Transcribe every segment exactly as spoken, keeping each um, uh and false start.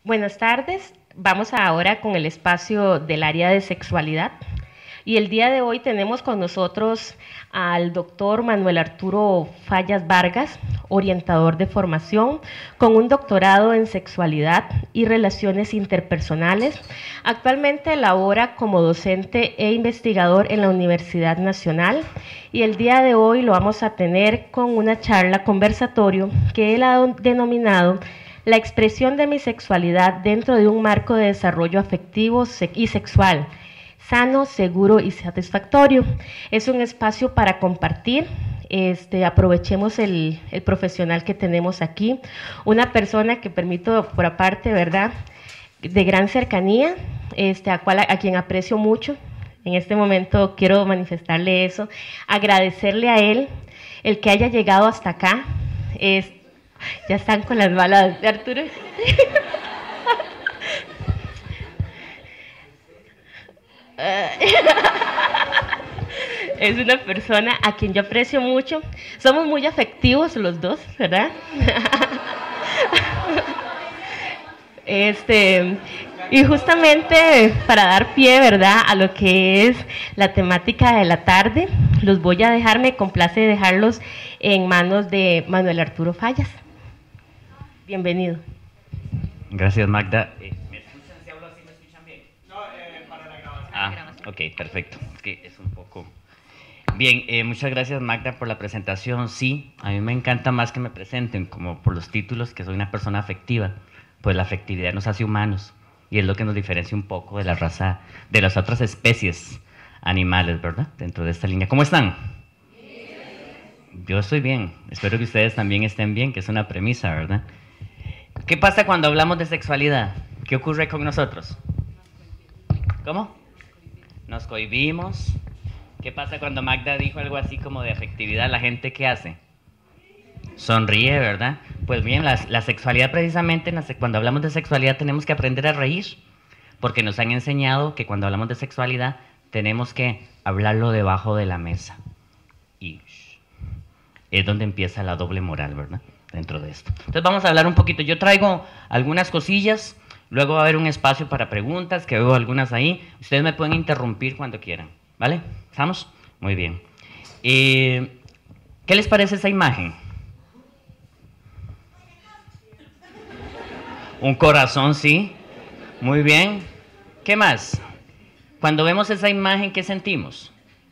Buenas tardes, vamos ahora con el espacio del área de sexualidad y el día de hoy tenemos con nosotros al doctor Manuel Arturo Fallas Vargas, orientador de formación con un doctorado en sexualidad y relaciones interpersonales. Actualmente labora como docente e investigador en la Universidad Nacional y el día de hoy lo vamos a tener con una charla conversatorio que él ha denominado la expresión de mi sexualidad dentro de un marco de desarrollo afectivo y sexual, sano, seguro y satisfactorio. Es un espacio para compartir. Este, aprovechemos el, el profesional que tenemos aquí, una persona que permito por aparte, ¿verdad?, de gran cercanía, este, a, cual, a quien aprecio mucho. En este momento quiero manifestarle eso, agradecerle a él el que haya llegado hasta acá. Este, ya están con las balas de Arturo. Es una persona a quien yo aprecio mucho. Somos muy afectivos los dos, ¿verdad? Este, y justamente para dar pie, ¿verdad?, a lo que es la temática de la tarde, los voy a dejar, me complace dejarlos en manos de Manuel Arturo Fallas. Bienvenido. Gracias, Magda. Eh, ¿Me escuchan? Si hablo así, ¿me escuchan bien? No, eh, para la grabación. Ah, ok, perfecto. Es que es un poco... Bien, eh, muchas gracias, Magda, por la presentación. Sí, a mí me encanta más que me presenten, como por los títulos, que soy una persona afectiva. Pues la afectividad nos hace humanos y es lo que nos diferencia un poco de la raza, de las otras especies animales, ¿verdad? Dentro de esta línea. ¿Cómo están? Yo estoy bien. Espero que ustedes también estén bien, que es una premisa, ¿verdad? ¿Qué pasa cuando hablamos de sexualidad? ¿Qué ocurre con nosotros? ¿Cómo? Nos cohibimos. ¿Qué pasa cuando Magda dijo algo así como de afectividad? ¿La gente qué hace? Sonríe, ¿verdad? Pues bien, la, la sexualidad precisamente, la, cuando hablamos de sexualidad tenemos que aprender a reír, porque nos han enseñado que cuando hablamos de sexualidad tenemos que hablarlo debajo de la mesa. Y es donde empieza la doble moral, ¿verdad?, dentro de esto. Entonces vamos a hablar un poquito. Yo traigo algunas cosillas, luego va a haber un espacio para preguntas, que veo algunas ahí. Ustedes me pueden interrumpir cuando quieran, ¿vale? ¿Estamos? Muy bien. Eh, ¿Qué les parece esa imagen? Un corazón, sí. Muy bien. ¿Qué más? Cuando vemos esa imagen, ¿qué sentimos?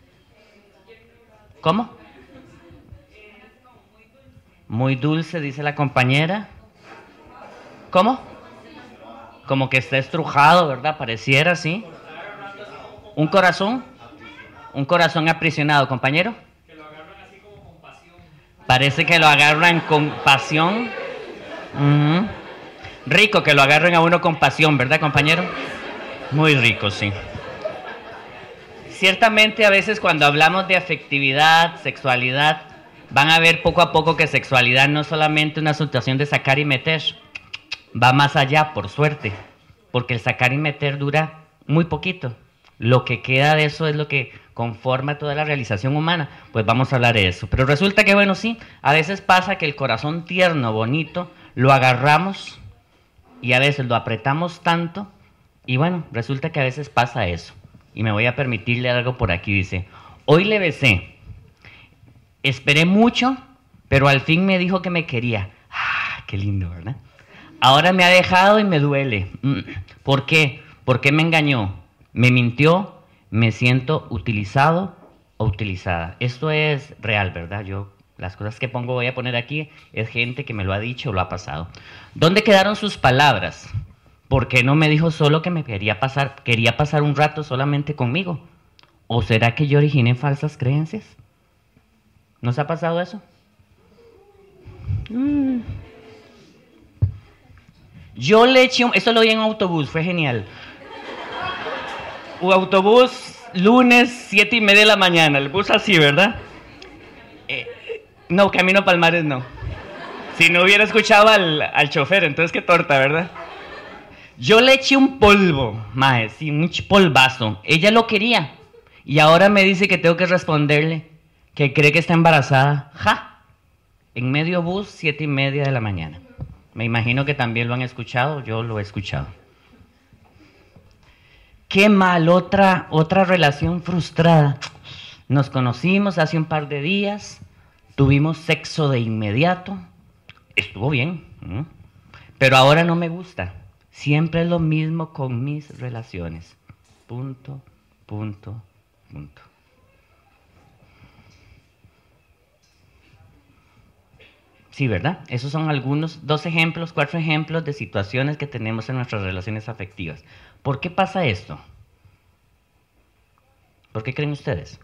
¿Cómo? Muy dulce, dice la compañera. ¿Cómo? Como que está estrujado, ¿verdad? Pareciera, ¿sí? ¿Un corazón? Un corazón aprisionado, compañero. Que lo agarran así como con pasión. Parece que lo agarran con pasión. Uh-huh. Rico que lo agarren a uno con pasión, ¿verdad, compañero? Muy rico, sí. Ciertamente a veces cuando hablamos de afectividad, sexualidad, van a ver poco a poco que sexualidad no es solamente una situación de sacar y meter, va más allá, por suerte, porque el sacar y meter dura muy poquito. Lo que queda de eso es lo que conforma toda la realización humana. Pues vamos a hablar de eso. Pero resulta que, bueno, sí, a veces pasa que el corazón tierno, bonito, lo agarramos y a veces lo apretamos tanto y bueno, resulta que a veces pasa eso. Y me voy a permitirle algo por aquí, dice, hoy le besé, esperé mucho, pero al fin me dijo que me quería. Ah, qué lindo, ¿verdad? Ahora me ha dejado y me duele. ¿Por qué? ¿Por qué me engañó? Me mintió, me siento utilizado o utilizada. Esto es real, ¿verdad? Yo, las cosas que pongo, voy a poner aquí, es gente que me lo ha dicho o lo ha pasado. ¿Dónde quedaron sus palabras? ¿Por qué no me dijo solo que me quería pasar, quería pasar un rato solamente conmigo? ¿O será que yo originé falsas creencias? ¿Nos ha pasado eso? Mm. Yo le eché un... Esto lo vi en un autobús, fue genial. Un autobús, lunes, siete y media de la mañana, el bus así, ¿verdad? Eh, no, camino a Palmares no. Si no hubiera escuchado al, al chofer, entonces qué torta, ¿verdad? Yo le eché un polvo, mae, sí, un polvazo. Ella lo quería. Y ahora me dice que tengo que responderle que cree que está embarazada. ¡Ja! En medio bus, siete y media de la mañana. Me imagino que también lo han escuchado, yo lo he escuchado. Qué mal, otra, otra relación frustrada. Nos conocimos hace un par de días, tuvimos sexo de inmediato, estuvo bien, ¿no? Pero ahora no me gusta. Siempre es lo mismo con mis relaciones. Punto, punto, punto. Sí, ¿verdad? Esos son algunos, dos ejemplos, cuatro ejemplos de situaciones que tenemos en nuestras relaciones afectivas. ¿Por qué pasa esto? ¿Por qué creen ustedes?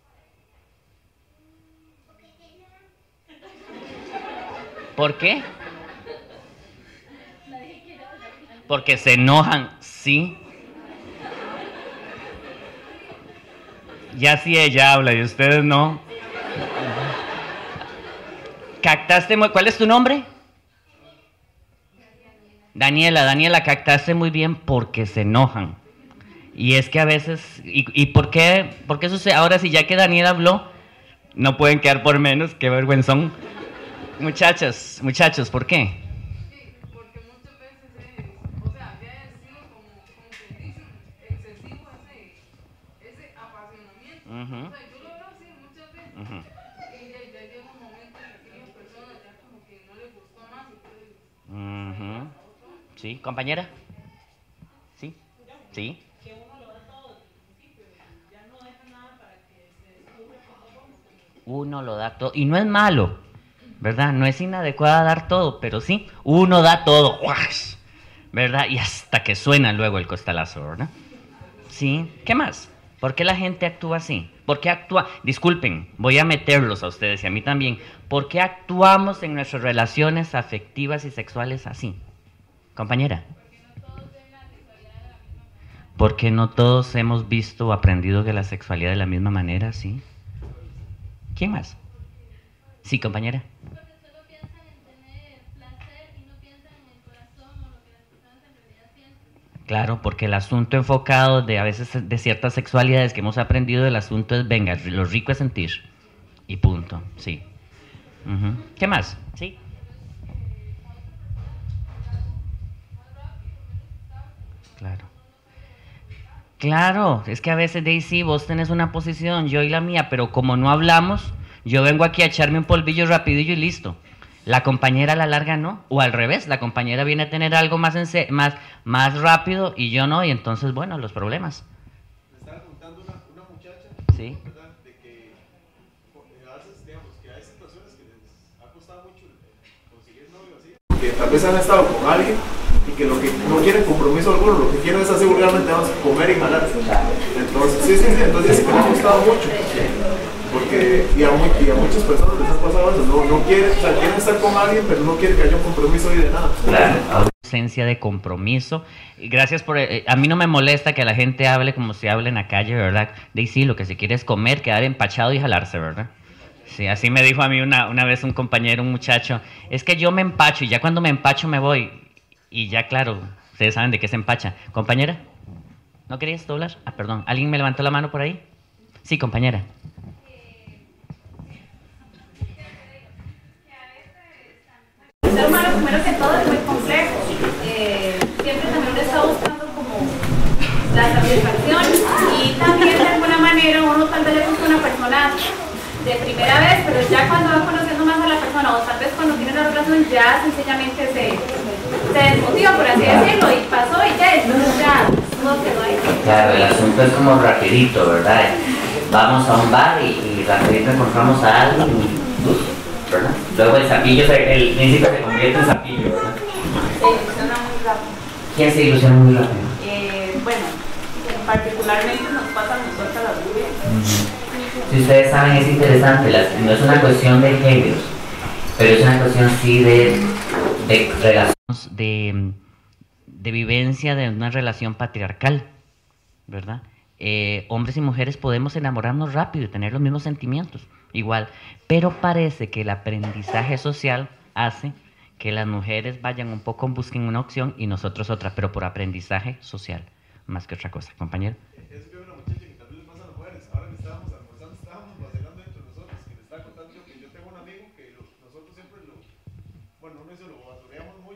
¿Por qué? Porque se enojan, sí. Ya sí ella habla y ustedes no. Captaste muy... ¿Cuál es tu nombre? Daniela, Daniela, captaste muy bien porque se enojan. Y es que a veces... ¿Y, y por qué? ¿Por qué sucede? Ahora sí, ya que Daniela habló, no pueden quedar por menos, qué vergüenzón. Muchachos, muchachos, ¿por qué? Sí, porque muchas veces es, o sea, ya ha sido como, como que dicen, excesivo ese, ese apasionamiento. Uh-huh. O sea, yo lo veo así muchas veces. Uh-huh. Y ya, ya llega un momento en que aquellas personas ya como que no les gustó más y pues... Uh-huh. Sí, compañera. Sí, sí. Que uno lo da todo desde el principio, ya no deja nada para que se descubra poco a poco. Uno lo da todo, y no es malo, ¿verdad? No es inadecuada dar todo, pero sí, uno da todo, ¿verdad? Y hasta que suena luego el costalazo, ¿verdad? Sí, ¿qué más? ¿Por qué la gente actúa así? ¿Por qué actúa? Disculpen, voy a meterlos a ustedes y a mí también. ¿Por qué actuamos en nuestras relaciones afectivas y sexuales así? Compañera. Porque no todos hemos visto o aprendido que la sexualidad de la misma manera, ¿sí? ¿Quién más? Sí, compañera. Porque solo piensan en tener placer y no piensan en el corazón o lo que las personas en realidad sienten. Claro, porque el asunto enfocado de a veces de ciertas sexualidades que hemos aprendido, el asunto es, venga, lo rico es sentir. Y punto, sí. Uh-huh. ¿Qué más? Sí. Claro. Claro, es que a veces de ahí sí, vos tenés una posición, yo y la mía, pero como no hablamos, yo vengo aquí a echarme un polvillo rapidillo y listo. La compañera a la larga no, o al revés, la compañera viene a tener algo más, en más, más rápido y yo no, y entonces, bueno, los problemas. Me estaba contando una, una muchacha, sí. ¿verdad? De que a veces, digamos, que hay situaciones que les ha costado mucho conseguir novio así. Que tal vez han estado con alguien y que lo que no quieren compromiso alguno, lo que quieren es así vulgarmente, vamos a comer y jalar. Entonces, sí, sí, sí, entonces sí que me ha costado mucho. Porque y a, muy, y a muchas personas les ha pasado eso, no, no quieren, o sea, quieren estar con alguien, pero no quieren que haya un compromiso ni de nada. Claro, ausencia de compromiso. Gracias por... Eh, a mí no me molesta que la gente hable como se habla en la calle, ¿verdad? De sí, lo que se quiere es comer, quedar empachado y jalarse, ¿verdad? Sí, así me dijo a mí una, una vez un compañero, un muchacho, es que yo me empacho y ya cuando me empacho me voy. Y ya, claro, ustedes saben de qué se empacha. Compañera, ¿no querías doblar? Ah, perdón, ¿alguien me levantó la mano por ahí? Sí, compañera. El ser humano, primero que todo, es muy complejo. Eh, siempre también uno está buscando como la satisfacción y también de alguna manera uno tal vez le gusta una persona de primera vez, pero ya cuando va conociendo más a la persona o tal vez cuando tiene una relación ya sencillamente se, se desmotiva, por así decirlo, y pasó y ya, entonces ya todo quedó ahí. Claro, el asunto es como rapidito, ¿verdad? Vamos a un bar y, y rapidito encontramos a alguien y, ¿verdad? Luego el zapillo, se, el príncipe se convierte en zapillo, ¿verdad? Se ilusiona muy rápido. ¿Quién se ilusiona muy rápido? Eh, bueno, particularmente nos pasa a nosotras las mujeres. Uh-huh. Si ustedes saben, es interesante, las, no es una cuestión de géneros, pero es una cuestión sí de, de relaciones, de, de vivencia de una relación patriarcal, ¿verdad? Eh, hombres y mujeres podemos enamorarnos rápido y tener los mismos sentimientos, igual, pero parece que el aprendizaje social hace que las mujeres vayan un poco, busquen una opción y nosotros otra, pero por aprendizaje social, más que otra cosa. Compañero. Eso que una muchacha que también le pasa a las mujeres. Ahora que estábamos almorzando, estábamos vacilando entre nosotros, que le estaba contando yo que yo tengo un amigo que lo, nosotros siempre lo, bueno, no se lo basureamos mucho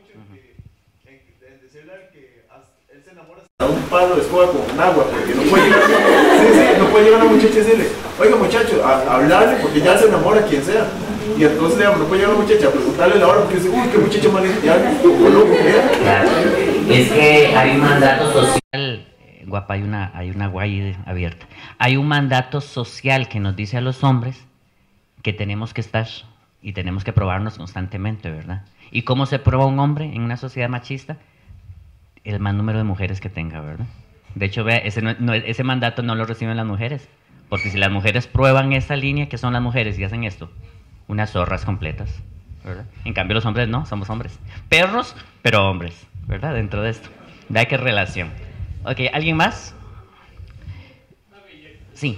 mucho en que, en, en decirle al que él se enamora a un palo de escoba con agua, porque no puede llegar, sí, sí, no puede llegar a una muchacha y decirle, oiga muchacho, a, a hablarle porque ya se enamora quien sea. Y entonces digamos, no puede llegar a una muchacha a preguntarle la hora porque dice, uy, qué muchacha malinteada, como loco que es. Claro, es que hay un mandato social, guapa, hay una, hay una guay abierta, hay un mandato social que nos dice a los hombres que tenemos que estar y tenemos que probarnos constantemente, ¿verdad? ¿Y cómo se prueba un hombre en una sociedad machista? El más número de mujeres que tenga, ¿verdad? De hecho, vea, ese, no, no, ese mandato no lo reciben las mujeres, porque si las mujeres prueban esa línea, ¿qué son las mujeres? Y hacen esto, unas zorras completas, ¿verdad? En cambio los hombres no, somos hombres. Perros, pero hombres, ¿verdad? Dentro de esto. Vea qué relación. Ok, ¿alguien más? Sí.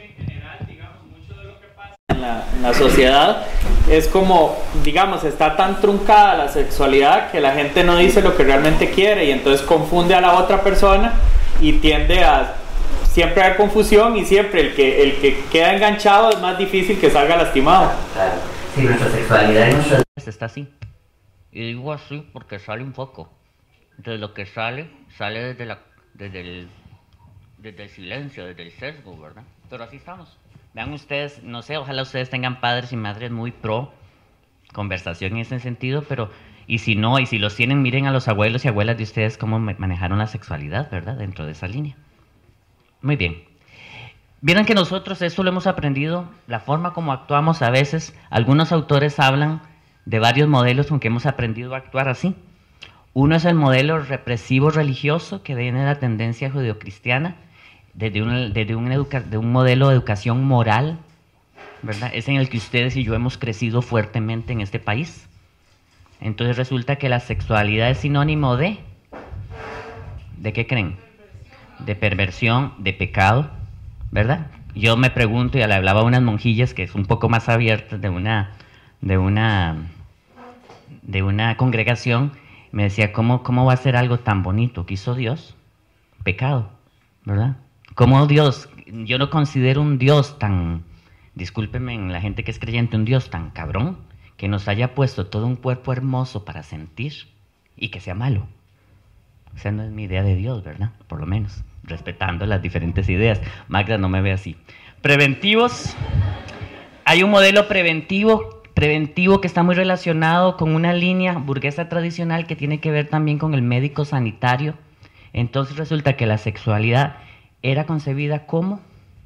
En la, en la sociedad es como, digamos, está tan truncada la sexualidad que la gente no dice lo que realmente quiere y entonces confunde a la otra persona y tiende a siempre haber confusión y siempre el que, el que queda enganchado es más difícil que salga lastimado. Claro. Sí, nuestra sexualidad y nuestra está así. Y digo así porque sale un poco. Entonces lo que sale, sale desde, la, desde, el, desde el silencio, desde el sesgo, ¿verdad? Pero así estamos. Vean ustedes, no sé, ojalá ustedes tengan padres y madres muy pro conversación en ese sentido, pero y si no, y si los tienen, miren a los abuelos y abuelas de ustedes cómo manejaron la sexualidad, ¿verdad? Dentro de esa línea. Muy bien. Vieron que nosotros esto lo hemos aprendido, la forma como actuamos a veces, algunos autores hablan de varios modelos con que hemos aprendido a actuar así. Uno es el modelo represivo religioso que viene de la tendencia judeocristiana, desde un, desde un, educa, de un modelo de educación moral, ¿verdad? Es en el que ustedes y yo hemos crecido fuertemente en este país. Entonces resulta que la sexualidad es sinónimo de... ¿De qué creen? De perversión, de pecado, ¿verdad? Yo me pregunto, y le hablaba a unas monjillas que es un poco más abiertas de una, de una, de una congregación, me decía, ¿cómo, ¿cómo va a ser algo tan bonito que hizo Dios? Pecado, ¿verdad? ¿Cómo Dios? Yo no considero un Dios tan, discúlpenme la gente que es creyente, un Dios tan cabrón, que nos haya puesto todo un cuerpo hermoso para sentir y que sea malo. O sea, no es mi idea de Dios, ¿verdad? Por lo menos, respetando las diferentes ideas. Magda no me ve así. Preventivos. Hay un modelo preventivo, preventivo que está muy relacionado con una línea burguesa tradicional que tiene que ver también con el médico sanitario. Entonces resulta que la sexualidad era concebida como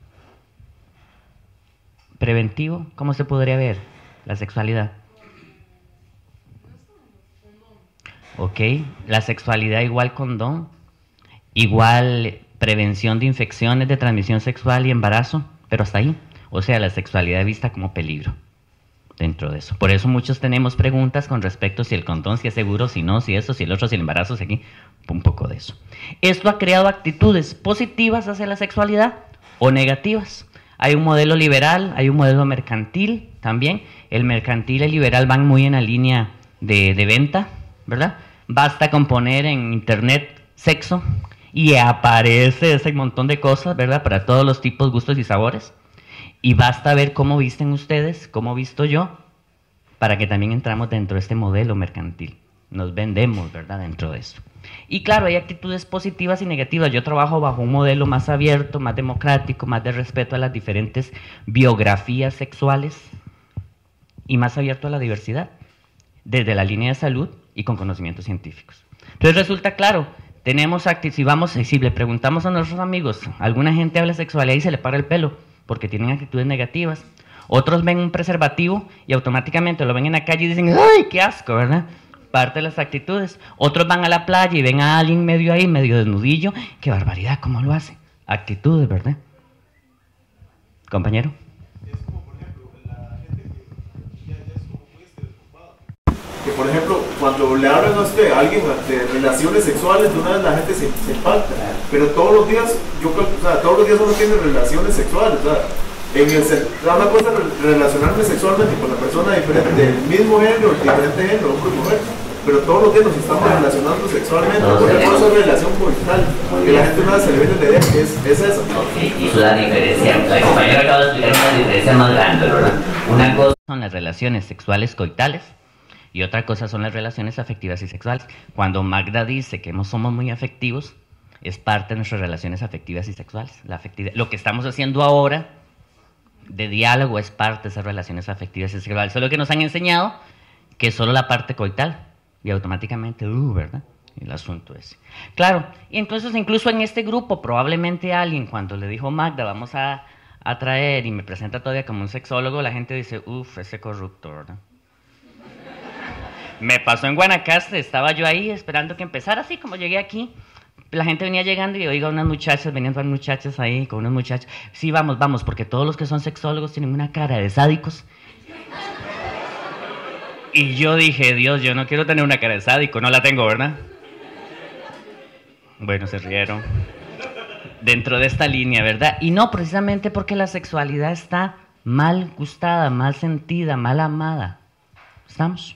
preventivo. ¿Cómo se podría ver la sexualidad? Ok, la sexualidad igual condón, igual prevención de infecciones de transmisión sexual y embarazo, pero hasta ahí. O sea, la sexualidad vista como peligro dentro de eso. Por eso muchos tenemos preguntas con respecto a si el condón, si es seguro, si no, si eso, si el otro, si el embarazo, si aquí, un poco de eso. Esto ha creado actitudes positivas hacia la sexualidad o negativas. Hay un modelo liberal, hay un modelo mercantil también. El mercantil y el liberal van muy en la línea de, de venta, ¿verdad? Basta con poner en internet sexo y aparece ese montón de cosas, ¿verdad? Para todos los tipos, gustos y sabores. Y basta ver cómo visten ustedes, cómo visto yo, para que también entramos dentro de este modelo mercantil. Nos vendemos, ¿verdad? Dentro de eso. Y claro, hay actitudes positivas y negativas. Yo trabajo bajo un modelo más abierto, más democrático, más de respeto a las diferentes biografías sexuales y más abierto a la diversidad, desde la línea de salud y con conocimientos científicos. Entonces resulta claro, tenemos acti- si vamos, si le preguntamos a nuestros amigos, alguna gente habla de sexualidad y se le para el pelo porque tienen actitudes negativas. Otros ven un preservativo y automáticamente lo ven en la calle y dicen, ¡ay, qué asco!, ¿verdad? Parte de las actitudes. Otros van a la playa y ven a alguien medio ahí, medio desnudillo. ¡Qué barbaridad! ¿Cómo lo hace? Actitudes, ¿verdad? Compañero. Es como, por ejemplo, la gente que ya, ya es como muy estereotipada. Que, por ejemplo, cuando le hablan a usted a alguien de relaciones sexuales, de una vez la gente se, se impacta. Pero todos los días, yo creo, o sea, todos los días uno tiene relaciones sexuales, ¿verdad? En el, una cosa es relacionarme sexualmente con la persona diferente, del mismo género, diferente género, hombre y mujer, pero todos los días nos estamos relacionando sexualmente. Otra cosa es relación coital, que la gente no se le viene la idea que es, es eso. Okay, y la diferencia, la compañera acaba de explicar una diferencia más grande, ¿verdad? Una cosa son las relaciones sexuales coitales y otra cosa son las relaciones afectivas y sexuales. Cuando Magda dice que no somos muy afectivos, es parte de nuestras relaciones afectivas y sexuales. La afectividad, lo que estamos haciendo ahora de diálogo es parte de esas relaciones afectivas y sexuales. Solo que nos han enseñado que es solo la parte coital y automáticamente, uh, ¿verdad? El asunto ese. Claro, y entonces incluso en este grupo probablemente alguien cuando le dijo Magda, vamos a, a traer, y me presenta todavía como un sexólogo, la gente dice, uff, ese corrupto, ¿verdad? Me pasó en Guanacaste, estaba yo ahí esperando que empezara, así como llegué aquí, la gente venía llegando y oiga unas muchachas, venían unas muchachas ahí con unos muchachos, sí, vamos, vamos, porque todos los que son sexólogos tienen una cara de sádicos. Y yo dije, Dios, yo no quiero tener una cara de sádico, no la tengo, ¿verdad? Bueno, se rieron. Dentro de esta línea, ¿verdad? Y no precisamente porque la sexualidad está mal gustada, mal sentida, mal amada. ¿Estamos?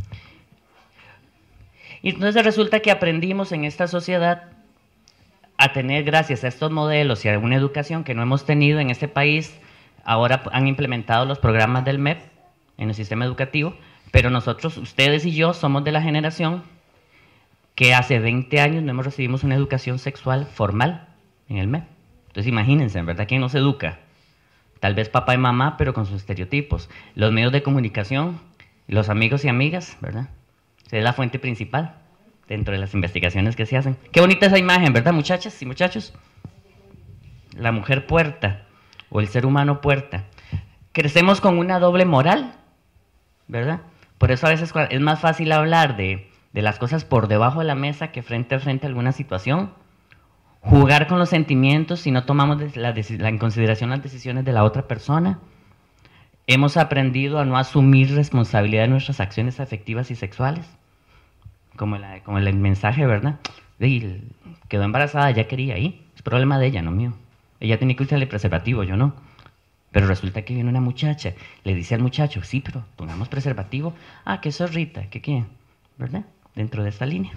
Y entonces resulta que aprendimos en esta sociedad a tener, gracias a estos modelos y a una educación que no hemos tenido en este país, ahora han implementado los programas del M E P en el sistema educativo, pero nosotros, ustedes y yo, somos de la generación que hace veinte años no hemos recibido una educación sexual formal en el M E P. Entonces imagínense, en verdad, ¿quién nos educa? Tal vez papá y mamá, pero con sus estereotipos. Los medios de comunicación, los amigos y amigas, ¿verdad? Es la fuente principal dentro de las investigaciones que se hacen. Qué bonita esa imagen, ¿verdad, muchachas y muchachos? La mujer puerta, o el ser humano puerta. Crecemos con una doble moral, ¿verdad? Por eso a veces es más fácil hablar de, de las cosas por debajo de la mesa que frente a frente a alguna situación. Jugar con los sentimientos si no tomamos la, la, en consideración las decisiones de la otra persona. Hemos aprendido a no asumir responsabilidad de nuestras acciones afectivas y sexuales. Como, la, como el mensaje, ¿verdad? De, quedó embarazada, ya quería ahí. Es problema de ella, no mío. Ella tenía que usar el preservativo, yo no. Pero resulta que viene una muchacha, le dice al muchacho, sí, pero pongamos preservativo. Ah, qué zorrita, ¿qué quién? ¿Verdad? Dentro de esta línea.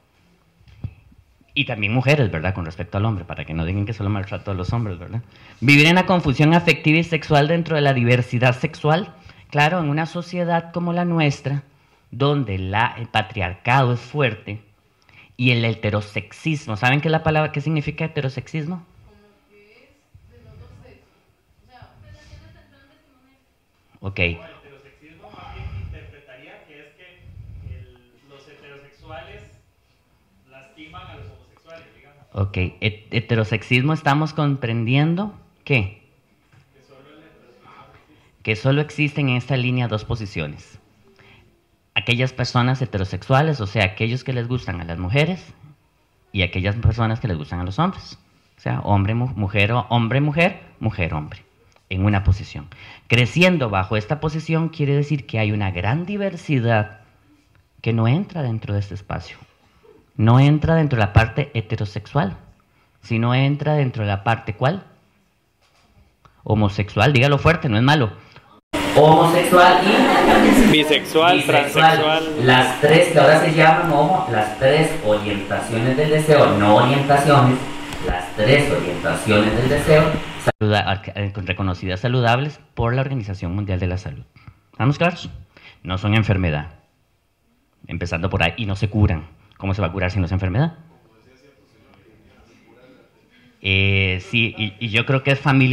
Y también mujeres, ¿verdad? Con respecto al hombre, para que no digan que solo maltrato a los hombres, ¿verdad? Vivir en la confusión afectiva y sexual dentro de la diversidad sexual. Claro, en una sociedad como la nuestra, donde la, el patriarcado es fuerte y el heterosexismo. ¿Saben qué es la palabra? ¿Qué significa heterosexismo? Ok. El heterosexismo más bien interpretaría que es que el, los heterosexuales lastiman a los homosexuales, digamos. Ok, Het heterosexismo estamos comprendiendo ¿qué? Que solo, el heterosexual existe. Que solo existen en esta línea dos posiciones. Aquellas personas heterosexuales, o sea, aquellos que les gustan a las mujeres, y aquellas personas que les gustan a los hombres. O sea, hombre, mu mujer, hombre, mujer, mujer, hombre. En una posición. Creciendo bajo esta posición quiere decir que hay una gran diversidad que no entra dentro de este espacio. No entra dentro de la parte heterosexual, sino entra dentro de la parte ¿cuál? Homosexual, dígalo fuerte, no es malo. Homosexual y bisexual, bisexual, transexual. Las tres que ahora se llaman homo, las tres orientaciones del deseo, no orientaciones, las tres orientaciones del deseo, saluda, reconocidas saludables por la Organización Mundial de la Salud. ¿Estamos claros? No son enfermedad. Empezando por ahí, y no se curan. ¿Cómo se va a curar si no es enfermedad? Eh, sí, y, y yo creo que es familia.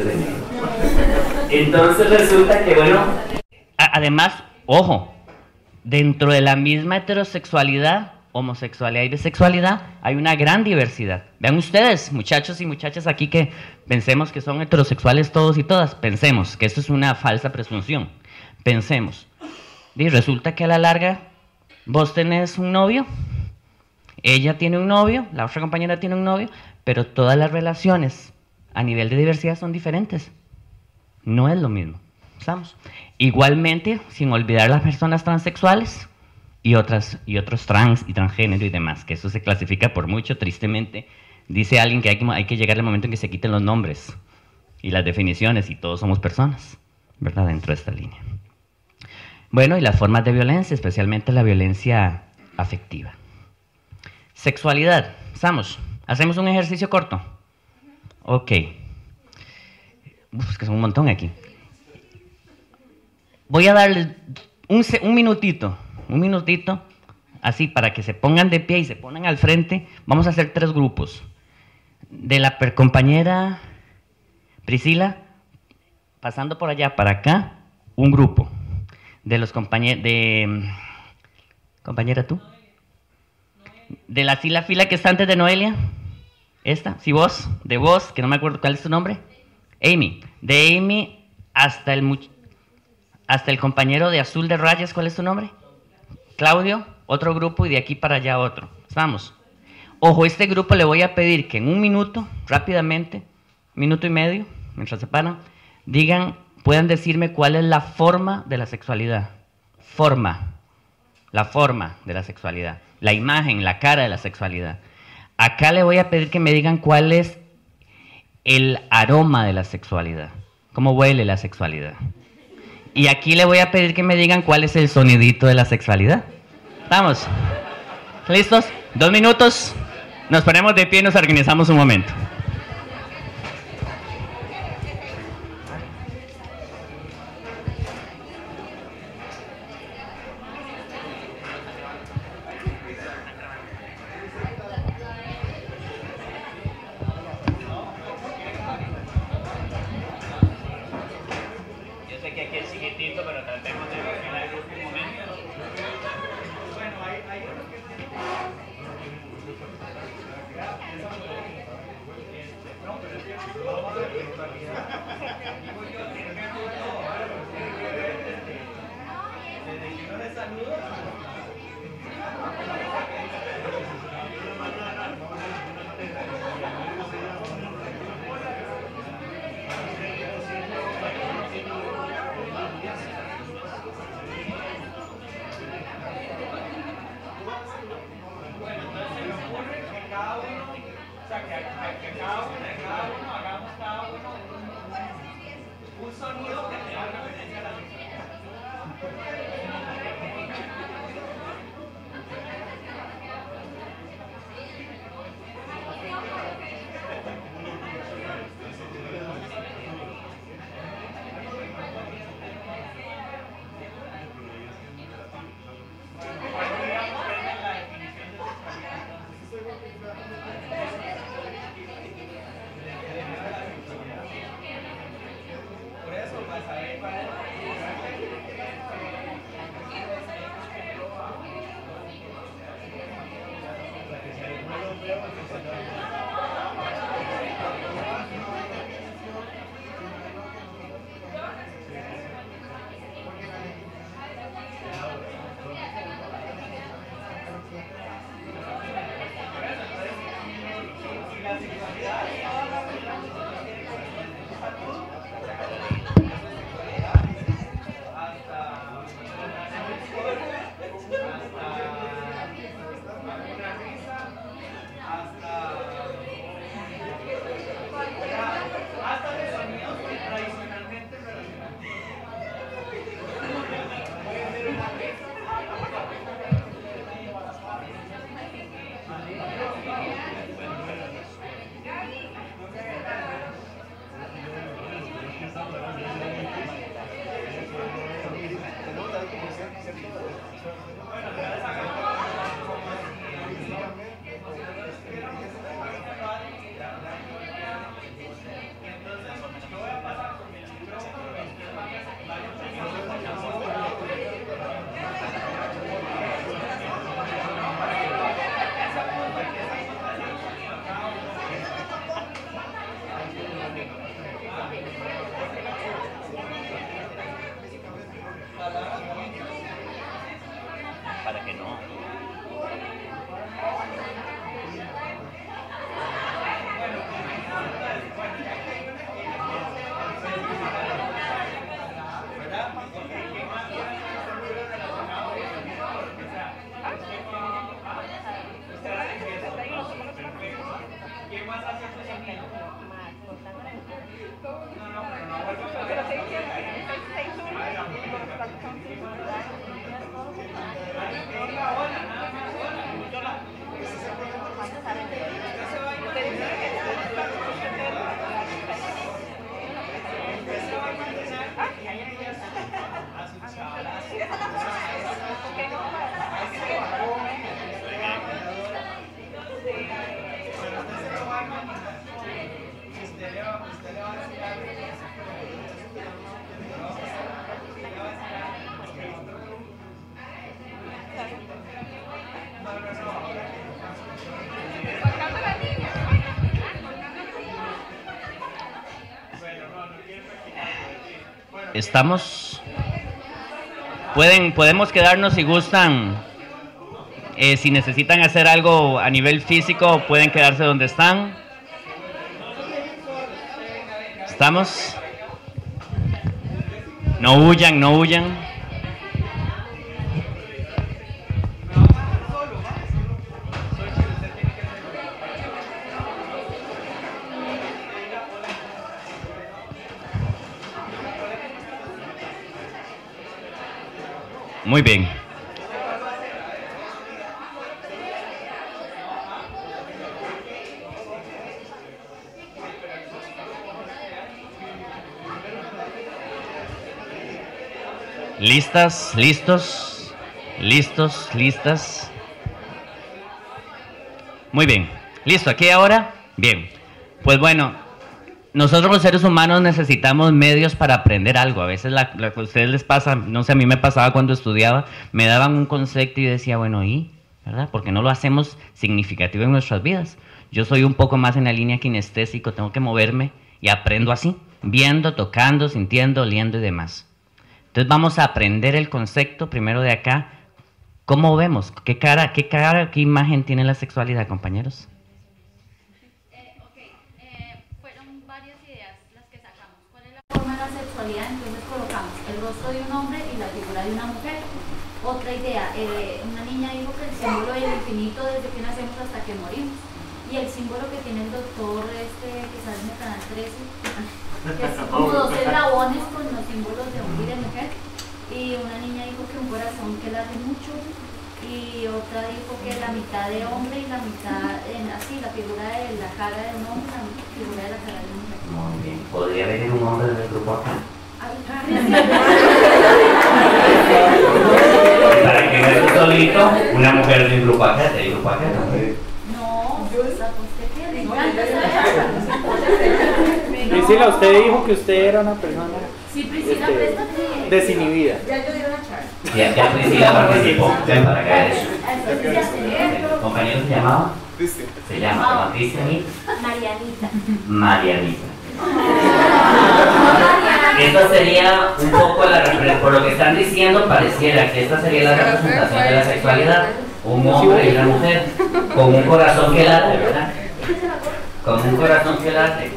Entonces resulta que, bueno, además, ojo, dentro de la misma heterosexualidad, homosexualidad y bisexualidad, hay una gran diversidad. Vean ustedes, muchachos y muchachas aquí que pensemos que son heterosexuales todos y todas, pensemos que esto es una falsa presunción, pensemos. Y resulta que a la larga, vos tenés un novio, ella tiene un novio, la otra compañera tiene un novio, pero todas las relaciones a nivel de diversidad son diferentes. No es lo mismo, ¿estamos? Igualmente, sin olvidar las personas transexuales y, otras, y otros trans y transgénero y demás, que eso se clasifica por mucho, tristemente. Dice alguien que hay, que hay que llegar al momento en que se quiten los nombres y las definiciones y todos somos personas, ¿verdad? Dentro de esta línea. Bueno, y las formas de violencia, especialmente la violencia afectiva. Sexualidad, ¿estamos? ¿Hacemos un ejercicio corto? Ok. Uf, es que son un montón aquí. Voy a darles un, un minutito un minutito, así para que se pongan de pie y se pongan al frente. Vamos a hacer tres grupos. De la compañera Priscila, pasando por allá para acá, un grupo. De los compañeros, de... ¿Compañera tú? De la fila, fila que está antes de Noelia. Esta, sí, vos, de vos, que no me acuerdo cuál es tu nombre. Amy. De Amy hasta el, hasta el compañero de azul de rayas, ¿cuál es tu nombre? Claudio, otro grupo y de aquí para allá otro. Vamos. Ojo, este grupo le voy a pedir que en un minuto, rápidamente, minuto y medio, mientras se paran, digan, puedan decirme cuál es la forma de la sexualidad. Forma. La forma de la sexualidad. La imagen, la cara de la sexualidad. Acá le voy a pedir que me digan cuál es el aroma de la sexualidad. Cómo huele la sexualidad. Y aquí le voy a pedir que me digan cuál es el sonidito de la sexualidad. Vamos. ¿Listos? Dos minutos. Nos ponemos de pie y nos organizamos un momento. Ahora ¿Estamos? Pueden, podemos quedarnos si gustan. Eh, si necesitan hacer algo a nivel físico, pueden quedarse donde están. ¿Estamos? No huyan, no huyan. Muy bien. ¿Listas? ¿Listos? ¿Listos? ¿Listas? Muy bien. ¿Listo? ¿Aquí ahora? Bien. Pues bueno, nosotros los seres humanos necesitamos medios para aprender algo. A veces la, la, a ustedes les pasa, no sé, a mí me pasaba cuando estudiaba, me daban un concepto y decía, bueno, ¿y? ¿Verdad? Porque no lo hacemos significativo en nuestras vidas. Yo soy un poco más en la línea kinestésico, tengo que moverme y aprendo así, viendo, tocando, sintiendo, oliendo y demás. Entonces vamos a aprender el concepto primero de acá. ¿Cómo vemos? ¿Qué cara, qué cara, qué imagen tiene la sexualidad, compañeros? Eh, ok, eh, fueron varias ideas las que sacamos. ¿Cuál es la forma de la sexualidad? Entonces colocamos el rostro de un hombre y la figura de una mujer. Otra idea, eh, una niña dijo que el símbolo del infinito desde que nacemos hasta que morimos. Y el símbolo que tiene el doctor este que sale en el canal trece, que es como dos eslabones con los símbolos de hombre y de mujer. Y una niña dijo que un corazón que late mucho. Y otra dijo que la mitad de hombre y la mitad, en, así, la figura de la cara de un hombre y la figura de la cara de una mujer. Muy bien. ¿Podría venir un hombre del grupo acá? Para que no esté solito, una mujer del grupo acá, del grupo acá. No, la usted que le encanta esa. Priscila, usted dijo que usted era una persona Sí, Priscila, este, préstate. desinhibida. Ya yo di una charla. Ya, ya Priscila participó. Ven para acá. ¿Compañero se llamaba? Cristian. Se llama Cristian y Marianita. Marianita. Esta sería un poco la representación, por lo que están diciendo, pareciera que esta sería la representación de la sexualidad. Un hombre y una mujer, con un corazón que late, ¿verdad? Con un corazón que late.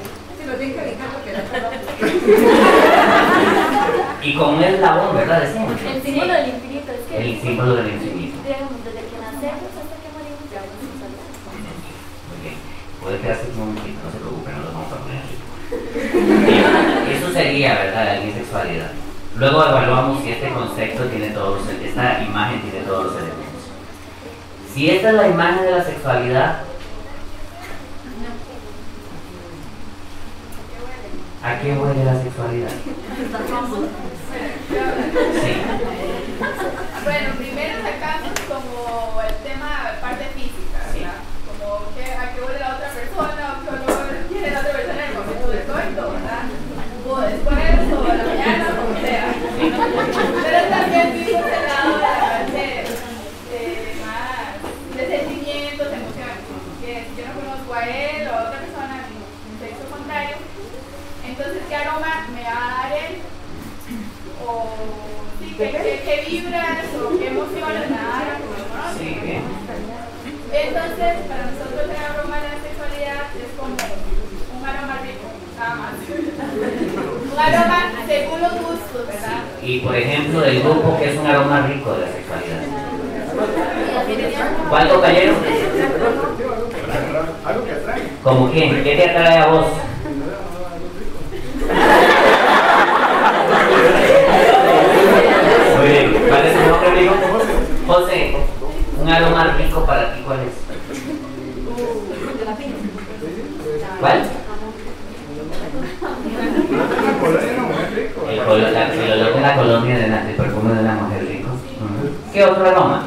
Y con un eslabón, ¿verdad? Decimos. El símbolo del infinito, es que El símbolo del infinito. digamos, desde que nacemos hasta que morimos ya vamos a salir. Muy bien. Puede quedarse un momentito, no se preocupen, no lo vamos a poner aquí. Eso sería, ¿verdad? La bisexualidad. Luego evaluamos si este concepto tiene todos los, esta imagen tiene todos los elementos. Si esta es la imagen de la sexualidad, ¿a qué huele la sexualidad? Sí. Bueno, primero sacamos como el tema parte física, ¿verdad? Como que, a qué huele la otra persona o qué olor tiene la otra persona en el momento del coito, ¿verdad? O después, o a la mañana, como sea. Pero también vimos el lado de la parte eh, más de sentimientos, emociones. Que si yo no conozco a él o a otra persona, mi sexo contrario, entonces qué aroma me va a dar él, o sí, qué, qué, qué vibras o qué emociones me va a dar como ¿no? Sí, bien. Entonces para nosotros el aroma de la sexualidad es como un aroma rico, nada más. Un aroma según los gustos, ¿verdad? Y por ejemplo, del grupo, que es un aroma rico de la sexualidad. ¿Cuál, compañero? Algo que atrae. ¿Cómo quién? ¿Qué te atrae a vos? Muy bien. ¿Cuál es tu nombre, amigo? José, un aroma rico para ti, ¿cuál es? ¿Cuál? El, color, la, el olor de la colonia de la, el perfume de una mujer rico. Uh-huh. ¿Qué otro aroma?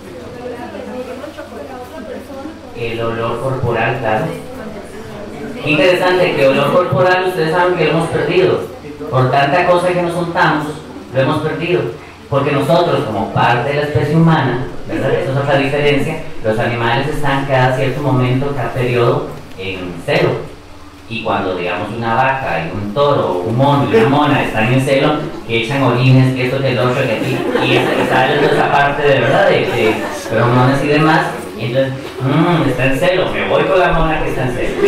El olor corporal, claro. Qué interesante que el olor corporal, ustedes saben que lo hemos perdido. Por tanta cosa que nos juntamos, lo hemos perdido. Porque nosotros, como parte de la especie humana, ¿verdad? Esa es otra diferencia, los animales están cada cierto momento, cada periodo, en celo. Y cuando, digamos, una vaca y un toro, un mono y una mona están en celo, que echan orines, que esto, que el otro, que aquí, y esa, y sale toda esa parte de verdad, de, de feromonas y demás, y entonces, mmm, está en celo, me voy con la mona que está en celo.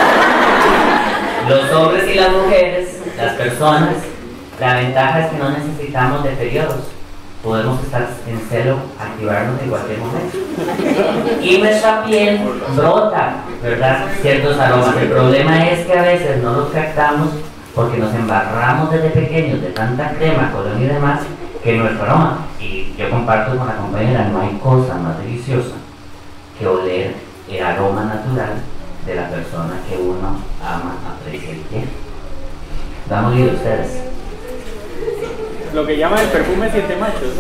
Los hombres y las mujeres, las personas, la ventaja es que no necesitamos de periodos. Podemos estar en celo, activarnos en cualquier momento. Y nuestra piel brota, ¿verdad? Ciertos aromas. El problema es que a veces no los captamos porque nos embarramos desde pequeños de tanta crema, colón y demás, que nuestro aroma, y yo comparto con la compañera, no hay cosa más deliciosa que oler el aroma natural de la persona que uno ama, aprecia y quiere. ¿Lo han oído ustedes? Lo que llaman el perfume siete machos,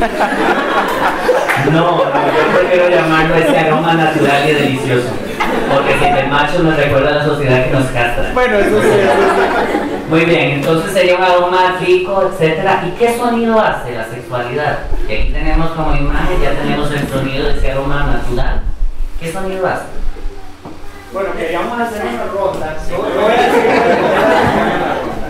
¿no? No, no, yo prefiero llamarlo ese aroma natural y delicioso. Porque siete machos nos recuerda a la sociedad que nos castra. Bueno, eso sí, eso sí. Muy bien, entonces sería un aroma rico, etcétera. ¿Y qué sonido hace la sexualidad? Que aquí tenemos como imagen, ya tenemos el sonido de ese aroma natural. ¿Qué sonido hace? Bueno, queríamos hacer una ronda. Yo voy a decir.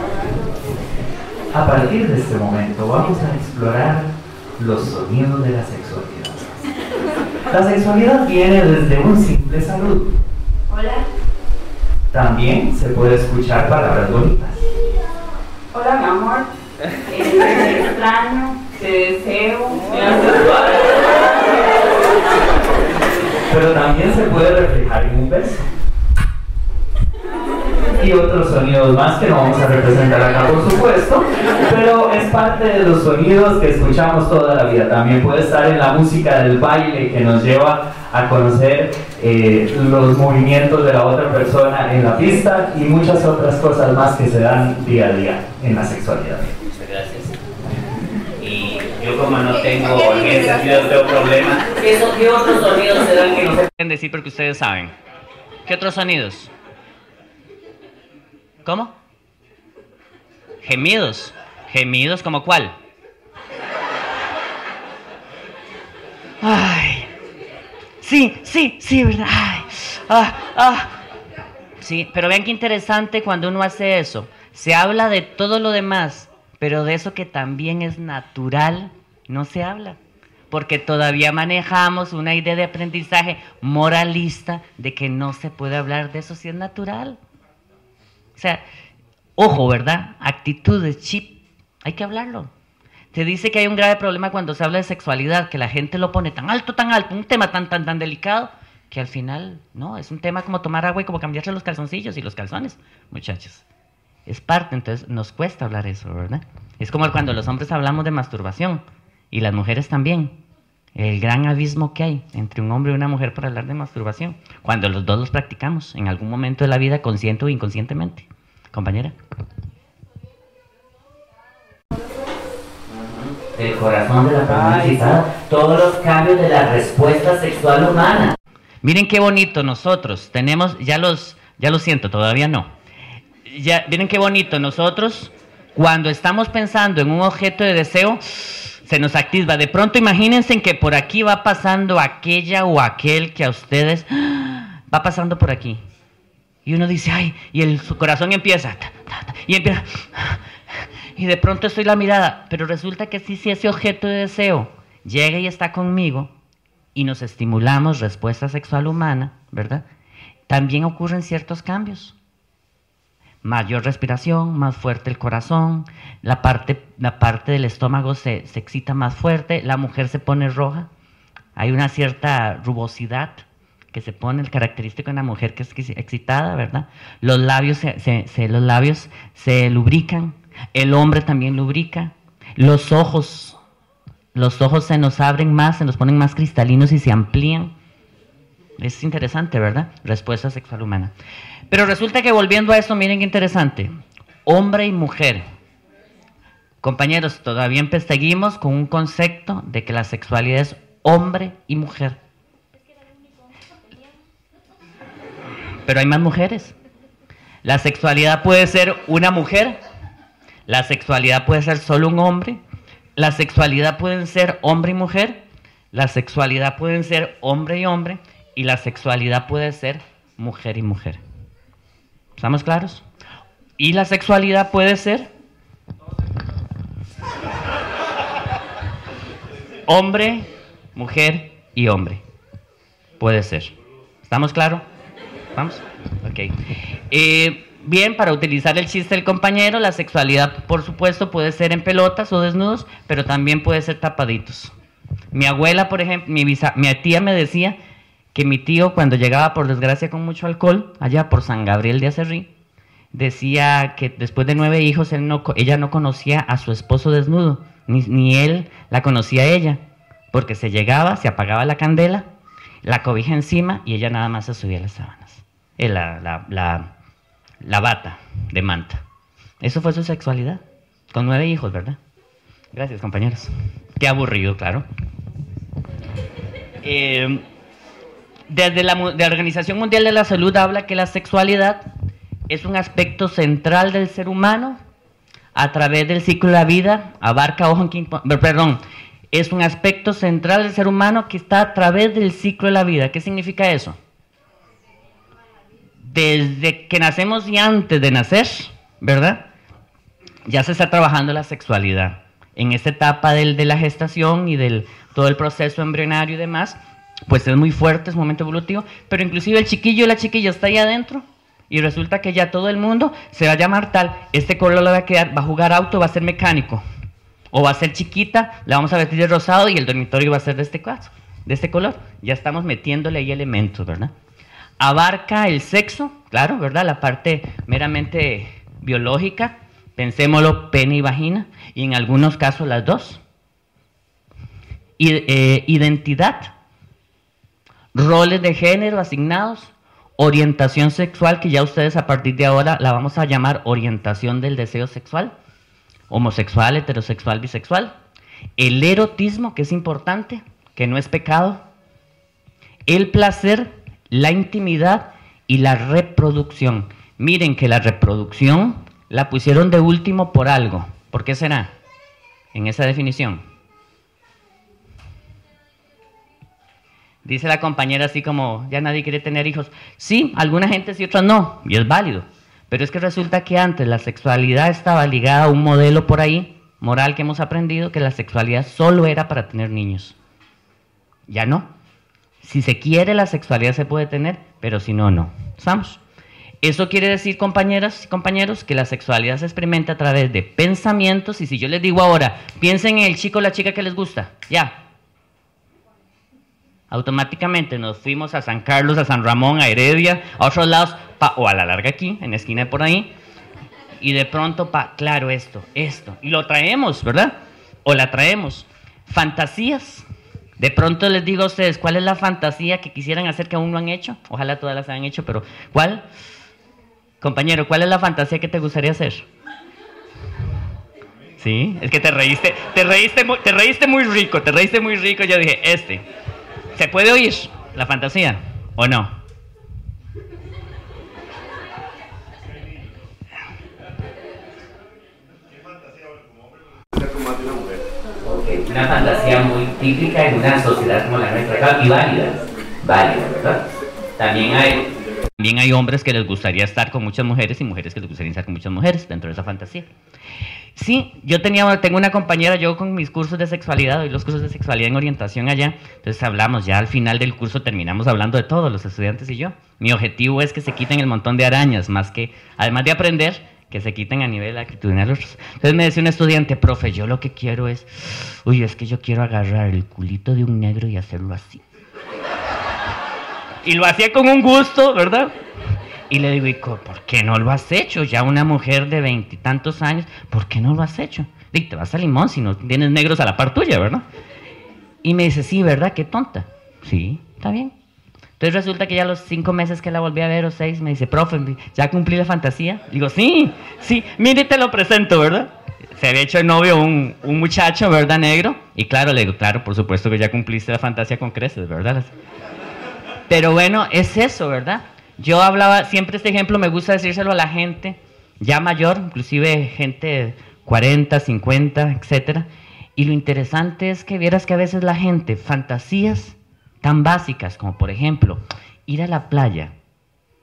A partir de este momento vamos a explorar los sonidos de la sexualidad. La sexualidad viene desde un simple saludo. Hola. También se puede escuchar palabras bonitas. Hola, mi amor. Eh, te extraño, te deseo, me haces suave. Pero también se puede reflejar en un beso. Y otros sonidos más que no vamos a representar acá, por supuesto, pero es parte de los sonidos que escuchamos toda la vida. También puede estar en la música del baile que nos lleva a conocer eh, los movimientos de la otra persona en la pista y muchas otras cosas más que se dan día a día en la sexualidad. Muchas gracias. Y yo como no tengo en ese sentido no tengo problema, ¿qué, ¿qué otros sonidos se dan que no se pueden decir porque ustedes saben? ¿Qué otros sonidos? ¿Cómo? Gemidos. ¿Gemidos como cuál? Ay. Sí, sí, sí, ¿verdad? Ay. Ah, ah. Sí, pero vean qué interesante cuando uno hace eso. Se habla de todo lo demás, pero de eso que también es natural, no se habla. Porque todavía manejamos una idea de aprendizaje moralista de que no se puede hablar de eso si es natural. O sea, ojo, ¿verdad? Actitudes, chip, hay que hablarlo. Te dice que hay un grave problema cuando se habla de sexualidad, que la gente lo pone tan alto, tan alto, un tema tan, tan, tan delicado, que al final, no, es un tema como tomar agua y como cambiarse los calzoncillos y los calzones, muchachos. Es parte, entonces nos cuesta hablar eso, ¿verdad? Es como cuando los hombres hablamos de masturbación, y las mujeres también. El gran abismo que hay entre un hombre y una mujer para hablar de masturbación, cuando los dos los practicamos en algún momento de la vida, consciente o inconscientemente. Compañera. El corazón de la persona excitada, todos los cambios de la respuesta sexual humana. Miren qué bonito nosotros tenemos, ya los, ya lo siento, todavía no. Ya, miren qué bonito nosotros, cuando estamos pensando en un objeto de deseo, se nos activa. De pronto imagínense en que por aquí va pasando aquella o aquel que a ustedes va pasando por aquí. Y uno dice, ay, y el, su corazón empieza, ta, ta, ta, y empieza, y de pronto estoy la mirada, pero resulta que sí, si ese objeto de deseo llega y está conmigo, y nos estimulamos respuesta sexual humana, ¿verdad? También ocurren ciertos cambios. Mayor respiración, más fuerte el corazón, la parte, la parte del estómago se, se excita más fuerte, la mujer se pone roja, hay una cierta rugosidad que se pone, el característico de una mujer que es excitada, ¿verdad? Los labios se, se, se, los labios se lubrican, el hombre también lubrica, los ojos, los ojos se nos abren más, se nos ponen más cristalinos y se amplían. Es interesante, ¿verdad? Respuesta sexual humana. Pero resulta que volviendo a eso, miren qué interesante. Hombre y mujer. Compañeros, todavía seguimos con un concepto de que la sexualidad es hombre y mujer. Pero hay más mujeres. La sexualidad puede ser una mujer. La sexualidad puede ser solo un hombre. La sexualidad pueden ser hombre y mujer. La sexualidad pueden ser hombre y hombre. Y la sexualidad puede ser mujer y mujer. ¿Estamos claros? Y la sexualidad puede ser hombre, mujer y hombre. Puede ser. ¿Estamos claros? ¿Vamos? Ok. Eh, bien, para utilizar el chiste del compañero, la sexualidad, por supuesto, puede ser en pelotas o desnudos, pero también puede ser tapaditos. Mi abuela, por ejemplo, mi, bisa, mi tía me decía que mi tío, cuando llegaba, por desgracia, con mucho alcohol, allá por San Gabriel de Acerrí, decía que después de nueve hijos, él no, ella no conocía a su esposo desnudo, ni, ni él la conocía a ella, porque se llegaba, se apagaba la candela, la cobija encima y ella nada más se subía a las sábanas, eh, la, la, la, la bata de manta. Eso fue su sexualidad, con nueve hijos, ¿verdad? Gracias, compañeros. Qué aburrido, claro. Eh, desde la, de la Organización Mundial de la Salud habla que la sexualidad es un aspecto central del ser humano a través del ciclo de la vida, abarca, ojo, en, perdón, es un aspecto central del ser humano que está a través del ciclo de la vida. ¿Qué significa eso? Desde que nacemos y antes de nacer, ¿verdad? Ya se está trabajando la sexualidad. En esta etapa del, de la gestación y del todo el proceso embrionario y demás, pues es muy fuerte, es un momento evolutivo, pero inclusive el chiquillo y la chiquilla está ahí adentro y resulta que ya todo el mundo se va a llamar tal, este color le va a quedar, va a jugar auto, va a ser mecánico, o va a ser chiquita, la vamos a vestir de rosado y el dormitorio va a ser de este caso, de este color. Ya estamos metiéndole ahí elementos, ¿verdad? Abarca el sexo, claro, ¿verdad? La parte meramente biológica, pensémoslo, pene y vagina, y en algunos casos las dos. I eh, identidad, roles de género asignados, orientación sexual, que ya ustedes a partir de ahora la vamos a llamar orientación del deseo sexual, homosexual, heterosexual, bisexual, el erotismo, que es importante, que no es pecado, el placer, la intimidad y la reproducción. Miren que la reproducción la pusieron de último por algo. ¿Por qué será? En esa definición. Dice la compañera así como, ya nadie quiere tener hijos. Sí, alguna gente sí, otras no, y es válido. Pero es que resulta que antes la sexualidad estaba ligada a un modelo por ahí, moral, que hemos aprendido, que la sexualidad solo era para tener niños. Ya no. Si se quiere, la sexualidad se puede tener, pero si no, no. ¿Estamos? Eso quiere decir, compañeras y compañeros, que la sexualidad se experimenta a través de pensamientos, y si yo les digo ahora, piensen en el chico o la chica que les gusta, ya. Automáticamente nos fuimos a San Carlos, a San Ramón, a Heredia, a otros lados, pa, o a la larga aquí, en la esquina de por ahí, y de pronto, pa, claro, esto, esto, y lo traemos, ¿verdad? O la traemos. Fantasías. De pronto les digo a ustedes, ¿cuál es la fantasía que quisieran hacer que aún no han hecho? Ojalá todas las hayan hecho, pero ¿cuál? Compañero, ¿cuál es la fantasía que te gustaría hacer? Sí, es que te reíste, te reíste, te reíste muy rico, te reíste muy rico, yo dije, este. ¿Se puede oír la fantasía o no? Okay, una fantasía muy típica en una sociedad como la nuestra, y válida, válida, ¿verdad? También hay, también hay hombres que les gustaría estar con muchas mujeres y mujeres que les gustaría estar con muchas mujeres dentro de esa fantasía. Sí, yo tenía, tengo una compañera, yo con mis cursos de sexualidad, doy los cursos de sexualidad en orientación allá, entonces hablamos, ya al final del curso terminamos hablando de todo, los estudiantes y yo. Mi objetivo es que se quiten el montón de arañas, más que, además de aprender, que se quiten a nivel actitudinal. Entonces me decía un estudiante, profe, yo lo que quiero es, uy, es que yo quiero agarrar el culito de un negro y hacerlo así. Y lo hacía con un gusto, ¿verdad? Y le digo, ¿y por qué no lo has hecho? Ya una mujer de veintitantos años, ¿por qué no lo has hecho? Digo, te vas a Limón si no tienes negros a la par tuya, ¿verdad? Y me dice, sí, ¿verdad? Qué tonta. Sí, está bien. Entonces resulta que ya los cinco meses que la volví a ver, o seis, me dice, profe, ¿ya cumplí la fantasía? Digo, sí, sí, mire, te lo presento, ¿verdad? Se había hecho de novio un, un muchacho, ¿verdad? Negro. Y claro, le digo, claro, por supuesto que ya cumpliste la fantasía con creces, ¿verdad? Pero bueno, es eso, ¿verdad? Yo hablaba, siempre este ejemplo me gusta decírselo a la gente ya mayor, inclusive gente de cuarenta, cincuenta, etcétera. Y lo interesante es que vieras que a veces la gente, fantasías tan básicas como por ejemplo, ir a la playa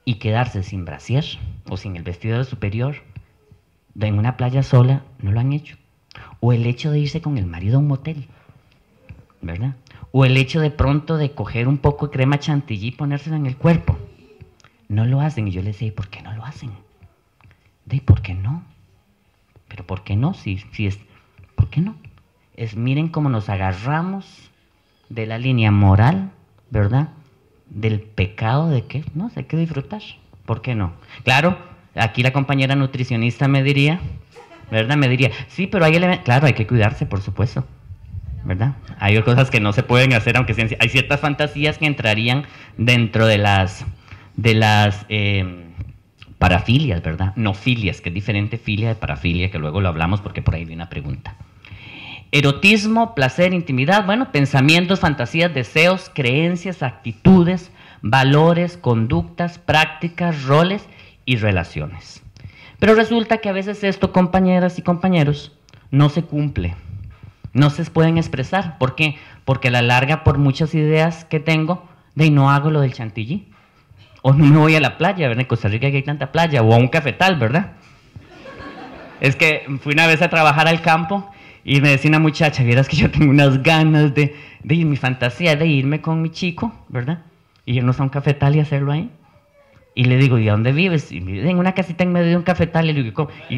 y quedarse sin brasier o sin el vestido superior en una playa sola, no lo han hecho. O el hecho de irse con el marido a un motel, ¿verdad? O el hecho de pronto de coger un poco de crema chantilly y ponérsela en el cuerpo. No lo hacen. Y yo les decía, ¿y por qué no lo hacen? ¿De por qué no? ¿Pero por qué no? Si, si es, ¿por qué no? Es, miren cómo nos agarramos de la línea moral, ¿verdad? Del pecado de que, no, hay que disfrutar. ¿Por qué no? Claro, aquí la compañera nutricionista me diría, ¿verdad? Me diría, sí, pero hay elementos, claro, hay que cuidarse, por supuesto, ¿verdad? Hay cosas que no se pueden hacer, aunque sean, hay ciertas fantasías que entrarían dentro de las, de las eh, parafilias, ¿verdad? No filias, que es diferente filia de parafilia, que luego lo hablamos porque por ahí vi una pregunta. Erotismo, placer, intimidad, bueno, pensamientos, fantasías, deseos, creencias, actitudes, valores, conductas, prácticas, roles y relaciones. Pero resulta que a veces esto, compañeras y compañeros, no se cumple, no se pueden expresar. ¿Por qué? Porque a la larga, por muchas ideas que tengo, de no hago lo del chantilly, o no me voy a la playa, ¿verdad? En Costa Rica que hay tanta playa, o a un cafetal, ¿verdad? Es que fui una vez a trabajar al campo y me decía una muchacha, vieras que yo tengo unas ganas de, de ir, mi fantasía de irme con mi chico, ¿verdad? Y irnos a un cafetal y hacerlo ahí. Y le digo, ¿y a dónde vives? Y me dice, en una casita en medio de un cafetal. Y le digo, ¿cómo? Y, y,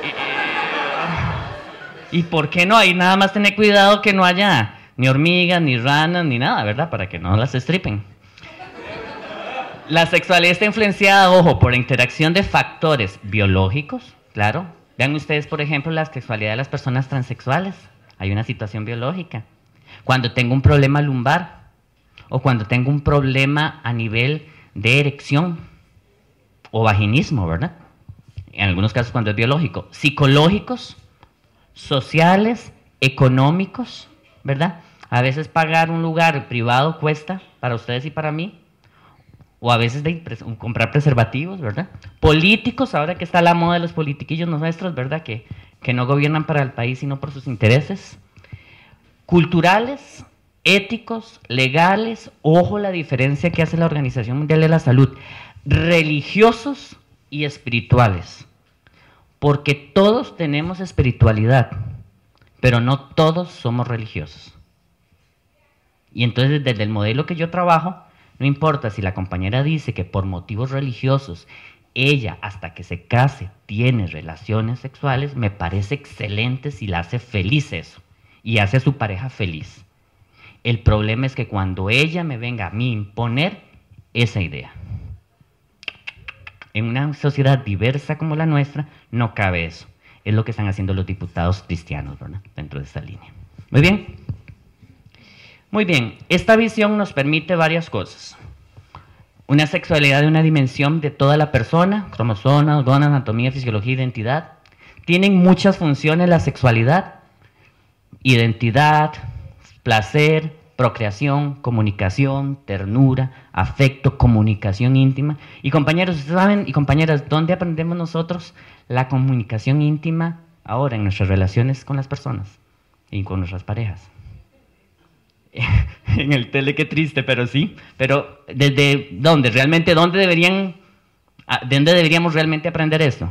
y, ¿y por qué no? Ahí nada más tener cuidado que no haya ni hormigas, ni ranas, ni nada, ¿verdad? Para que no las estripen. La sexualidad está influenciada, ojo, por interacción de factores biológicos, claro. Vean ustedes, por ejemplo, la sexualidad de las personas transexuales. Hay una situación biológica. Cuando tengo un problema lumbar o cuando tengo un problema a nivel de erección o vaginismo, ¿verdad? En algunos casos cuando es biológico. Psicológicos, sociales, económicos, ¿verdad? A veces pagar un lugar privado cuesta para ustedes y para mí. O a veces de comprar preservativos, ¿verdad? Políticos, ahora que está la moda de los politiquillos nuestros, ¿verdad? Que, que no gobiernan para el país sino por sus intereses. Culturales, éticos, legales, ojo la diferencia que hace la Organización Mundial de la Salud. Religiosos y espirituales. Porque todos tenemos espiritualidad, pero no todos somos religiosos. Y entonces desde el modelo que yo trabajo, no importa si la compañera dice que por motivos religiosos ella hasta que se case tiene relaciones sexuales, me parece excelente si la hace feliz eso y hace a su pareja feliz. El problema es que cuando ella me venga a mí imponer esa idea. En una sociedad diversa como la nuestra no cabe eso. Es lo que están haciendo los diputados cristianos, ¿verdad? Dentro de esta línea. Muy bien. Muy bien, esta visión nos permite varias cosas. Una sexualidad de una dimensión de toda la persona, cromosomas, gónadas, anatomía, fisiología, identidad. Tienen muchas funciones la sexualidad, identidad, placer, procreación, comunicación, ternura, afecto, comunicación íntima. Y compañeros, ustedes saben, y compañeras, ¿dónde aprendemos nosotros la comunicación íntima ahora en nuestras relaciones con las personas y con nuestras parejas? En el tele, qué triste, pero sí. Pero ¿desde dónde? ¿Realmente dónde deberían, de dónde deberíamos realmente aprender esto?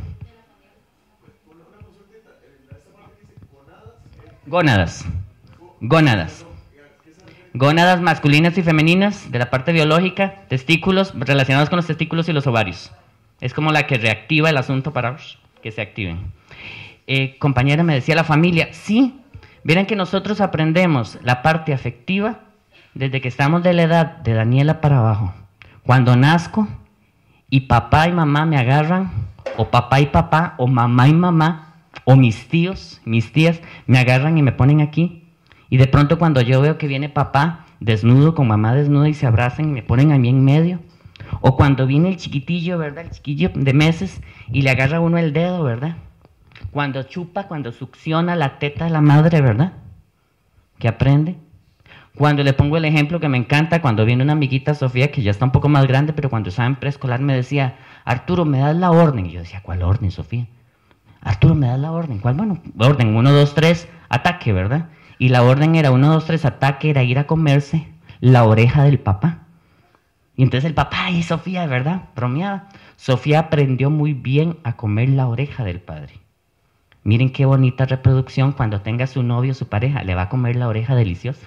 Gónadas. Gónadas. Gónadas masculinas y femeninas de la parte biológica, testículos relacionados con los testículos y los ovarios. Es como la que reactiva el asunto para que se activen. Eh, compañera me decía la familia, sí. Miren que nosotros aprendemos la parte afectiva desde que estamos de la edad de Daniela para abajo. Cuando nazco y papá y mamá me agarran, o papá y papá, o mamá y mamá, o mis tíos, mis tías, me agarran y me ponen aquí. Y de pronto cuando yo veo que viene papá desnudo con mamá desnuda y se abrazan y me ponen a mí en medio. O cuando viene el chiquitillo, ¿verdad? El chiquillo de meses y le agarra uno el dedo, ¿verdad? Cuando chupa, cuando succiona la teta de la madre, ¿verdad? Que aprende. Cuando le pongo el ejemplo que me encanta, cuando viene una amiguita Sofía, que ya está un poco más grande, pero cuando estaba en preescolar me decía, Arturo, ¿me das la orden? Y yo decía, ¿cuál orden, Sofía? Arturo, ¿me das la orden? ¿Cuál? Bueno, orden, uno, dos, tres, ataque, ¿verdad? Y la orden era uno, dos, tres, ataque, era ir a comerse la oreja del papá. Y entonces el papá, y Sofía, ¿verdad? Bromeaba. Sofía aprendió muy bien a comer la oreja del padre. Miren qué bonita reproducción, cuando tenga su novio, su pareja, le va a comer la oreja delicioso.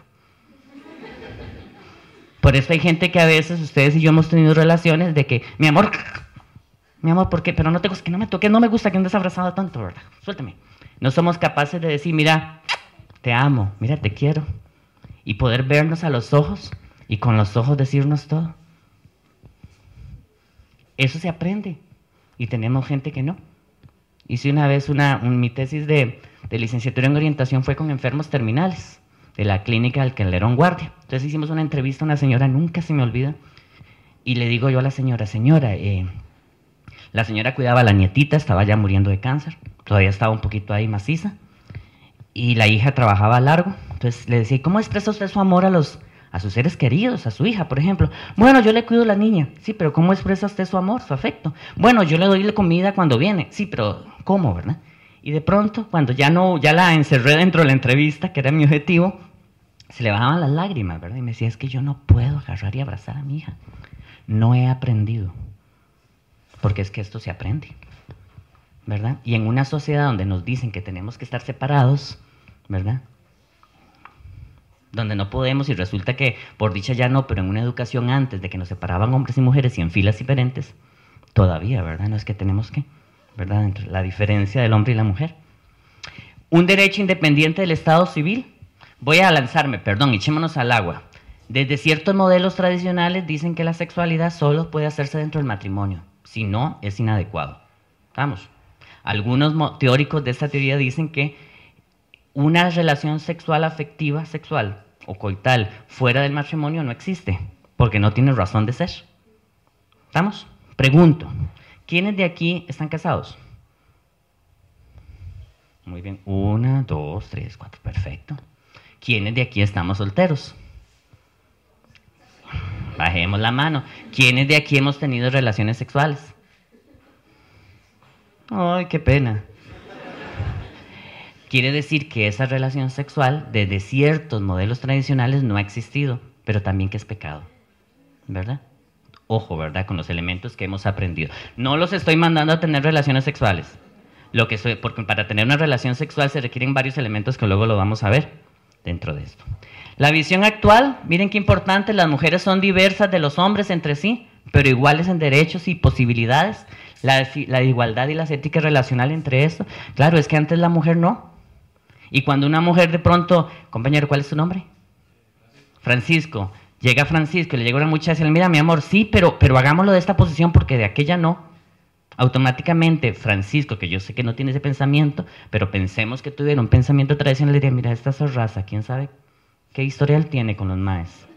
Por eso hay gente que a veces, ustedes y yo hemos tenido relaciones de que, mi amor, mi amor, ¿por qué? Pero no te gusta, que no me toques, no me gusta que andes abrazado tanto, ¿verdad? Suéltame. No somos capaces de decir, mira, te amo, mira, te quiero. Y poder vernos a los ojos y con los ojos decirnos todo. Eso se aprende. Y tenemos gente que no. Hice una vez una, un, mi tesis de, de licenciatura en orientación fue con enfermos terminales de la clínica del Calderón Guardia. Entonces hicimos una entrevista a una señora, nunca se me olvida, y le digo yo a la señora, señora, eh, la señora cuidaba a la nietita, estaba ya muriendo de cáncer, todavía estaba un poquito ahí maciza, y la hija trabajaba largo. Entonces le decía, ¿cómo expresa usted su amor a los a sus seres queridos, a su hija, por ejemplo? Bueno, yo le cuido a la niña. Sí, pero ¿cómo expresa usted su amor, su afecto? Bueno, yo le doy la comida cuando viene. Sí, pero ¿cómo, verdad? Y de pronto, cuando ya no, ya la encerré dentro de la entrevista, que era mi objetivo, se le bajaban las lágrimas, ¿verdad? Y me decía, es que yo no puedo agarrar y abrazar a mi hija. No he aprendido. Porque es que esto se aprende, ¿verdad? Y en una sociedad donde nos dicen que tenemos que estar separados, ¿verdad? Donde no podemos, y resulta que por dicha ya no, pero en una educación antes de que nos separaban hombres y mujeres y en filas diferentes, todavía, ¿verdad? No es que tenemos que, ¿verdad? Entre la diferencia del hombre y la mujer. Un derecho independiente del Estado civil. Voy a lanzarme, perdón, echémonos al agua. Desde ciertos modelos tradicionales dicen que la sexualidad solo puede hacerse dentro del matrimonio. Si no, es inadecuado. Vamos. Algunos teóricos de esta teoría dicen que una relación sexual afectiva, sexual o coital fuera del matrimonio no existe, porque no tiene razón de ser. ¿Estamos? Pregunto, ¿quiénes de aquí están casados? Muy bien, una, dos, tres, cuatro, perfecto. ¿Quiénes de aquí estamos solteros? Bajemos la mano. ¿Quiénes de aquí hemos tenido relaciones sexuales? Ay, qué pena. Quiere decir que esa relación sexual, desde ciertos modelos tradicionales, no ha existido, pero también que es pecado, ¿verdad? Ojo, ¿verdad? Con los elementos que hemos aprendido. No los estoy mandando a tener relaciones sexuales, lo que soy, porque para tener una relación sexual se requieren varios elementos que luego lo vamos a ver dentro de esto. La visión actual, miren qué importante, las mujeres son diversas de los hombres entre sí, pero iguales en derechos y posibilidades. La, la igualdad y las éticas relacionales entre esto. Claro, es que antes la mujer no. Y cuando una mujer de pronto, compañero, ¿cuál es tu nombre? Francisco. Llega Francisco y le llega una muchacha y le dice, mira, mi amor, sí, pero, pero hagámoslo de esta posición porque de aquella no. Automáticamente, Francisco, que yo sé que no tiene ese pensamiento, pero pensemos que tuviera un pensamiento tradicional, le diría, mira, esta es raza, ¿quién sabe qué historial tiene con los maes?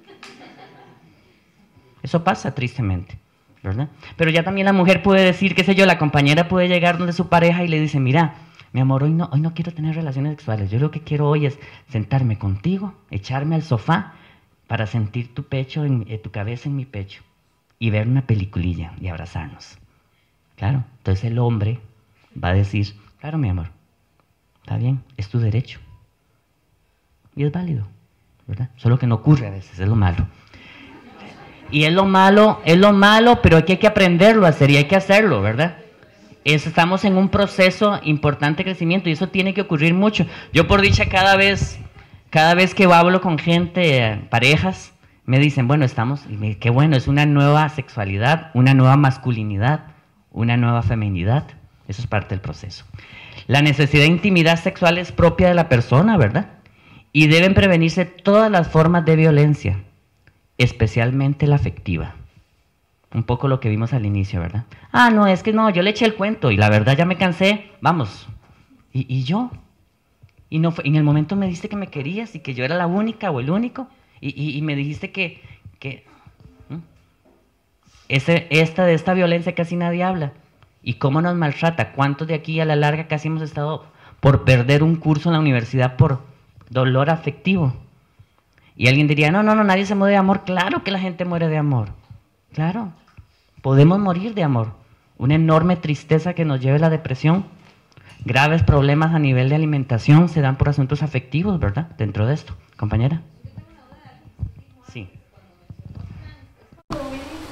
Eso pasa tristemente, ¿verdad? Pero ya también la mujer puede decir, qué sé yo, la compañera puede llegar donde su pareja y le dice, mira, mi amor, hoy no, hoy no quiero tener relaciones sexuales, yo lo que quiero hoy es sentarme contigo, echarme al sofá para sentir tu pecho, en, eh, tu cabeza en mi pecho y ver una peliculilla y abrazarnos. Claro, entonces el hombre va a decir, claro, mi amor, está bien, es tu derecho. Y es válido, ¿verdad? Solo que no ocurre a veces, es lo malo. Y es lo malo, es lo malo, pero aquí hay que aprenderlo a hacer y hay que hacerlo, ¿verdad? Es, estamos en un proceso importante de crecimiento y eso tiene que ocurrir mucho. Yo por dicha cada vez, cada vez que hablo con gente, eh, parejas, me dicen, bueno, estamos, y me, qué bueno, es una nueva sexualidad, una nueva masculinidad, una nueva feminidad. Eso es parte del proceso. La necesidad de intimidad sexual es propia de la persona, ¿verdad? Y deben prevenirse todas las formas de violencia, especialmente la afectiva. Un poco lo que vimos al inicio, ¿verdad? Ah, no, es que no, yo le eché el cuento y la verdad ya me cansé, vamos. ¿Y, y yo? Y no fue, en el momento me dijiste que me querías y que yo era la única o el único y, y, y me dijiste que... que ¿hmm? Ese, esta, de esta violencia casi nadie habla. ¿Y cómo nos maltrata? ¿Cuántos de aquí a la larga casi hemos estado por perder un curso en la universidad por dolor afectivo? Y alguien diría, no, no, no, nadie se muere de amor. Claro que la gente muere de amor. Claro, podemos morir de amor. Una enorme tristeza que nos lleve a la depresión. Graves problemas a nivel de alimentación se dan por asuntos afectivos, ¿verdad? Dentro de esto. Compañera. Sí.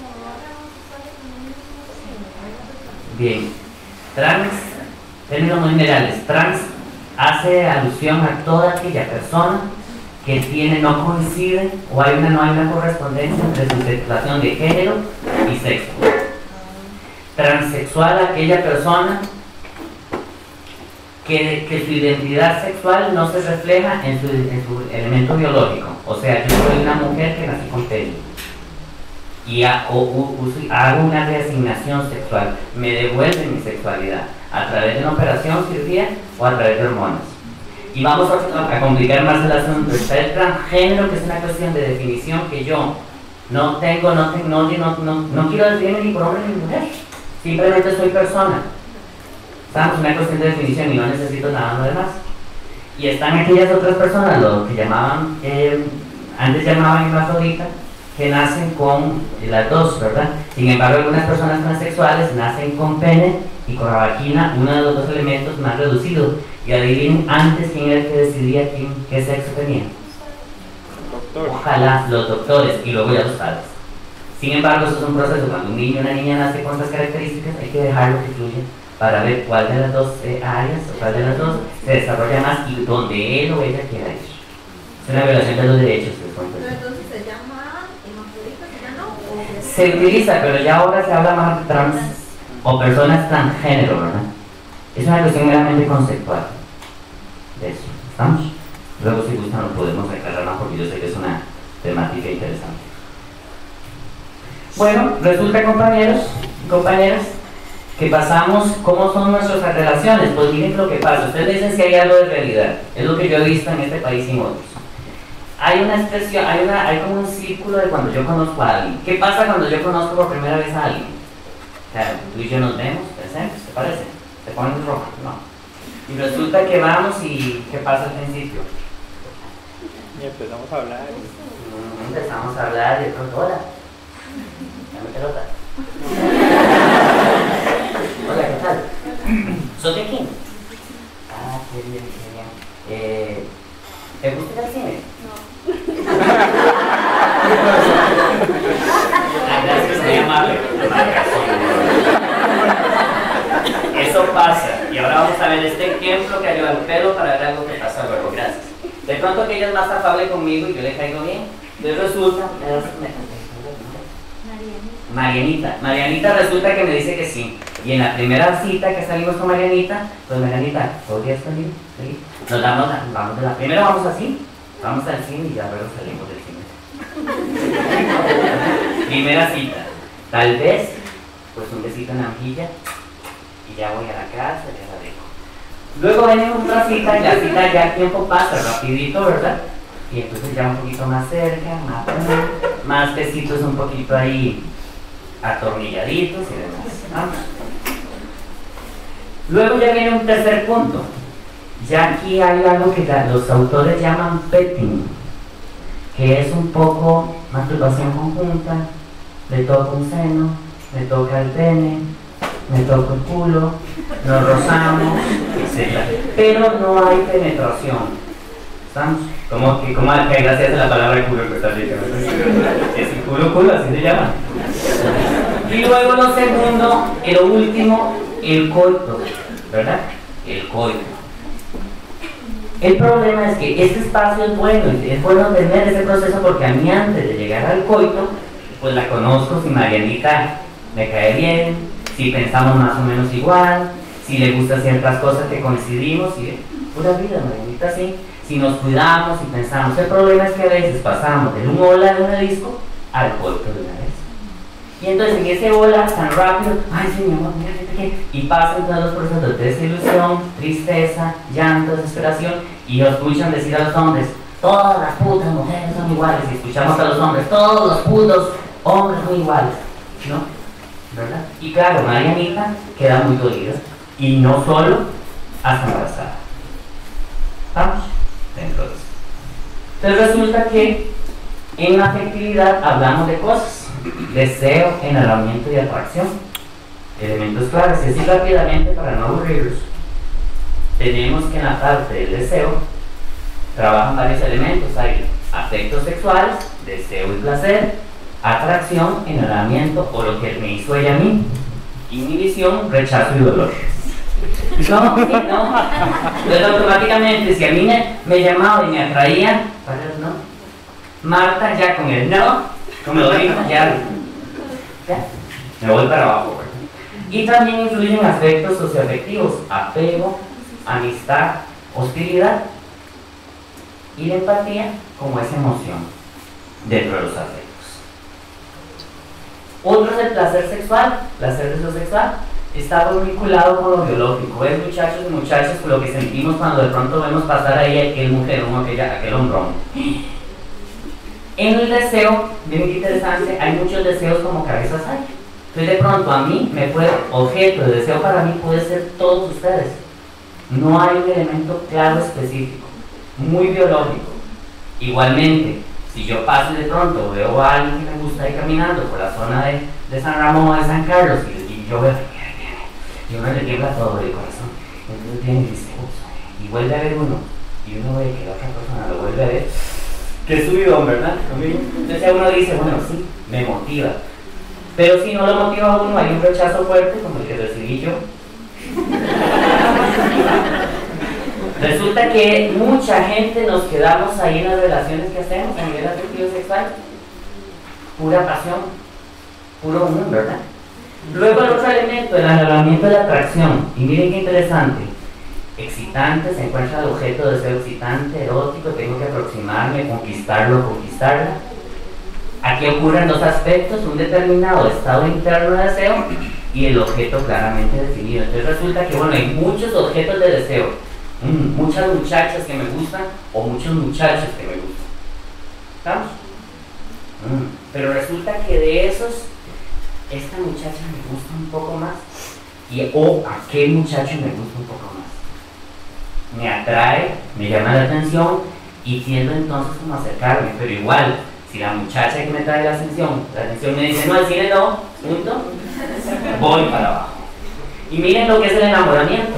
Bien, trans, términos muy generales, trans hace alusión a toda aquella persona que tiene, no coincide o hay una, no hay una correspondencia entre su situación de género y sexo. Transexual, aquella persona que, que su identidad sexual no se refleja en su, en su elemento biológico. O sea, yo soy una mujer que nací con pelo y ha, o, o, o, hago una reasignación sexual, me devuelven mi sexualidad a través de una operación, cirugía o a través de hormonas. Y vamos a, a complicar más el asunto. Está el transgénero, que es una cuestión de definición que yo no tengo, no, tengo, no, no, no, no quiero definirme ni por hombre ni mujer, simplemente soy persona. Estamos en una cuestión de definición y no necesito nada más demás. Y están aquellas otras personas, lo que llamaban, eh, antes llamaban hermafrodita, que nacen con las dos, ¿verdad? Sin embargo, algunas personas transexuales nacen con pene y con la vagina, uno de los dos elementos más reducidos. Y adivinen antes quién era el que decidía quién, qué sexo tenía. Doctor. Ojalá los doctores y luego ya los padres. Sin embargo, eso es un proceso. Cuando un niño o una niña nace con estas características, hay que dejarlo que fluya para ver cuál de las dos eh, áreas o cuál de las dos se desarrolla más y donde él o ella quiera ir. Es una violación de los derechos. Pero entonces se llama hermafrodita, ¿ya no? ¿O se utiliza, pero ya ahora se habla más de trans o personas transgénero, ¿verdad? Es una cuestión meramente conceptual de eso. ¿Estamos? Luego, si gustan, lo podemos aclarar más porque yo sé que es una temática interesante. Bueno, resulta, compañeros y compañeras, que pasamos, ¿cómo son nuestras relaciones? Pues miren lo que pasa. Ustedes dicen que hay algo de realidad. Es lo que yo he visto en este país y en otros. Hay una expresión, hay, una, hay como un círculo de cuando yo conozco a alguien. ¿Qué pasa cuando yo conozco por primera vez a alguien? Claro, tú y yo nos vemos, presentes, ¿te parece? ¿Te ponen rojo? No. Y resulta que vamos y ¿qué pasa al principio? Y empezamos a hablar. Empezamos a hablar de pronto, hola. Dame pelota. Hola, ¿qué tal? ¿Sos de aquí? Ah, qué bien, qué bien. Eh, ¿Te gusta el cine? No. Ah, gracias, muy amable. Eso pasa. Y ahora vamos a ver este ejemplo que ayuda al pelo para ver algo que pasa luego. Gracias. De pronto que ella es más afable conmigo y yo le caigo bien. Entonces resulta... Marianita. Marianita resulta que me dice que sí. Y en la primera cita que salimos con Marianita, pues Marianita, ¿podrías salir? ¿Sí? Nos damos, vamos de la... Primero vamos así, vamos al cine y ya luego salimos del cine. Primera cita. Tal vez, pues un besito en la mejilla y ya voy a la casa, ya la dejo. Luego viene otra cita y la cita ya el tiempo pasa rapidito, ¿verdad? Y entonces ya un poquito más cerca, más, más besitos un poquito ahí atornilladitos y demás. Vamos. Luego ya viene un tercer punto. Ya aquí hay algo que los autores llaman petting, que es un poco masturbación conjunta. Le toco un seno, me toca el pene, me toco el culo, nos rozamos, etcétera. Pero no hay penetración. ¿Estamos? Como que, como que gracias a la palabra culo que está rica, es el culo, culo, así se llama. Y luego lo segundo, y lo último, el coito, ¿verdad? El coito. El problema es que este espacio es bueno, es bueno tener ese proceso porque a mí antes de llegar al coito, pues la conozco, si Marianita me cae bien, si pensamos más o menos igual, si le gustan ciertas cosas que coincidimos, y pura vida, Marianita, sí. Si nos cuidamos y pensamos. El problema es que a veces pasamos de un hola de una disco al coito de una vez. Y entonces en ese hola tan rápido, ay sí, mi amor, mira, mira, y pasan todos los procesos de desilusión, tristeza, llanto, desesperación, y nos escuchan decir a los hombres, todas las putas mujeres son iguales, y escuchamos a los hombres, todos los putos hombres son iguales, ¿no? ¿Verdad? Y claro, Marianita queda muy dolida, y no solo, hasta embarazada. ¿Vamos? Dentro de eso. Entonces resulta que en la afectividad hablamos de cosas: deseo, enamoramiento y atracción, elementos claves. Y así rápidamente, para no aburrirlos, tenemos que en la parte del deseo trabajan varios elementos. Hay afectos sexuales, deseo y placer, atracción, enamoramiento o lo que me hizo ella a mí. inhibición, rechazo y dolor. No, sí, no. Entonces automáticamente, si a mí me, me llamaba y me atraía, para el no. Marta ya con el no, como lo dijo, ya, ya, me voy para abajo. ¿Verdad? Y también influyen aspectos socioafectivos, apego, amistad, hostilidad y la empatía como esa emoción dentro de los afectos. Otro es el placer sexual, placer deseo-sexual, está muy vinculado con lo biológico. Es muchachos y muchachas con lo que sentimos cuando de pronto vemos pasar ahí aquel mujerón, aquella, aquel hombrón. En el deseo, miren qué interesante, hay muchos deseos como cabezas hay. Entonces de pronto a mí me puede, objeto de deseo para mí puede ser todos ustedes. No hay un elemento claro específico, muy biológico. Igualmente, si yo paso de pronto, veo a alguien que me gusta ahí caminando por la zona de, de San Ramón o de San Carlos y, y yo veo, y uno le tiembla todo el corazón. Entonces viene y dice, ups, y vuelve a ver uno, y uno ve que la otra persona lo vuelve a ver. Qué subidón, ¿verdad? Entonces uno dice, bueno, sí, me motiva. Pero si no lo motiva a uno, hay un rechazo fuerte como el que recibí yo. Resulta que mucha gente nos quedamos ahí en las relaciones que hacemos a nivel afectivo sexual. Pura pasión, puro humor, ¿verdad? Luego el otro elemento, el anhelamiento de la atracción. Y miren qué interesante. Excitante, se encuentra el objeto de deseo excitante, erótico, tengo que aproximarme, conquistarlo, conquistarla. Aquí ocurren dos aspectos, un determinado estado interno de deseo y el objeto claramente definido. Entonces resulta que, bueno, hay muchos objetos de deseo, mm, muchas muchachas que me gustan o muchos muchachos que me gustan. ¿Estamos? Mm, pero resulta que de esos, esta muchacha me gusta un poco más y o aquel muchacho me gusta un poco más. Me atrae, me llama la atención y tiendo entonces como a acercarme, pero igual, si la muchacha que me trae la atención, la atención me dice, no, al cine no, punto, voy para abajo. Y miren lo que es el enamoramiento.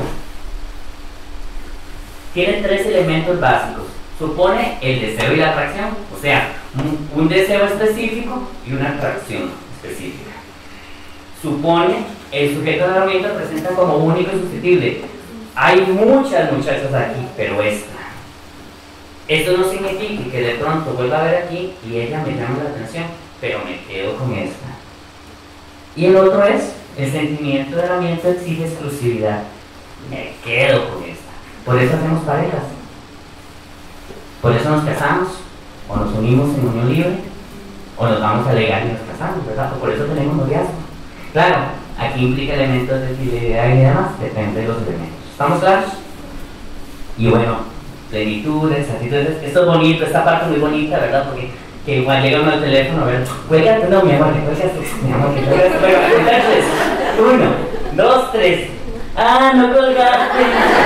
Tiene tres elementos básicos. Supone el deseo y la atracción, o sea, un, un deseo específico y una atracción específica. Supone el sujeto de enamoramiento presenta como único y sustituible. Hay muchas muchachas aquí, pero esta. Esto no significa que de pronto vuelva a ver aquí y ella me llama la atención, pero me quedo con esta. Y el otro es, el sentimiento de enamoramiento exige exclusividad. Me quedo con esta. Por eso hacemos parejas. Por eso nos casamos, o nos unimos en unión libre, o nos vamos a legal y nos casamos, ¿verdad? O por eso tenemos noviazgo. Claro, aquí implica elementos de fidelidad y demás, depende de los elementos. ¿Estamos claros? Y bueno, plenitudes, actitudes, esto es bonito, esta parte muy bonita, ¿verdad? Porque que igual llega uno al teléfono, ¿verdad? Cuélgate, no, mi amor, que cuélgate, mi amor, que cuélgate, cuélgate. Uno, dos, tres. Ah, no colgaste.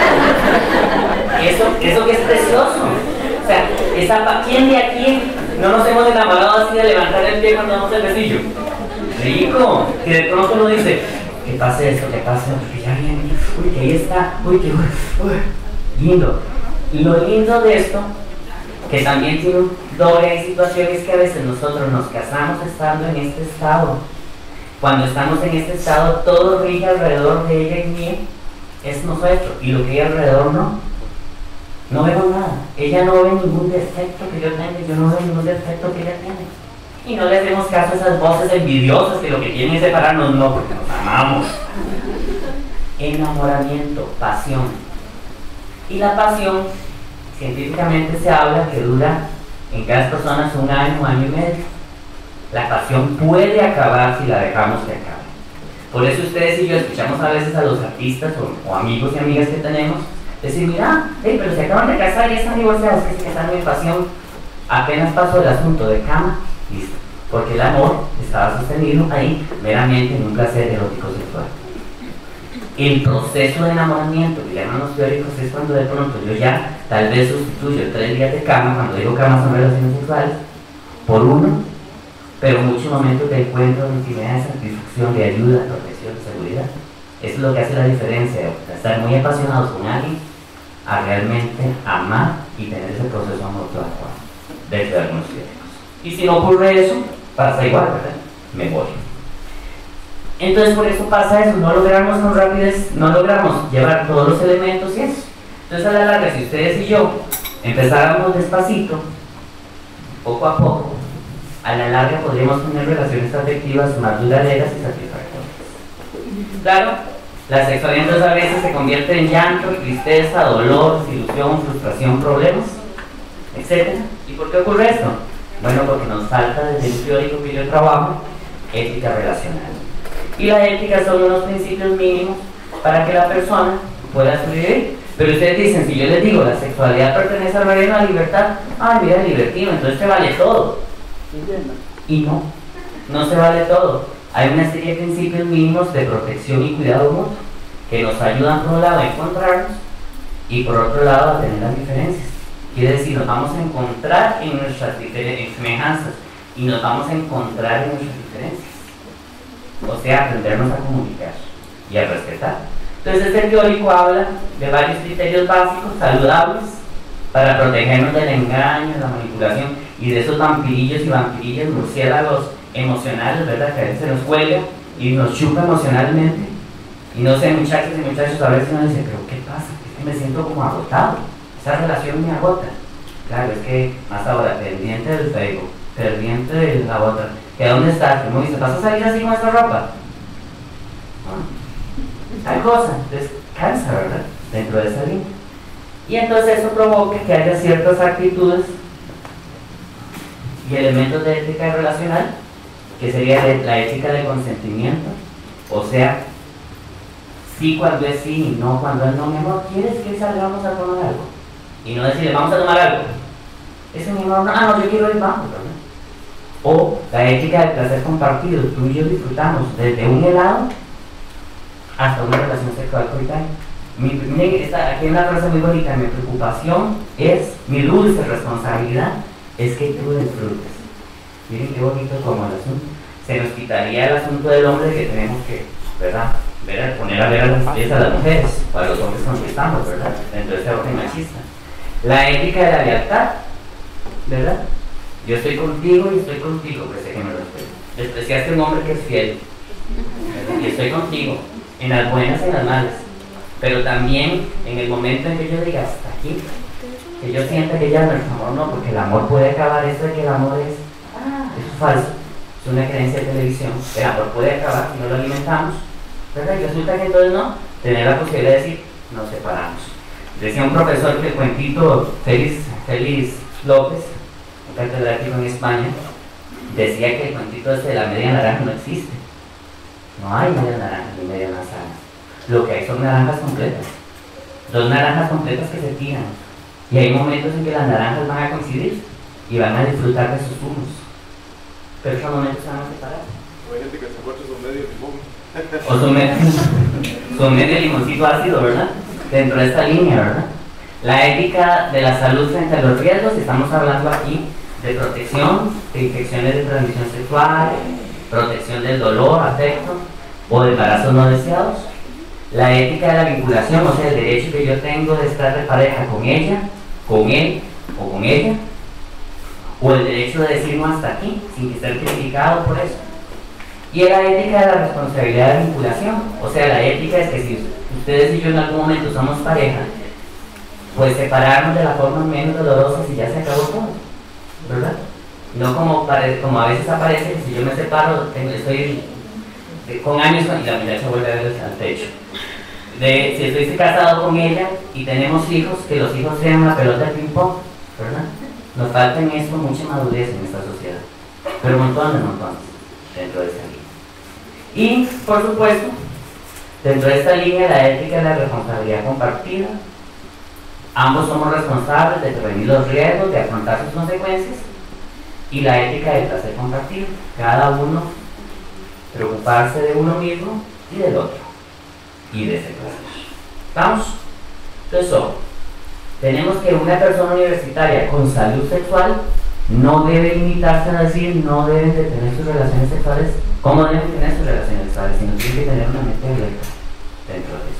Eso, eso que es precioso. O sea, esa, ¿quién de aquí no nos hemos enamorado así de levantar el pie cuando damos el besillo? Rico, que de pronto uno dice, que pase esto, que pase esto, que ya viene, uy, que ahí está, uy, que uy, lindo. Y lo lindo de esto, que también tiene un doble, hay situaciones que a veces nosotros nos casamos estando en este estado. Cuando estamos en este estado, todo rige alrededor de ella y mí, es nuestro, y lo que hay alrededor no. No veo nada. Ella no ve ningún defecto que yo tenga, yo no veo ningún defecto que ella tiene. Y no le hacemos caso a esas voces envidiosas que lo que quieren es separarnos, no, porque nos amamos. Enamoramiento, pasión. Y la pasión, científicamente se habla que dura en cada persona un año, año y medio. La pasión puede acabar si la dejamos que acabe. Por eso ustedes y yo escuchamos a veces a los artistas o, o amigos y amigas que tenemos decir, mira, hey, pero se acaban de casar y están divorciados, que se casaron en pasión. Apenas pasó el asunto de cama, listo. Porque el amor estaba sostenido ahí meramente en un placer erótico sexual. El proceso de enamoramiento, que llaman los teóricos, es cuando de pronto yo ya tal vez sustituyo tres días de cama, cuando digo cama son relaciones sexuales, por uno, pero muchos momentos de encuentro, de intimidad, de satisfacción, de ayuda, protección, de seguridad. Eso es lo que hace la diferencia de estar muy apasionados con alguien a realmente amar y tener ese proceso amoroso adecuado dentro de algunos teóricos. Y si no ocurre eso, pasa igual, ¿verdad? Me voy. Entonces por eso pasa eso, no logramos con rapidez, no logramos llevar todos los elementos y eso. Entonces a la larga, si ustedes y yo empezáramos despacito, poco a poco, a la larga podríamos tener relaciones afectivas más duraderas y satisfactorias. Claro, la sexualidad entonces a veces se convierte en llanto, tristeza, dolor, desilusión, frustración, problemas, etcétera. ¿Y por qué ocurre esto? Bueno, porque nos falta desde el teórico que yo trabajo, ética relacional. Y la ética son unos principios mínimos para que la persona pueda sobrevivir. Pero ustedes dicen, si yo les digo, la sexualidad pertenece al reino de la libertad, ay, mira, el libertino, entonces te vale todo. Y no, no se vale todo. Hay una serie de principios mínimos de protección y cuidado mutuo que nos ayudan por un lado a encontrarnos y por otro lado a tener las diferencias. Quiere decir, nos vamos a encontrar en nuestras en semejanzas y nos vamos a encontrar en nuestras diferencias. O sea, aprendernos a comunicar y a respetar. Entonces este teórico habla de varios criterios básicos, saludables, para protegernos del engaño, de la manipulación y de esos vampirillos y vampirillas, murciélagos emocionales, ¿verdad? Que a veces se nos cuelga y nos chupa emocionalmente. Y no sé, muchachos y muchachos, a veces uno dice, pero ¿qué pasa? Es que me siento como agotado. Esa relación me agota. Claro, es que más ahora, pendiente del Facebook, pendiente de la otra. ¿Que dónde estás? ¿Cómo dice? ¿Vas a salir así con esta ropa? No. Hay cosas, entonces cansa, ¿verdad? Dentro de esa línea. Y entonces eso provoca que haya ciertas actitudes y elementos de ética relacional, que sería la ética del consentimiento, o sea, sí cuando es sí y no cuando es no. Mi amor, ¿quieres que salgamos a tomar algo? Y no decirle, vamos a tomar algo. Ese mi amor, no, ah, no, yo quiero ir, vamos, ¿verdad? O la ética del placer compartido, tú y yo disfrutamos desde un helado hasta una relación sexual coitánea. Miren, esta, aquí hay una frase muy bonita: mi preocupación es, mi dulce responsabilidad es que tú disfrutes. Miren qué bonito como el asunto. Se nos quitaría el asunto del hombre de que tenemos que, ¿verdad? Ver, poner a ver a las, a las mujeres, o a los hombres con que estamos, ¿verdad? Dentro de este orden machista. La ética de la lealtad, ¿verdad? Yo estoy contigo y estoy contigo, pues sé que me respeto. Despreciaste a un hombre que es fiel, ¿verdad? Y estoy contigo, en las buenas y en las malas. Pero también en el momento en que yo diga hasta aquí, que yo sienta que ya no es amor, no, porque el amor puede acabar. Eso de que el amor es, ah, eso es falso, es una creencia de televisión. El amor puede acabar si no lo alimentamos, ¿verdad? Y resulta que entonces no, tener la posibilidad de decir, nos separamos. Decía un profesor que el cuentito, Félix, Félix López, un catedrático en España, decía que el cuentito ese de la media naranja no existe. No hay media naranja ni media manzana. Lo que hay son naranjas completas. Dos naranjas completas que se tiran. Y hay momentos en que las naranjas van a coincidir y van a disfrutar de sus zumos. Pero esos momentos se van a separar. Hay gente que se encuentra su medio limón. O su medio, su medio limoncito ácido, ¿verdad? Dentro de esta línea, ¿verdad? La ética de la salud frente a los riesgos, estamos hablando aquí de protección de infecciones de transmisión sexual, protección del dolor, afecto o de embarazos no deseados. La ética de la vinculación, o sea, el derecho que yo tengo de estar de pareja con ella, con él o con ella, o el derecho de decir no hasta aquí, sin que esté criticado por eso. Y la ética de la responsabilidad de vinculación, o sea, la ética es que si ustedes y yo en algún momento somos pareja, pues separarnos de la forma menos dolorosa si ya se acabó todo, ¿verdad? No como, como a veces aparece que si yo me separo, tengo, estoy con años y la muchacha vuelve a ver al techo. De, si estoy casado con ella y tenemos hijos, que los hijos sean la pelota de ping-pong, ¿verdad? Nos falta en esto mucha madurez en esta sociedad, pero montones, montones dentro de esta línea. Y, por supuesto, dentro de esta línea, la ética de la responsabilidad compartida. Ambos somos responsables de prevenir los riesgos, de afrontar sus consecuencias. Y la ética del placer compartido. Cada uno preocuparse de uno mismo y del otro. Y de ese placer. ¿Vamos? Entonces, ojo. Tenemos que una persona universitaria con salud sexual no debe limitarse a decir no deben de tener sus relaciones sexuales. ¿Cómo deben tener sus relaciones sexuales? Sino tienen que tener una mente abierta dentro de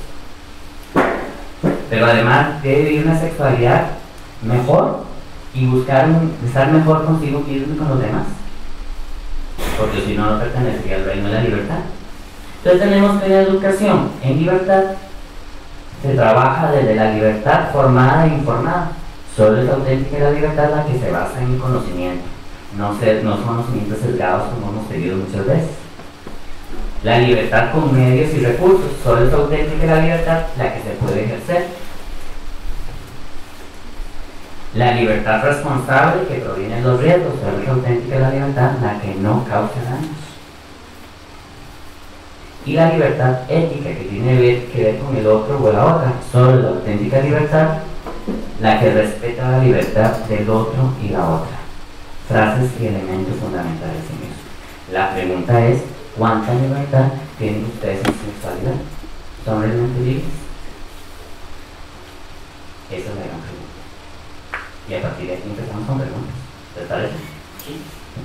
eso. Pero además debe vivir una sexualidad mejor y buscar un, estar mejor consigo mismo y con los demás. Porque si no, no pertenecería al reino de la libertad. Entonces tenemos que la educación en libertad se trabaja desde la libertad formada e informada. Solo es auténtica la libertad la que se basa en el conocimiento, no, ser, no son conocimientos sesgados como hemos pedido muchas veces. La libertad con medios y recursos, solo es auténtica la libertad la que se puede ejercer. La libertad responsable que proviene de los riesgos, solo es auténtica la libertad la que no causa daños. Y la libertad ética que tiene que ver con el otro o la otra, solo es la auténtica libertad la que respeta la libertad del otro y la otra. Frases y elementos fundamentales en eso. La pregunta es, ¿cuánta libertad tienen ustedes en su sexualidad? ¿Son realmente libres? Esa es la gran pregunta. Y a partir de aquí empezamos con preguntas. ¿Les parece? Sí.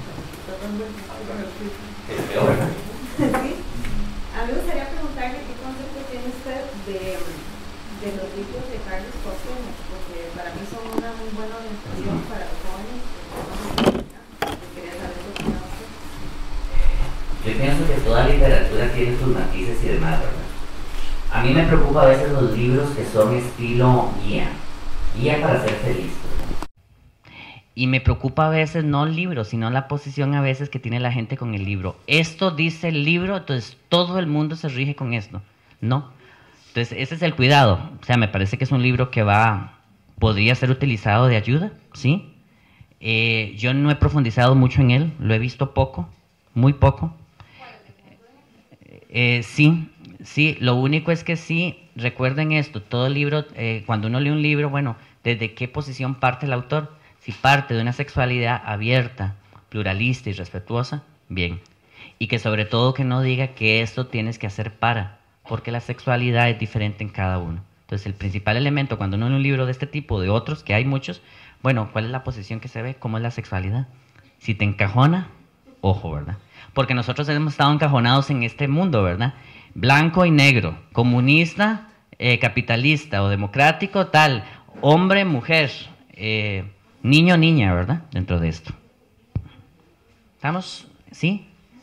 Es peor, ¿verdad? Sí. A mí me gustaría preguntarle qué concepto tiene usted de, de los libros de Carlos Costello, porque para mí son una muy buena orientación para los jóvenes. Quería saber qué opina usted. Yo pienso que toda literatura tiene sus matices y demás, ¿verdad? A mí me preocupa a veces los libros que son estilo guía, guía para ser feliz. Y me preocupa a veces no el libro, sino la posición a veces que tiene la gente con el libro. Esto dice el libro, entonces todo el mundo se rige con esto. No. Entonces ese es el cuidado. O sea, me parece que es un libro que va, podría ser utilizado de ayuda, ¿sí? Eh, yo no he profundizado mucho en él, lo he visto poco, muy poco. Eh, sí, sí, lo único es que sí, recuerden esto, todo el libro, eh, cuando uno lee un libro, bueno, ¿desde qué posición parte el autor? Si parte de una sexualidad abierta, pluralista y respetuosa, bien. Y que sobre todo que no diga que esto tienes que hacer para, porque la sexualidad es diferente en cada uno. Entonces el principal elemento cuando uno lee un libro de este tipo, de otros, que hay muchos, bueno, ¿cuál es la posición que se ve? ¿Cómo es la sexualidad? Si te encajona, ojo, ¿verdad? Porque nosotros hemos estado encajonados en este mundo, ¿verdad? Blanco y negro, comunista, eh, capitalista o democrático, tal, hombre, mujer, eh, niño, niña, ¿verdad? Dentro de esto. ¿Estamos? ¿Sí?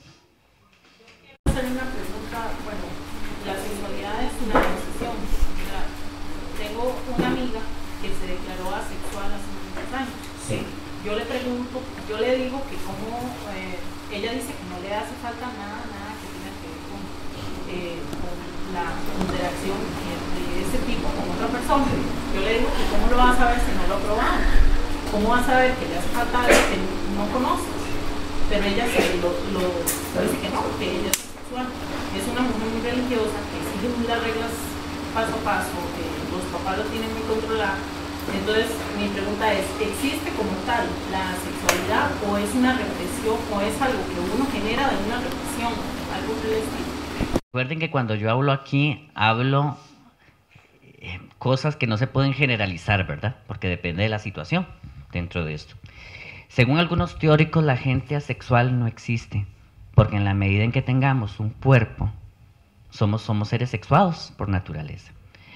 Quiero hacer una pregunta. Bueno, la sexualidad es una decisión. ¿Verdad? Tengo una amiga que se declaró asexual hace muchos años. Sí. Yo le pregunto, yo le digo que como, eh, ella dice que no le hace falta nada, nada que tenga que ver con, eh, con la interacción de ese tipo con otra persona. Yo le digo que cómo lo va a saber si no lo ha probado. ¿Cómo vas a saber que le hace falta algo que no conoces? Pero ella se lo, lo dice que no, que ella es sexual. Es una mujer muy religiosa que sigue muy las reglas paso a paso, que los papás lo tienen muy controlado. Entonces, mi pregunta es, ¿existe como tal la sexualidad o es una represión o es algo que uno genera de una represión, algo del estilo? Recuerden que cuando yo hablo aquí, hablo eh, cosas que no se pueden generalizar, ¿verdad? Porque depende de la situación dentro de esto. Según algunos teóricos, la gente asexual no existe, porque en la medida en que tengamos un cuerpo, somos, somos seres sexuados por naturaleza.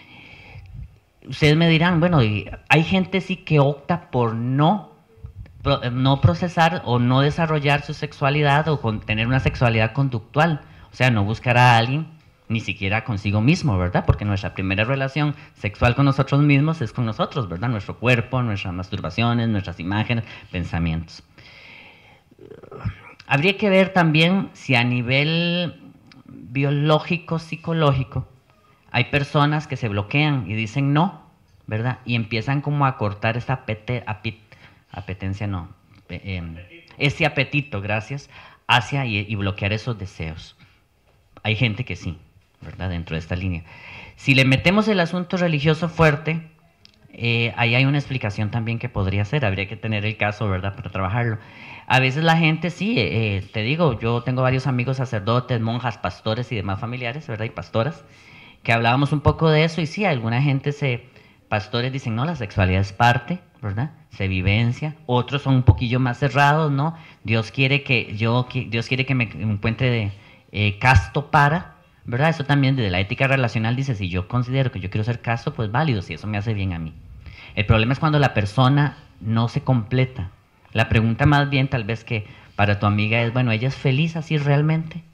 Ustedes me dirán, bueno, y hay gente sí que opta por no, no procesar o no desarrollar su sexualidad o con, tener una sexualidad conductual, o sea, no buscar a alguien ni siquiera consigo mismo, ¿verdad? Porque nuestra primera relación sexual con nosotros mismos es con nosotros, ¿verdad? Nuestro cuerpo, nuestras masturbaciones, nuestras imágenes, pensamientos. Habría que ver también si a nivel biológico, psicológico, hay personas que se bloquean y dicen no, ¿verdad? Y empiezan como a cortar esa apete, apet, apetencia, no, eh, ese apetito, gracias, hacia y, y bloquear esos deseos. Hay gente que sí, ¿verdad? Dentro de esta línea. Si le metemos el asunto religioso fuerte, eh, ahí hay una explicación también que podría ser, habría que tener el caso, ¿verdad? Para trabajarlo. A veces la gente sí, eh, te digo, yo tengo varios amigos sacerdotes, monjas, pastores y demás familiares, ¿verdad? Y pastoras, que hablábamos un poco de eso y sí, alguna gente se, pastores dicen, no, la sexualidad es parte, ¿verdad? Se vivencia, otros son un poquillo más cerrados, ¿no? Dios quiere que yo, que, Dios quiere que me encuentre de, eh, casto para, ¿verdad? Eso también desde la ética relacional dice, si yo considero que yo quiero ser casto, pues válido, si eso me hace bien a mí. El problema es cuando la persona no se completa. La pregunta más bien tal vez que para tu amiga es, bueno, ¿ella es feliz así realmente?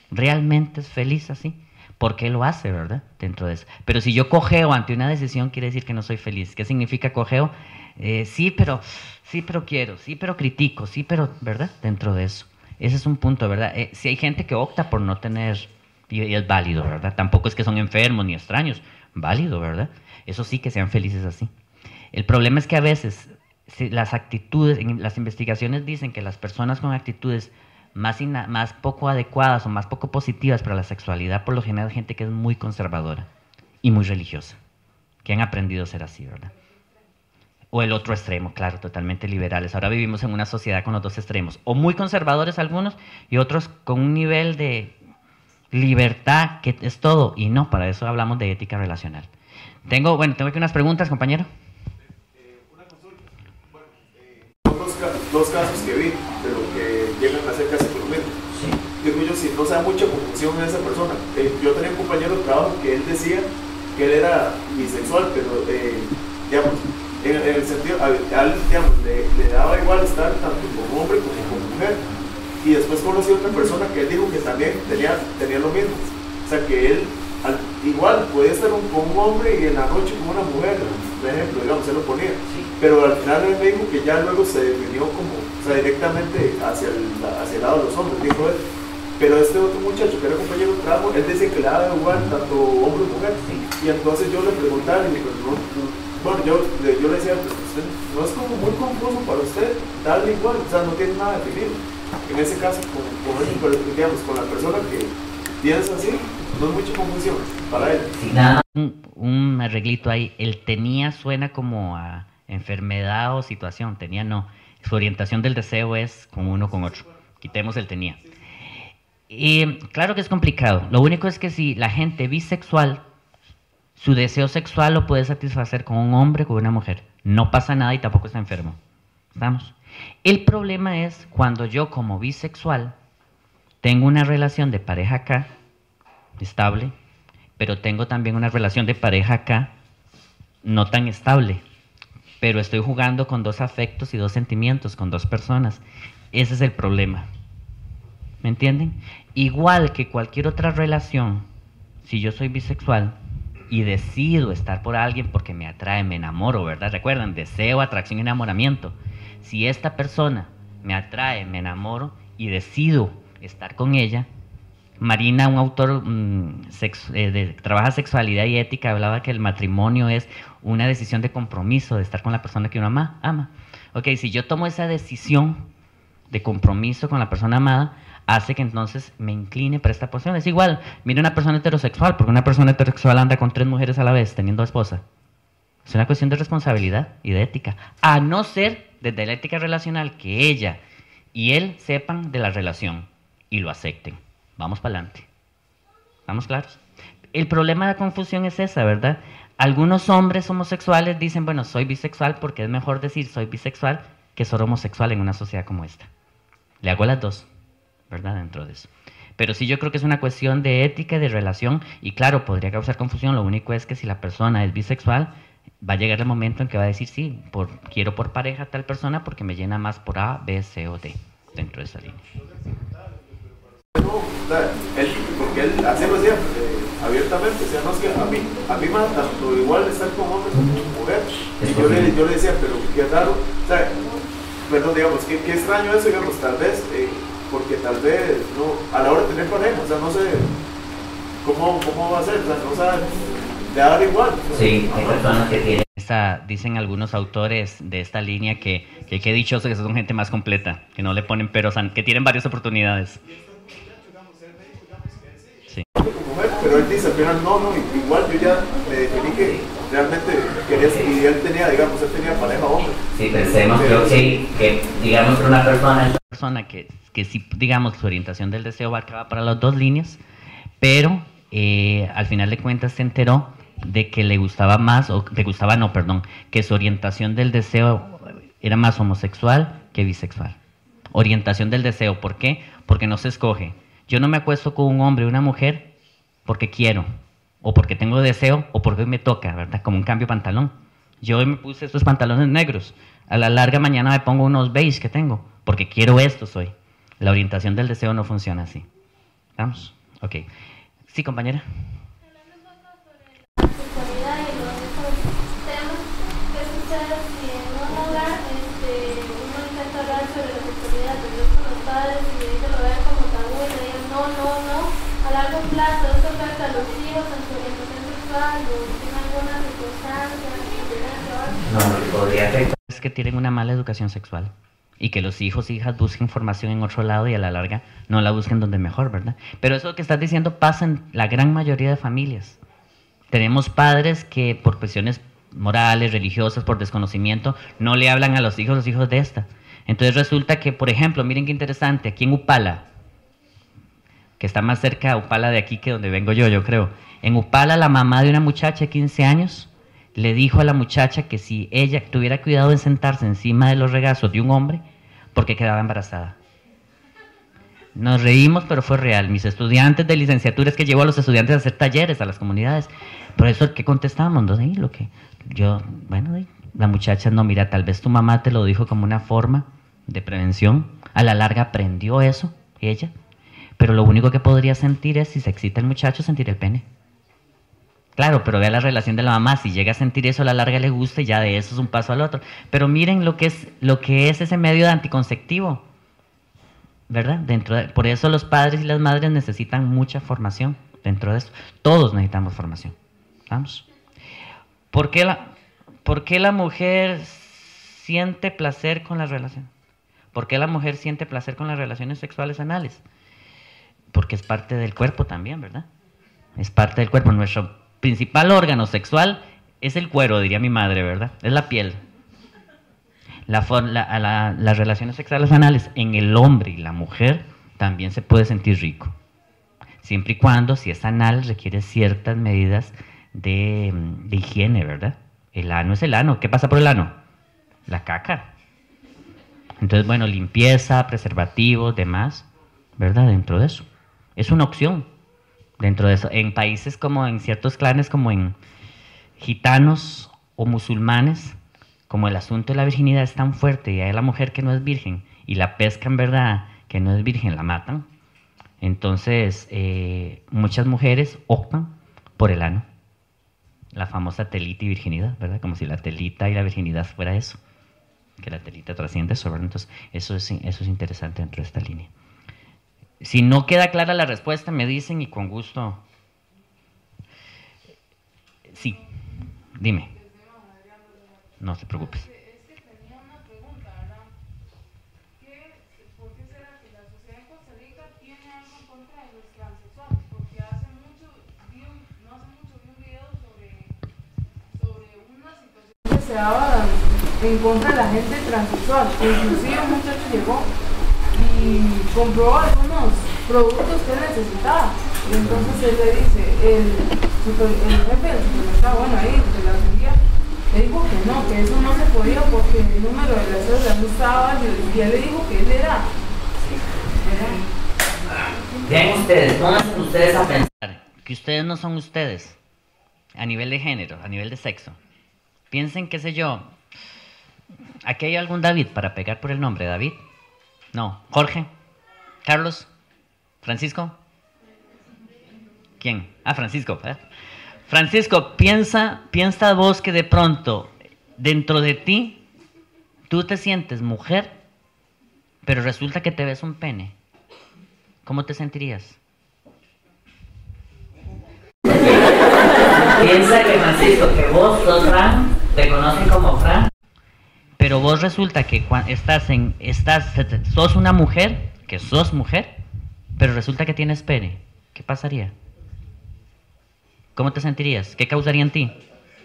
¿Realmente es feliz así? ¿Por qué lo hace, verdad? Dentro de eso. Pero si yo cojeo ante una decisión, quiere decir que no soy feliz. ¿Qué significa cojeo? Eh, sí, pero, sí, pero quiero, sí, pero critico, sí, pero, ¿verdad? Dentro de eso. Ese es un punto, ¿verdad? Eh, si hay gente que opta por no tener, y, y es válido, ¿verdad? Tampoco es que son enfermos ni extraños, válido, ¿verdad? Eso sí, que sean felices así. El problema es que a veces si las actitudes, en las investigaciones dicen que las personas con actitudes más, ina, más poco adecuadas o más poco positivas para la sexualidad, por lo general gente que es muy conservadora y muy religiosa, que han aprendido a ser así, ¿verdad? O el otro extremo, claro, totalmente liberales. Ahora vivimos en una sociedad con los dos extremos, o muy conservadores algunos y otros con un nivel de libertad que es todo, y no, para eso hablamos de ética relacional. Tengo, bueno, tengo aquí unas preguntas, compañero. Eh, una consulta. Bueno, eh, dos, dos casos que vi, pero que llegan a ser casi por lo mismo. Sí. Digo yo, si no se da mucha confusión en esa persona. Eh, yo tenía un compañero de trabajo que él decía que él era bisexual, pero, eh, digamos, en, en el sentido, a, a él, digamos, le, le daba igual estar tanto como hombre como como mujer. Y después conocí a otra persona que él dijo que también tenía, tenía lo mismo. O sea, que él al, igual podía estar un, con un hombre y en la noche con una mujer, por ejemplo, digamos, él lo ponía. Sí. Pero al final él me dijo que ya luego se definió como, o sea, directamente hacia el, hacia el lado de los hombres, dijo él. Pero este otro muchacho que era compañero de trabajo, él dice que le daba igual tanto hombre o mujer. Sí. Y entonces yo le preguntaba y le dije, no, no, bueno, yo, yo le decía, pues usted no es como muy confuso para usted darle igual, o sea, no tiene nada definido. En ese caso, con, con, el, digamos, con la persona que piensa así, no es mucha confusión para él. Sí, nada, un, un arreglito ahí, el tenía suena como a enfermedad o situación, tenía no. Su orientación del deseo es con uno con otro. Quitemos el tenía. Y claro que es complicado. Lo único es que si la gente bisexual, su deseo sexual lo puede satisfacer con un hombre o con una mujer. No pasa nada y tampoco está enfermo. ¿Estamos? El problema es cuando yo como bisexual tengo una relación de pareja acá, estable, pero tengo también una relación de pareja acá, no tan estable, pero estoy jugando con dos afectos y dos sentimientos, con dos personas. Ese es el problema. ¿Me entienden? Igual que cualquier otra relación, si yo soy bisexual y decido estar por alguien porque me atrae, me enamoro, ¿verdad? Recuerdan, deseo, atracción y enamoramiento. Si esta persona me atrae, me enamoro y decido estar con ella, Marina, un autor mmm, sex, eh, de trabaja sexualidad y ética, hablaba que el matrimonio es una decisión de compromiso, de estar con la persona que uno ama. ama. Ok, si yo tomo esa decisión de compromiso con la persona amada, hace que entonces me incline para esta posición. Es igual, mire una persona heterosexual, porque una persona heterosexual anda con tres mujeres a la vez, teniendo esposa. Es una cuestión de responsabilidad y de ética. A no ser, desde la ética relacional, que ella y él sepan de la relación y lo acepten. Vamos para adelante. ¿Estamos claros? El problema de la confusión es esa, ¿verdad? Algunos hombres homosexuales dicen, bueno, soy bisexual porque es mejor decir soy bisexual que ser homosexual en una sociedad como esta. Le hago las dos, ¿verdad? Dentro de eso. Pero sí, yo creo que es una cuestión de ética y de relación, y claro, podría causar confusión. Lo único es que si la persona es bisexual, va a llegar el momento en que va a decir, sí, por, quiero por pareja a tal persona porque me llena más por A, B, C o D, dentro de esa línea. No, o sea, él, porque él así lo decía eh, abiertamente, o sea, no es que a mí, a mí más tanto igual estar con hombres como con mujer, y yo le, yo le decía, pero qué raro, o sea, perdón, digamos, qué, qué extraño eso, digamos, tal vez, eh, porque tal vez, no, a la hora de tener pareja, o sea, no sé cómo, cómo va a ser, o sea, no sabe, le da igual. Sí, hay personas que tienen esta, dicen algunos autores de esta línea que, que qué dichoso que son gente más completa, que no le ponen peros, que tienen varias oportunidades. Sí. Pero él dice al final, no, no, igual yo ya me definí que realmente quería, y él tenía, digamos, él tenía pareja hombre. Sí, pensemos que, okay, que digamos que una persona, una persona que, que sí, digamos, su orientación del deseo abarcaba para las dos líneas, pero eh, al final de cuentas se enteró de que le gustaba más, o le gustaba, no, perdón, que su orientación del deseo era más homosexual que bisexual. Orientación del deseo, ¿por qué? Porque no se escoge. Yo no me acuesto con un hombre o una mujer porque quiero, o porque tengo deseo, o porque hoy me toca, ¿verdad? Como un cambio de pantalón. Yo hoy me puse estos pantalones negros, a la larga mañana me pongo unos beige que tengo, porque quiero esto, soy. La orientación del deseo no funciona así. ¿Vamos? Ok. Sí, compañera. Hablando un poco sobre la sexualidad y los temas que suceden si en un hogar este, uno intenta hablar sobre la sexualidad, pero con los padres y ellos lo vean como tabú y le digan no, no, no. A largo plazo, esto afecta a los hijos en su orientación sexual o tiene alguna circunstancia que tienen que ver. No, lo que podría afectar es que tienen una mala educación sexual. Y que los hijos e hijas busquen información en otro lado y a la larga no la busquen donde mejor, ¿verdad? Pero eso que estás diciendo pasa en la gran mayoría de familias. Tenemos padres que por cuestiones morales, religiosas, por desconocimiento, no le hablan a los hijos, los hijos de esta. Entonces resulta que, por ejemplo, miren qué interesante, aquí en Upala, que está más cerca de Upala de aquí que donde vengo yo, yo creo. En Upala la mamá de una muchacha de quince años le dijo a la muchacha que si ella tuviera cuidado en sentarse encima de los regazos de un hombre, porque quedaba embarazada. Nos reímos, pero fue real. Mis estudiantes de licenciatura, es que llevo a los estudiantes a hacer talleres a las comunidades. Por eso, ¿qué contestábamos? ¿No? ¿Sí? Lo que yo, bueno, ¿sí? La muchacha, no, mira, tal vez tu mamá te lo dijo como una forma de prevención. A la larga aprendió eso, ella. Pero lo único que podría sentir es, si se excita el muchacho, sentir el pene. Claro, pero vea la relación de la mamá, si llega a sentir eso a la larga le gusta y ya de eso es un paso al otro. Pero miren lo que es, lo que es ese medio de anticonceptivo, ¿verdad? Dentro de, por eso los padres y las madres necesitan mucha formación dentro de esto. Todos necesitamos formación. ¿Vamos? ¿Por qué la, por qué la mujer siente placer con las relaciones? ¿Por qué la mujer siente placer con las relaciones sexuales anales? Porque es parte del cuerpo también, ¿verdad? Es parte del cuerpo. Nuestro principal órgano sexual es el cuero, diría mi madre, ¿verdad? Es la piel. La, la, la, las relaciones sexuales anales en el hombre y la mujer también se puede sentir rico. Siempre y cuando, si es anal, requiere ciertas medidas de, de higiene, ¿verdad? El ano es el ano. ¿Qué pasa por el ano? La caca. Entonces, bueno, limpieza, preservativos, demás, ¿verdad? Dentro de eso. Es una opción. Dentro de eso, en países como en ciertos clanes, como en gitanos o musulmanes, como el asunto de la virginidad es tan fuerte y hay la mujer que no es virgen y la pesca en verdad que no es virgen, la matan. Entonces, eh, muchas mujeres optan por el ano. La famosa telita y virginidad, ¿verdad? Como si la telita y la virginidad fuera eso. Que la telita trasciende eso, ¿verdad? Entonces, eso es, eso es interesante dentro de esta línea. Si no queda clara la respuesta, me dicen y con gusto. Sí, dime. No te preocupes. Es que tenía una pregunta, ¿verdad? ¿Qué, ¿Por qué será que la sociedad en Costa Rica tiene algo en contra de los transexuales? Porque hace mucho, vi un, no hace mucho vi un video sobre, sobre una situación que se daba en contra de la gente transexual. Inclusive un muchacho llegó y compró algunos productos que necesitaba. Y entonces él le dice, el, el jefe del supermercado, bueno, ahí, de la vendía, le dijo que no, que eso no se podía porque el número de las células no estaba válido. Y él le dijo que él era. Bien, ustedes, pónganse ustedes a pensar que ustedes no son ustedes a nivel de género, a nivel de sexo. Piensen, qué sé yo, aquí hay algún David para pegar por el nombre, David. No, Jorge, Carlos, Francisco. ¿Quién? Ah, Francisco. ¿eh? Francisco, piensa, piensa vos que de pronto dentro de ti tú te sientes mujer, pero resulta que te ves un pene. ¿Cómo te sentirías? Piensa que Francisco, que vos sos Fran, te conocen como Fran. Pero vos resulta que estás en, estás, sos una mujer, que sos mujer, pero resulta que tienes pene. ¿Qué pasaría? ¿Cómo te sentirías? ¿Qué causaría en ti?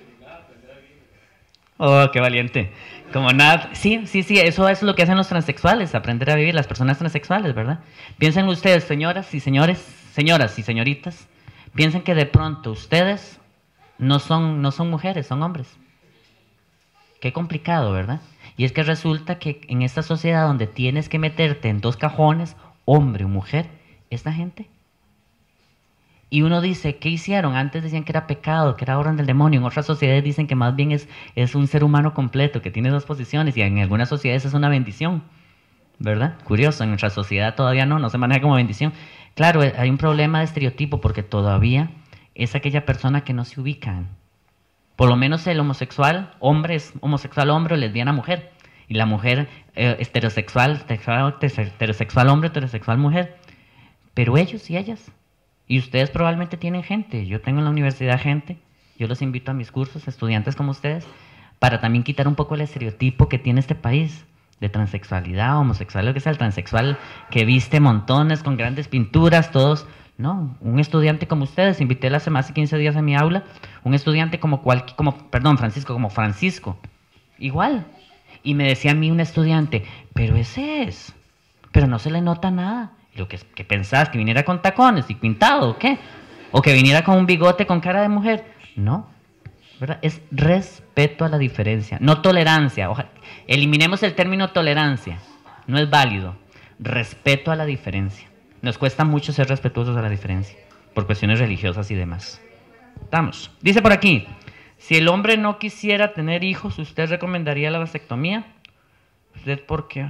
Oh, qué valiente. Como nada, sí, sí, sí, eso es lo que hacen los transexuales, aprender a vivir, las personas transexuales, ¿verdad? Piensen ustedes, señoras y señores, señoras y señoritas, piensen que de pronto ustedes no son, no son mujeres, son hombres. Qué complicado, ¿verdad? Y es que resulta que en esta sociedad donde tienes que meterte en dos cajones, hombre o mujer, es la gente. Y uno dice, ¿qué hicieron? Antes decían que era pecado, que era orden del demonio. En otras sociedades dicen que más bien es, es un ser humano completo, que tiene dos posiciones. Y en algunas sociedades es una bendición, ¿verdad? Curioso, en nuestra sociedad todavía no, no se maneja como bendición. Claro, hay un problema de estereotipo porque todavía es aquella persona que no se ubican. Por lo menos el homosexual hombre es homosexual hombre o lesbiana mujer. Y la mujer eh, heterosexual, heterosexual, heterosexual hombre, heterosexual mujer. Pero ellos y ellas. Y ustedes probablemente tienen gente. Yo tengo en la universidad gente. Yo los invito a mis cursos, estudiantes como ustedes, para también quitar un poco el estereotipo que tiene este país de transexualidad, homosexual, lo que sea, el transexual que viste montones con grandes pinturas, todos. No, un estudiante como ustedes, invité hace más de quince días a mi aula, un estudiante como, cual, como perdón, Francisco, como Francisco, igual. Y me decía a mí un estudiante, pero ese es, pero no se le nota nada. Y lo que, que pensás, que viniera con tacones y pintado, ¿o qué? O que viniera con un bigote con cara de mujer. No, ¿verdad? Es respeto a la diferencia, no tolerancia. Ojalá, eliminemos el término tolerancia, no es válido. Respeto a la diferencia. Nos cuesta mucho ser respetuosos a la diferencia, por cuestiones religiosas y demás. Vamos. Dice por aquí, si el hombre no quisiera tener hijos, ¿usted recomendaría la vasectomía? ¿Usted por qué?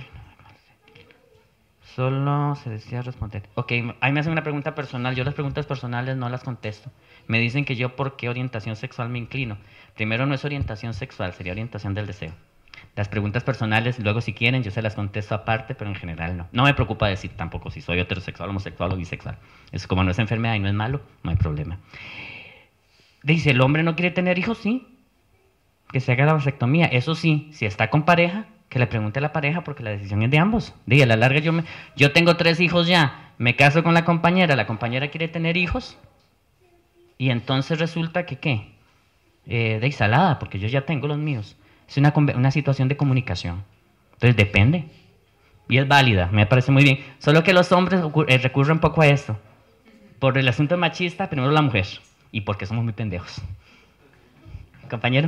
Solo se decía responder. Ok, ahí me hacen una pregunta personal. Yo las preguntas personales no las contesto. Me dicen que yo por qué orientación sexual me inclino. Primero, no es orientación sexual, sería orientación del deseo. Las preguntas personales, luego si quieren, yo se las contesto aparte, pero en general no. No me preocupa decir tampoco si soy heterosexual, homosexual o bisexual. Eso como no es enfermedad y no es malo, no hay problema. Dice, ¿el hombre no quiere tener hijos? Sí. Que se haga la vasectomía. Eso sí, si está con pareja, que le pregunte a la pareja porque la decisión es de ambos. Diga, a la larga yo, me, yo tengo tres hijos ya, me caso con la compañera, la compañera quiere tener hijos y entonces resulta que, ¿qué? Eh, de ensalada, porque yo ya tengo los míos. Es una, una situación de comunicación. Entonces depende. Y es válida, me parece muy bien. Solo que los hombres eh, recurren un poco a esto. Por el asunto machista, primero la mujer. Y porque somos muy pendejos. Compañero.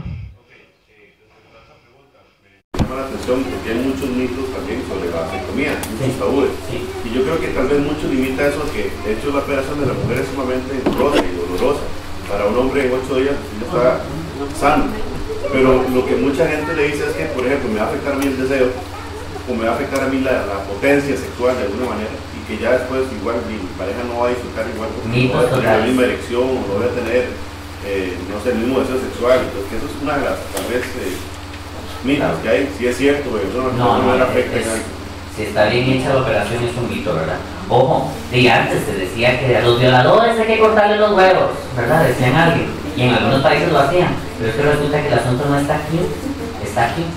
Me llama la atención porque hay muchos mitos también sobre la vasectomía, muchos tabúes. Sí. Y yo creo que tal vez mucho limita eso, que de hecho la operación de la mujer es sumamente dolorosa y dolorosa. Para un hombre en ocho días ya está sano. Pero lo que mucha gente le dice es que, por ejemplo, me va a afectar a mí el deseo, o me va a afectar a mí la, la potencia sexual de alguna manera, y que ya después igual mi pareja no va a disfrutar igual, porque no voy a tener la misma erección, o no voy a tener, eh, no sé, el mismo deseo sexual. Entonces, que eso es una de las, tal vez, eh, mitos que hay. Si es cierto, pero eso no, no, no, no es, afecta es, a si está bien hecha la operación es un mito, ¿verdad? Ojo, de antes se decía que a los violadores hay que cortarle los huevos, ¿verdad? Decían alguien, y en algunos países lo hacían, pero es que resulta que el asunto no está aquí, está aquí.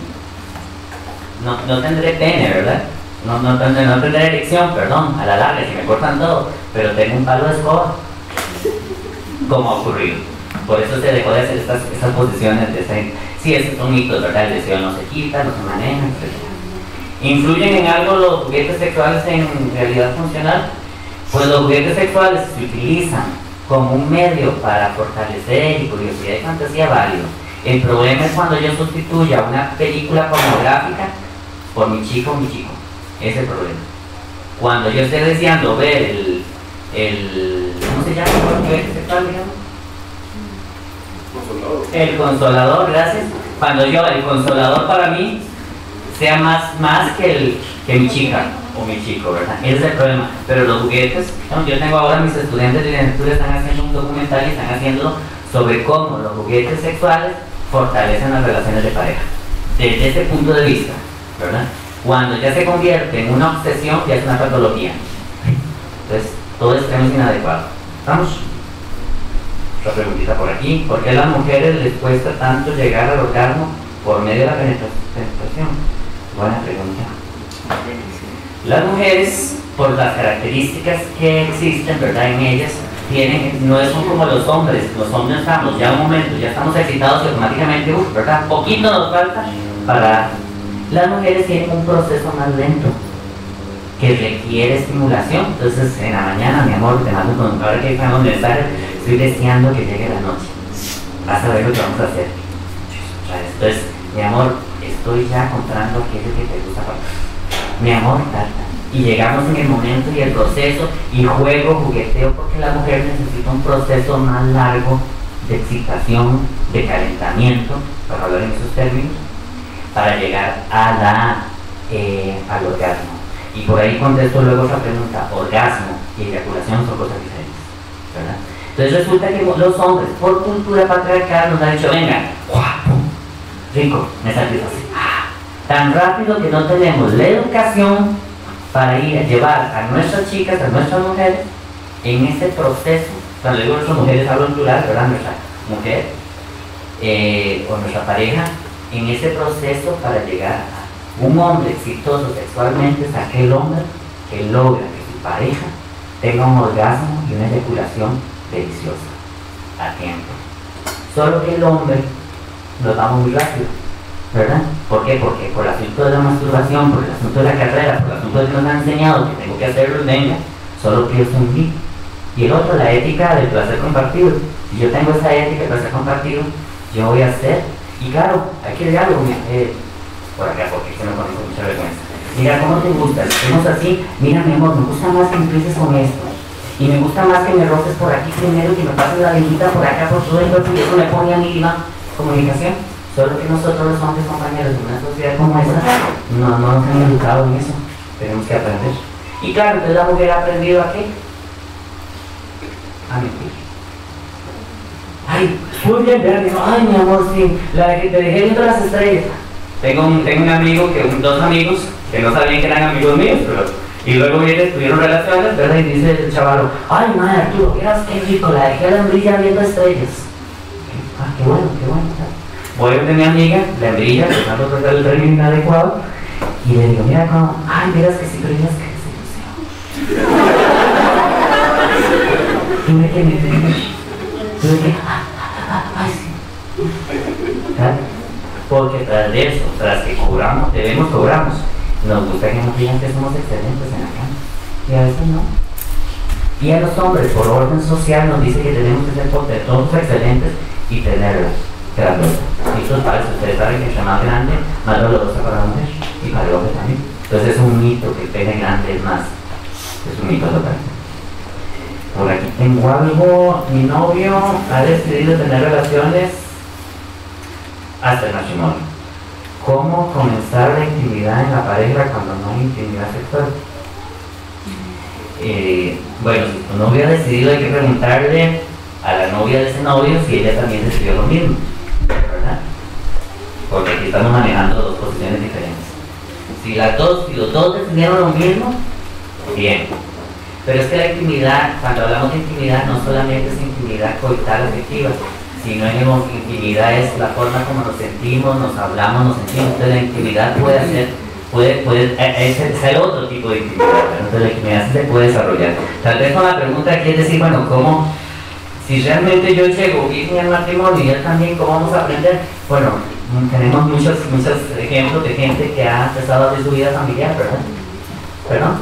No, no tendré pene, ¿verdad? No, no, no, no tendré erección, perdón, a la larga, si me cortan todo, pero tengo un palo de escoba, como ha ocurrido. Por eso se dejó de hacer estas, estas posiciones de ese... Sí, esos son mitos, ¿verdad? El deseo no se quita, no se maneja, etcétera. ¿Influyen en algo los juguetes sexuales en realidad funcional? Pues los juguetes sexuales se utilizan como un medio para fortalecer y curiosidad y fantasía válido. El problema es cuando yo sustituya una película pornográfica por mi chico o mi chico. Ese es el problema. Cuando yo esté deseando ver el... el ¿cómo se llama el juguete sexual, digamos? Consolador. El consolador, gracias. Cuando yo, el consolador para mí sea más, más que, el, que mi chica o mi chico, ¿verdad? Ese es el problema. Pero los juguetes, no, yo tengo ahora mis estudiantes de licenciatura están haciendo un documental y están haciéndolo sobre cómo los juguetes sexuales fortalecen las relaciones de pareja. Desde ese punto de vista, ¿verdad? Cuando ya se convierte en una obsesión, ya es una patología. Entonces, todo extremo es inadecuado. ¿Vamos? Otra preguntita por aquí. ¿Por qué a las mujeres les cuesta tanto llegar al orgasmo por medio de la penetración? Buena pregunta. Las mujeres, por las características que existen, ¿verdad? En ellas, tienen, no son como los hombres. Los hombres estamos ya un momento, ya estamos excitados y automáticamente, uf, ¿verdad? Poquito nos falta para... Las mujeres tienen un proceso más lento que requiere estimulación. Entonces, en la mañana, mi amor, te mando con ahora que estamos mensajes, estoy deseando que llegue la noche. Vas a ver lo que vamos a hacer. Entonces, mi amor, estoy ya comprando aquello que te gusta para mi amor, tal, tal. Y llegamos en el momento y el proceso, y juego, jugueteo, porque la mujer necesita un proceso más largo de excitación, de calentamiento, para hablar en esos términos, para llegar a la, eh, al orgasmo. Y por ahí contesto luego otra pregunta, orgasmo y eyaculación son cosas diferentes, ¿verdad? Entonces resulta que los hombres, por cultura patriarcal, nos han dicho, venga, guapo, rico, me satisface. Tan rápido que no tenemos la educación para ir a llevar a nuestras chicas, a nuestras mujeres, en ese proceso. Cuando digo nuestras mujeres, hablo en plural, ¿verdad? Nuestra mujer eh, o nuestra pareja, en ese proceso para llegar a un hombre exitoso sexualmente, es aquel hombre que logra que su pareja tenga un orgasmo y una eyaculación deliciosa, a tiempo. Solo que el hombre lo damos muy rápido, ¿verdad? ¿Por qué? Porque por el asunto de la masturbación, por el asunto de la carrera, por el asunto de que nos han enseñado que tengo que hacerlo, venga, solo pienso en mí. Y el otro, la ética del placer compartido. Si yo tengo esa ética del placer compartido, yo voy a hacer. Y claro, hay que leerlo, eh, por acá, porque se me pone con mucha vergüenza. Mira, ¿cómo te gusta? Hacemos así, mira mi amor, me gusta más que empieces con esto. Y me gusta más que me roces por aquí primero, que me pases la lengüita por acá, por todo el cuerpo, y eso me pone a mí la comunicación. Solo que nosotros los hombres, compañeros, de una sociedad como esta, no, no nos han educado en eso. Tenemos que aprender. Y claro, entonces la mujer ha aprendido a qué? A mentir. Ay, muy bien, ¿verdad? Digo, ay, mi amor, sí, la que te dejé viendo las estrellas. Tengo un, tengo un amigo, que dos amigos, que no sabían que eran amigos míos, pero... Y luego viene, tuvieron relaciones, ¿verdad? Y dice el chavalo, ay, madre, Arturo, ¿quieras qué rico? La dejé a la hembrilla viendo estrellas. Ah, qué bueno, qué bueno. Voy a ver de mi amiga, la hembrilla, tratando de tratar el término inadecuado, y le digo, mira, cómo, ay, miras que sí, pero miras que es ilusión. Tuve que meterme, tuve que, ah, ah, ah, ay, sí. ¿Verdad? Porque tras de eso, tras que cobramos, debemos, cobramos. Nos gusta que nos digan que somos excelentes en la cama, y a veces no. Y a los hombres, por orden social, nos dice que tenemos que ser todos excelentes y tenerla grandiosa. Y eso es falso. Ustedes saben que entre más grande, más dolorosa para la mujer y para el hombre también. Entonces es un mito que el pene grande es más. Es un mito total. Por aquí tengo algo. Mi novio ha decidido tener relaciones hasta el matrimonio. ¿Cómo comenzar la intimidad en la pareja cuando no hay intimidad sexual? Eh, bueno, si tu novio ha decidido, hay que preguntarle a la novia de ese novio si ella también decidió lo mismo, ¿verdad? Porque aquí estamos manejando dos posiciones diferentes. Si, las dos, si los dos decidieron lo mismo, bien. Pero es que la intimidad, cuando hablamos de intimidad, no solamente es intimidad coital afectiva, sino en intimidad es la forma como nos sentimos, nos hablamos, nos sentimos. Entonces la intimidad puede ser, puede, puede, es, es el otro tipo de intimidad, ¿verdad? Entonces la intimidad se puede desarrollar. Tal vez con la pregunta aquí es decir, bueno, ¿cómo, si realmente yo llego virgen al matrimonio y él también, ¿cómo vamos a aprender? Bueno, tenemos muchos, muchos ejemplos de gente que ha empezado a hacer su vida familiar, ¿verdad? ¿Perdón?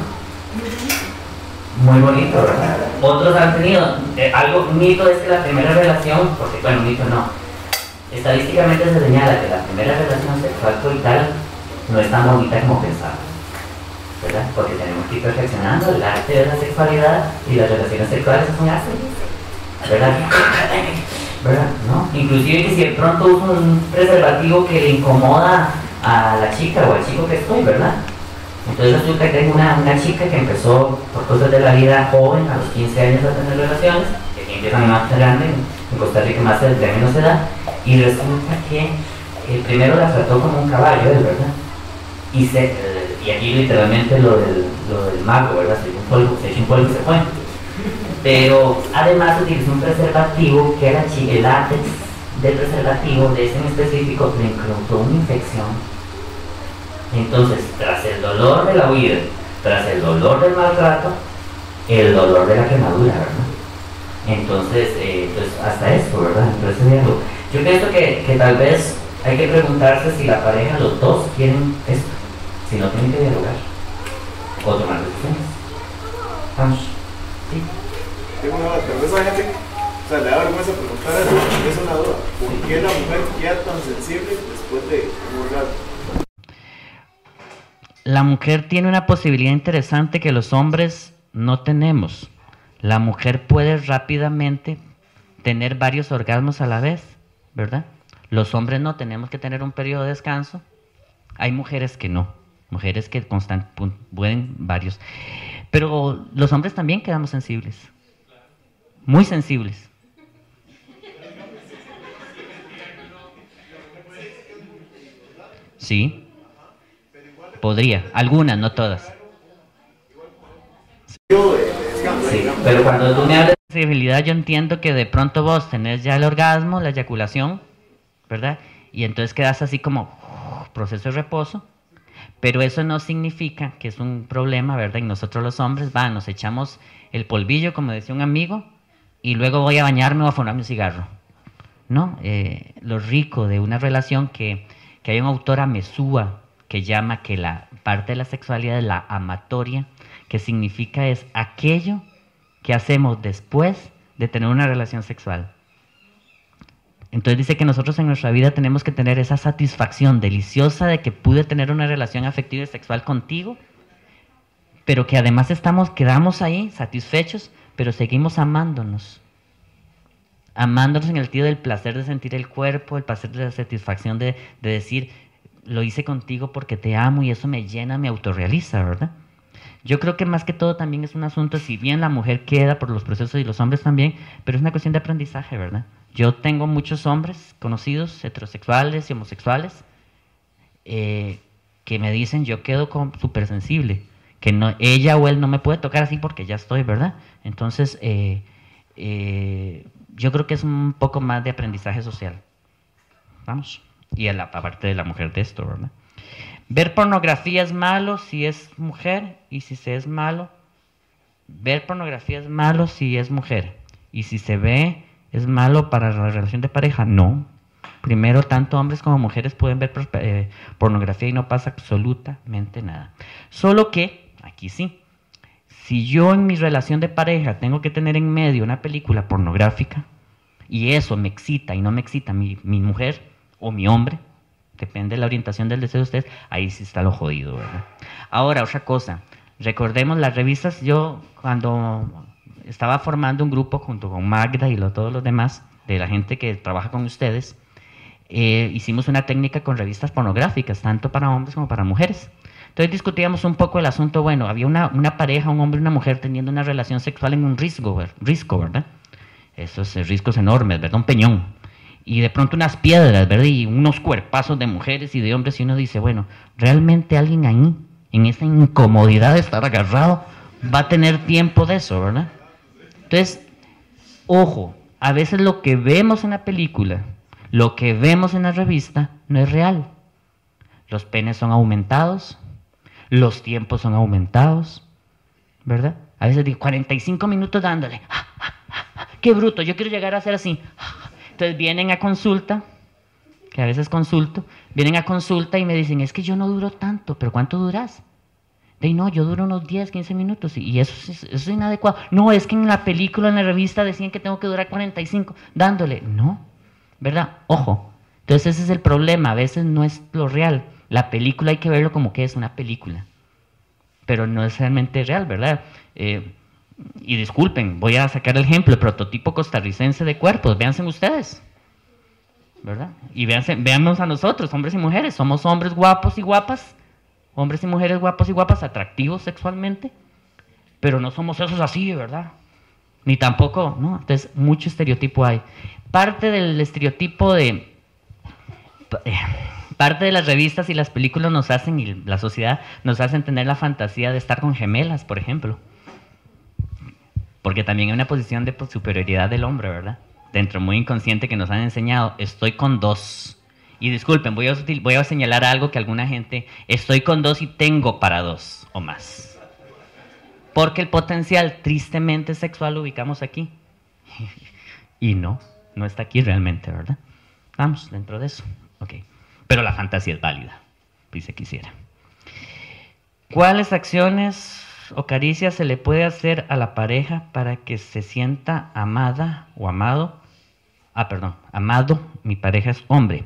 Muy bonito, ¿verdad? Otros han tenido, eh, algo, un mito es que la primera relación, porque bueno, un mito no, estadísticamente se señala que la primera relación sexual coital no es tan bonita como pensaba, ¿verdad? Porque tenemos que ir perfeccionando el arte de la sexualidad y las relaciones sexuales es un arte, ¿verdad? ¿Verdad? ¿No? Inclusive que si de pronto uso un preservativo que le incomoda a la chica o al chico que estoy, ¿verdad? Entonces resulta que tengo una, una chica que empezó por cosas de la vida joven, a los quince años a tener relaciones, que aquí empiezan más grande, en Costa Rica más de menos edad, y resulta que eh, primero la trató como un caballo, ¿verdad? Y, se, eh, y aquí literalmente lo del, lo del mago, ¿verdad? Se echó un polvo, se echó un polvo y se fue. Pero además utilizó un preservativo que era el látex del preservativo, de ese en específico, le causó una infección. Entonces, tras el dolor de la huida, tras el dolor del maltrato, el dolor de la quemadura, ¿verdad? Entonces, eh, pues hasta esto, ¿verdad? Entonces, yo pienso que, que tal vez hay que preguntarse si la pareja, los dos, quieren esto, si no tienen que dialogar o tomar decisiones. Vamos. ¿Sí? Tengo una duda, pero esa gente, o sea, le da vergüenza preguntar eso, porque es una duda. ¿Por qué la mujer queda tan sensible después de un orgasmo? La mujer tiene una posibilidad interesante que los hombres no tenemos. La mujer puede rápidamente tener varios orgasmos a la vez, ¿verdad? Los hombres no, tenemos que tener un periodo de descanso. Hay mujeres que no, mujeres que constant, pueden varios. Pero los hombres también quedamos sensibles, muy sensibles. Sí, podría, algunas, no todas. Sí, pero cuando tú me hablas de sensibilidad, yo entiendo que de pronto vos tenés ya el orgasmo, la eyaculación, ¿verdad? Y entonces quedas así como uh, proceso de reposo, pero eso no significa que es un problema, ¿verdad? Y nosotros los hombres, va, nos echamos el polvillo, como decía un amigo, y luego voy a bañarme o a fumarme un cigarro. No, eh, lo rico de una relación que, que hay un autor Mesúa que llama que la parte de la sexualidad es la amatoria, que significa es aquello que hacemos después de tener una relación sexual. Entonces dice que nosotros en nuestra vida tenemos que tener esa satisfacción deliciosa de que pude tener una relación afectiva y sexual contigo, pero que además estamos, quedamos ahí satisfechos, pero seguimos amándonos. Amándonos en el sentido del placer de sentir el cuerpo, el placer de la satisfacción de, de decir, lo hice contigo porque te amo y eso me llena, me autorrealiza, ¿verdad? Yo creo que más que todo también es un asunto, si bien la mujer queda por los procesos y los hombres también, pero es una cuestión de aprendizaje, ¿verdad? Yo tengo muchos hombres conocidos, heterosexuales y homosexuales, eh, que me dicen, yo quedo súper sensible, que no, ella o él no me puede tocar así porque ya estoy, ¿verdad? Entonces, eh, eh, yo creo que es un poco más de aprendizaje social. Vamos. Y a la, aparte de la mujer de esto, ¿verdad? Ver pornografía es malo si es mujer, y si se es malo. Ver pornografía es malo si es mujer, y si se ve es malo para la relación de pareja. No. Primero, tanto hombres como mujeres pueden ver eh, pornografía y no pasa absolutamente nada. Solo que, aquí sí, si yo en mi relación de pareja tengo que tener en medio una película pornográfica, y eso me excita y no me excita mi, mi mujer o mi hombre, depende de la orientación del deseo de ustedes, ahí sí está lo jodido, ¿verdad? Ahora, otra cosa, recordemos las revistas, yo cuando estaba formando un grupo junto con Magda y lo, todos los demás, de la gente que trabaja con ustedes, eh, hicimos una técnica con revistas pornográficas, tanto para hombres como para mujeres. Entonces discutíamos un poco el asunto, bueno, había una, una pareja, un hombre y una mujer teniendo una relación sexual en un risco, risco, ¿verdad? Esos eh, riscos enormes, ¿verdad? Un peñón. Y de pronto unas piedras, ¿verdad? Y unos cuerpazos de mujeres y de hombres, y uno dice, bueno, ¿realmente alguien ahí, en esa incomodidad de estar agarrado, va a tener tiempo de eso, ¿verdad? Entonces, ojo, a veces lo que vemos en la película, lo que vemos en la revista, no es real. Los penes son aumentados, los tiempos son aumentados, ¿verdad? A veces digo, cuarenta y cinco minutos dándole, ¡ah, ah, ah, ah! ¡Qué bruto! Yo quiero llegar a ser así. Entonces vienen a consulta, que a veces consulto, vienen a consulta y me dicen, es que yo no duro tanto, ¿pero cuánto duras? De no, yo duro unos diez, quince minutos, y eso es, eso es inadecuado. No, es que en la película, en la revista decían que tengo que durar cuarenta y cinco, dándole. No, ¿verdad? Ojo. Entonces ese es el problema, a veces no es lo real. La película hay que verlo como que es una película, pero no es realmente real, ¿verdad? Eh, Y disculpen, voy a sacar el ejemplo, el prototipo costarricense de cuerpos, véanse ustedes, ¿verdad? Y véanse, véannos a nosotros, hombres y mujeres, somos hombres guapos y guapas, hombres y mujeres guapos y guapas, atractivos sexualmente, pero no somos esos así, ¿verdad? Ni tampoco, ¿no? Entonces, mucho estereotipo hay. Parte del estereotipo de... Parte de las revistas y las películas nos hacen, y la sociedad nos hacen tener la fantasía de estar con gemelas, por ejemplo. Porque también hay una posición de superioridad del hombre, ¿verdad? Dentro muy inconsciente que nos han enseñado, estoy con dos. Y disculpen, voy a, voy a señalar algo que alguna gente, estoy con dos y tengo para dos o más. Porque el potencial tristemente sexual lo ubicamos aquí. Y no, no está aquí realmente, ¿verdad? Vamos, dentro de eso. Ok. Pero la fantasía es válida, si se quisiera. ¿Cuáles acciones o caricias se le puede hacer a la pareja para que se sienta amada o amado? Ah, perdón, amado, mi pareja es hombre.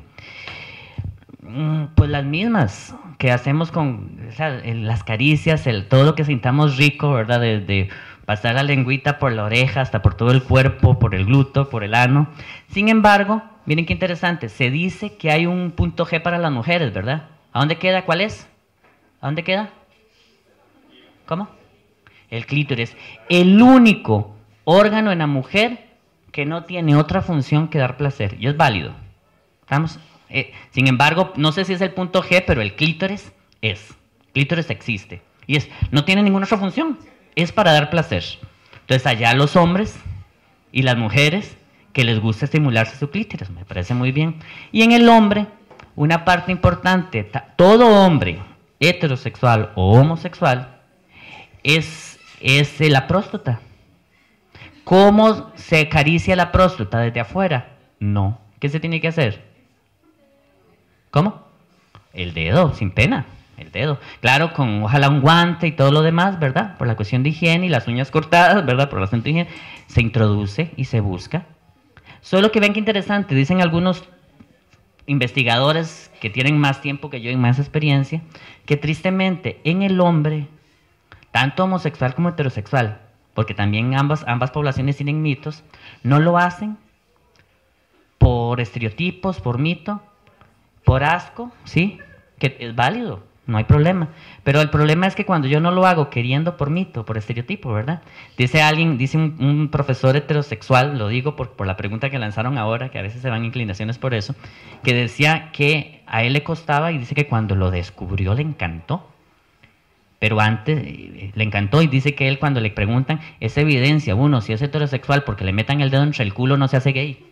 Pues las mismas que hacemos con, o sea, las caricias, el, todo lo que sintamos rico, ¿verdad? Desde pasar la lengüita por la oreja hasta por todo el cuerpo, por el glúteo, por el ano. Sin embargo, miren qué interesante, se dice que hay un punto G para las mujeres, ¿verdad? ¿A dónde queda? ¿Cuál es? ¿A dónde queda? ¿Cómo? el clítoris, el único órgano en la mujer que no tiene otra función que dar placer, y es válido. ¿Estamos? Eh, sin embargo, no sé si es el punto G, pero el clítoris es. Clítoris existe. Y es, no tiene ninguna otra función. Es para dar placer. Entonces, allá los hombres y las mujeres que les gusta estimularse su clítoris. Me parece muy bien. Y en el hombre, una parte importante, todo hombre heterosexual o homosexual es, es la próstata. ¿Cómo se acaricia la próstata desde afuera? No. ¿Qué se tiene que hacer? ¿Cómo? El dedo, sin pena, el dedo. Claro, con ojalá un guante y todo lo demás, ¿verdad? Por la cuestión de higiene y las uñas cortadas, ¿verdad? Por la cuestión de higiene, se introduce y se busca. Solo que ven qué interesante, dicen algunos investigadores que tienen más tiempo que yo y más experiencia, que tristemente en el hombre, tanto homosexual como heterosexual, porque también ambas, ambas poblaciones tienen mitos, no lo hacen por estereotipos, por mito, por asco, ¿sí? Que es válido, no hay problema. Pero el problema es que cuando yo no lo hago queriendo por mito, por estereotipo, ¿verdad? Dice alguien, dice un, un profesor heterosexual, lo digo por, por la pregunta que lanzaron ahora, que a veces se van inclinaciones por eso, que decía que a él le costaba y dice que cuando lo descubrió le encantó. Pero antes le encantó y dice que él cuando le preguntan, es evidencia, uno, si es heterosexual porque le metan el dedo entre el culo no se hace gay.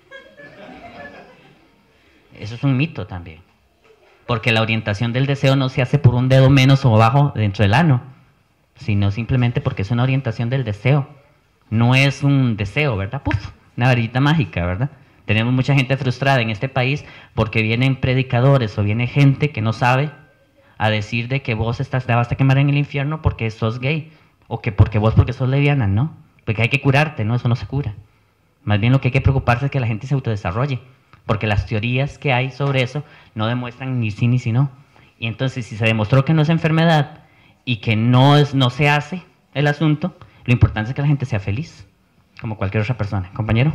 Eso es un mito también. Porque la orientación del deseo no se hace por un dedo menos o abajo dentro del ano, sino simplemente porque es una orientación del deseo. No es un deseo, ¿verdad? ¡Puf! Una varita mágica, ¿verdad? Tenemos mucha gente frustrada en este país porque vienen predicadores o viene gente que no sabe a decir de que vos estás, te vas a quemar en el infierno porque sos gay, o que porque vos porque sos lesbiana, ¿no? Porque hay que curarte, ¿no? Eso no se cura. Más bien lo que hay que preocuparse es que la gente se autodesarrolle, porque las teorías que hay sobre eso no demuestran ni sí ni sí no. Y entonces, si se demostró que no es enfermedad y que no, es, no se hace el asunto, lo importante es que la gente sea feliz, como cualquier otra persona. ¿Compañero?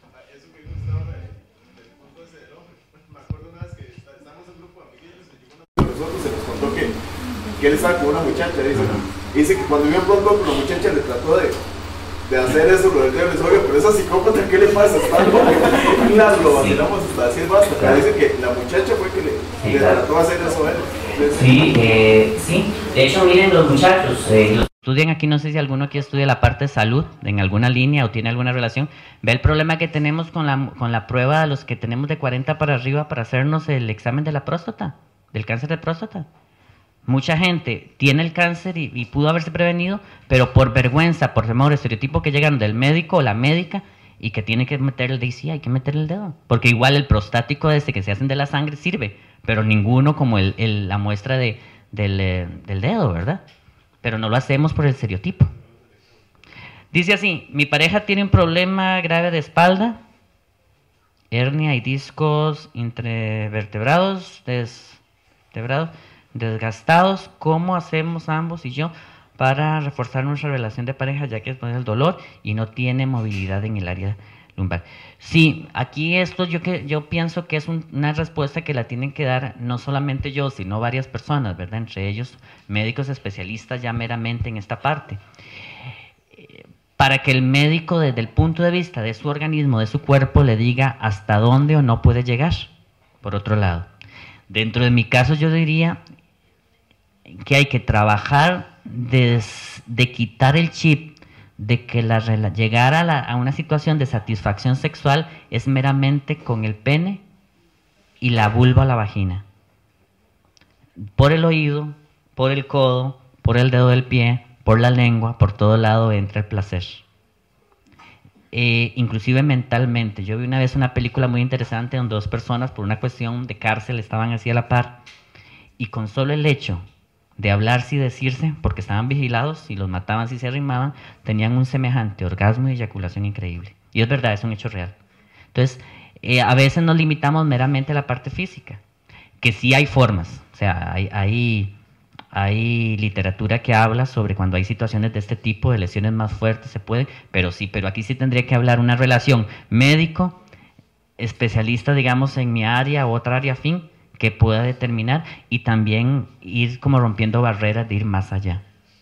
Que él estaba con una muchacha, dice, dice que cuando vio pronto la muchacha le trató de, de hacer eso, lo del dedo, les oye, pero esa psicópata, ¿qué le pasa? Está loca, claro, lo vacilamos hasta decir basta, pero dice que la muchacha fue que le, sí, le claro. trató de hacer eso a él. Entonces, sí, eh, sí, de hecho miren los muchachos, eh, los estudian aquí, no sé si alguno aquí estudia la parte de salud, en alguna línea o tiene alguna relación, ve el problema que tenemos con la, con la prueba de los que tenemos de cuarenta para arriba para hacernos el examen de la próstata, del cáncer de próstata. Mucha gente tiene el cáncer y, y pudo haberse prevenido, pero por vergüenza, por temor, estereotipo que llegan del médico o la médica y que tiene que meter el dedo, sí, hay que meter el dedo. Porque igual el prostático ese que se hacen de la sangre sirve, pero ninguno como el, el, la muestra de, del, eh, del dedo, ¿verdad? Pero no lo hacemos por el estereotipo. Dice así, mi pareja tiene un problema grave de espalda, hernia y discos intervertebrados, desvertebrados, desgastados. ¿Cómo hacemos ambos y yo para reforzar nuestra relación de pareja, ya que es el dolor y no tiene movilidad en el área lumbar? Sí, aquí esto yo que yo pienso que es un, una respuesta que la tienen que dar no solamente yo, sino varias personas, ¿verdad? Entre ellos médicos especialistas ya meramente en esta parte. Para que el médico desde el punto de vista de su organismo, de su cuerpo, le diga hasta dónde o no puede llegar. Por otro lado, dentro de mi caso yo diría que hay que trabajar de, de quitar el chip de que la, llegar a, la, a una situación de satisfacción sexual es meramente con el pene y la vulva a la vagina. Por el oído, por el codo, por el dedo del pie, por la lengua, por todo lado entra el placer. Eh, inclusive mentalmente. Yo vi una vez una película muy interesante donde dos personas por una cuestión de cárcel estaban así a la par y con solo el hecho de hablarse y decirse, porque estaban vigilados y los mataban si se arrimaban, tenían un semejante orgasmo y eyaculación increíble. Y es verdad, es un hecho real. Entonces, eh, a veces nos limitamos meramente a la parte física, que sí hay formas, o sea, hay, hay, hay literatura que habla sobre cuando hay situaciones de este tipo, de lesiones más fuertes, se puede, pero sí, pero aquí sí tendría que hablar una relación médico, especialista, digamos, en mi área o otra área afín, que pueda determinar y también ir como rompiendo barreras de ir más allá.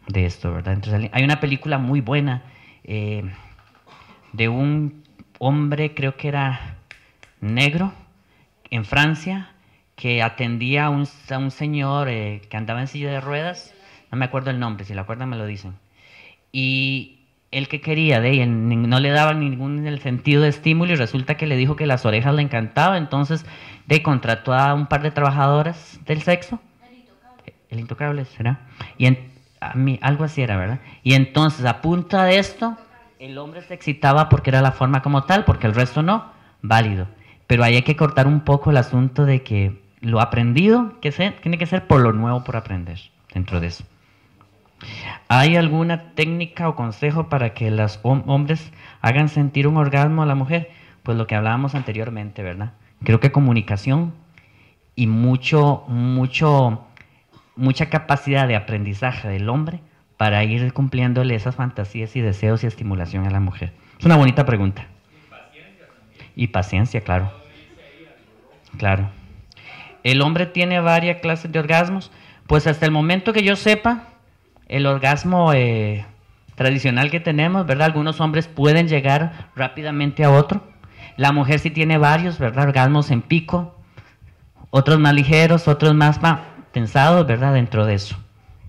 de esto, ¿verdad? Entonces, hay una película muy buena eh, de un hombre, creo que era negro, en Francia, que atendía a un, a un señor eh, que andaba en silla de ruedas, no me acuerdo el nombre, si lo acuerdan me lo dicen, y él que quería de ella, no le daba ningún el sentido de estímulo y resulta que le dijo que las orejas le encantaban, entonces de contrató a un par de trabajadoras del sexo, el intocable, el intocable ¿será? Y en, a mí, algo así era, ¿verdad? Y entonces a punta de esto, el hombre se excitaba porque era la forma como tal, porque el resto no, válido. Pero ahí hay que cortar un poco el asunto de que lo aprendido que se, tiene que ser por lo nuevo por aprender dentro de eso. ¿Hay alguna técnica o consejo para que los hom hombres hagan sentir un orgasmo a la mujer? Pues lo que hablábamos anteriormente, ¿verdad? Creo que comunicación y mucho, mucho, mucha capacidad de aprendizaje del hombre para ir cumpliéndole esas fantasías y deseos y estimulación a la mujer. Es una bonita pregunta. Y paciencia también. Y paciencia, claro. Claro. ¿El hombre tiene varias clases de orgasmos? Pues hasta el momento que yo sepa, el orgasmo eh, tradicional que tenemos, ¿verdad? Algunos hombres pueden llegar rápidamente a otro. La mujer sí tiene varios, ¿verdad? Orgasmos en pico, otros más ligeros, otros más pensados, ¿verdad? Dentro de eso.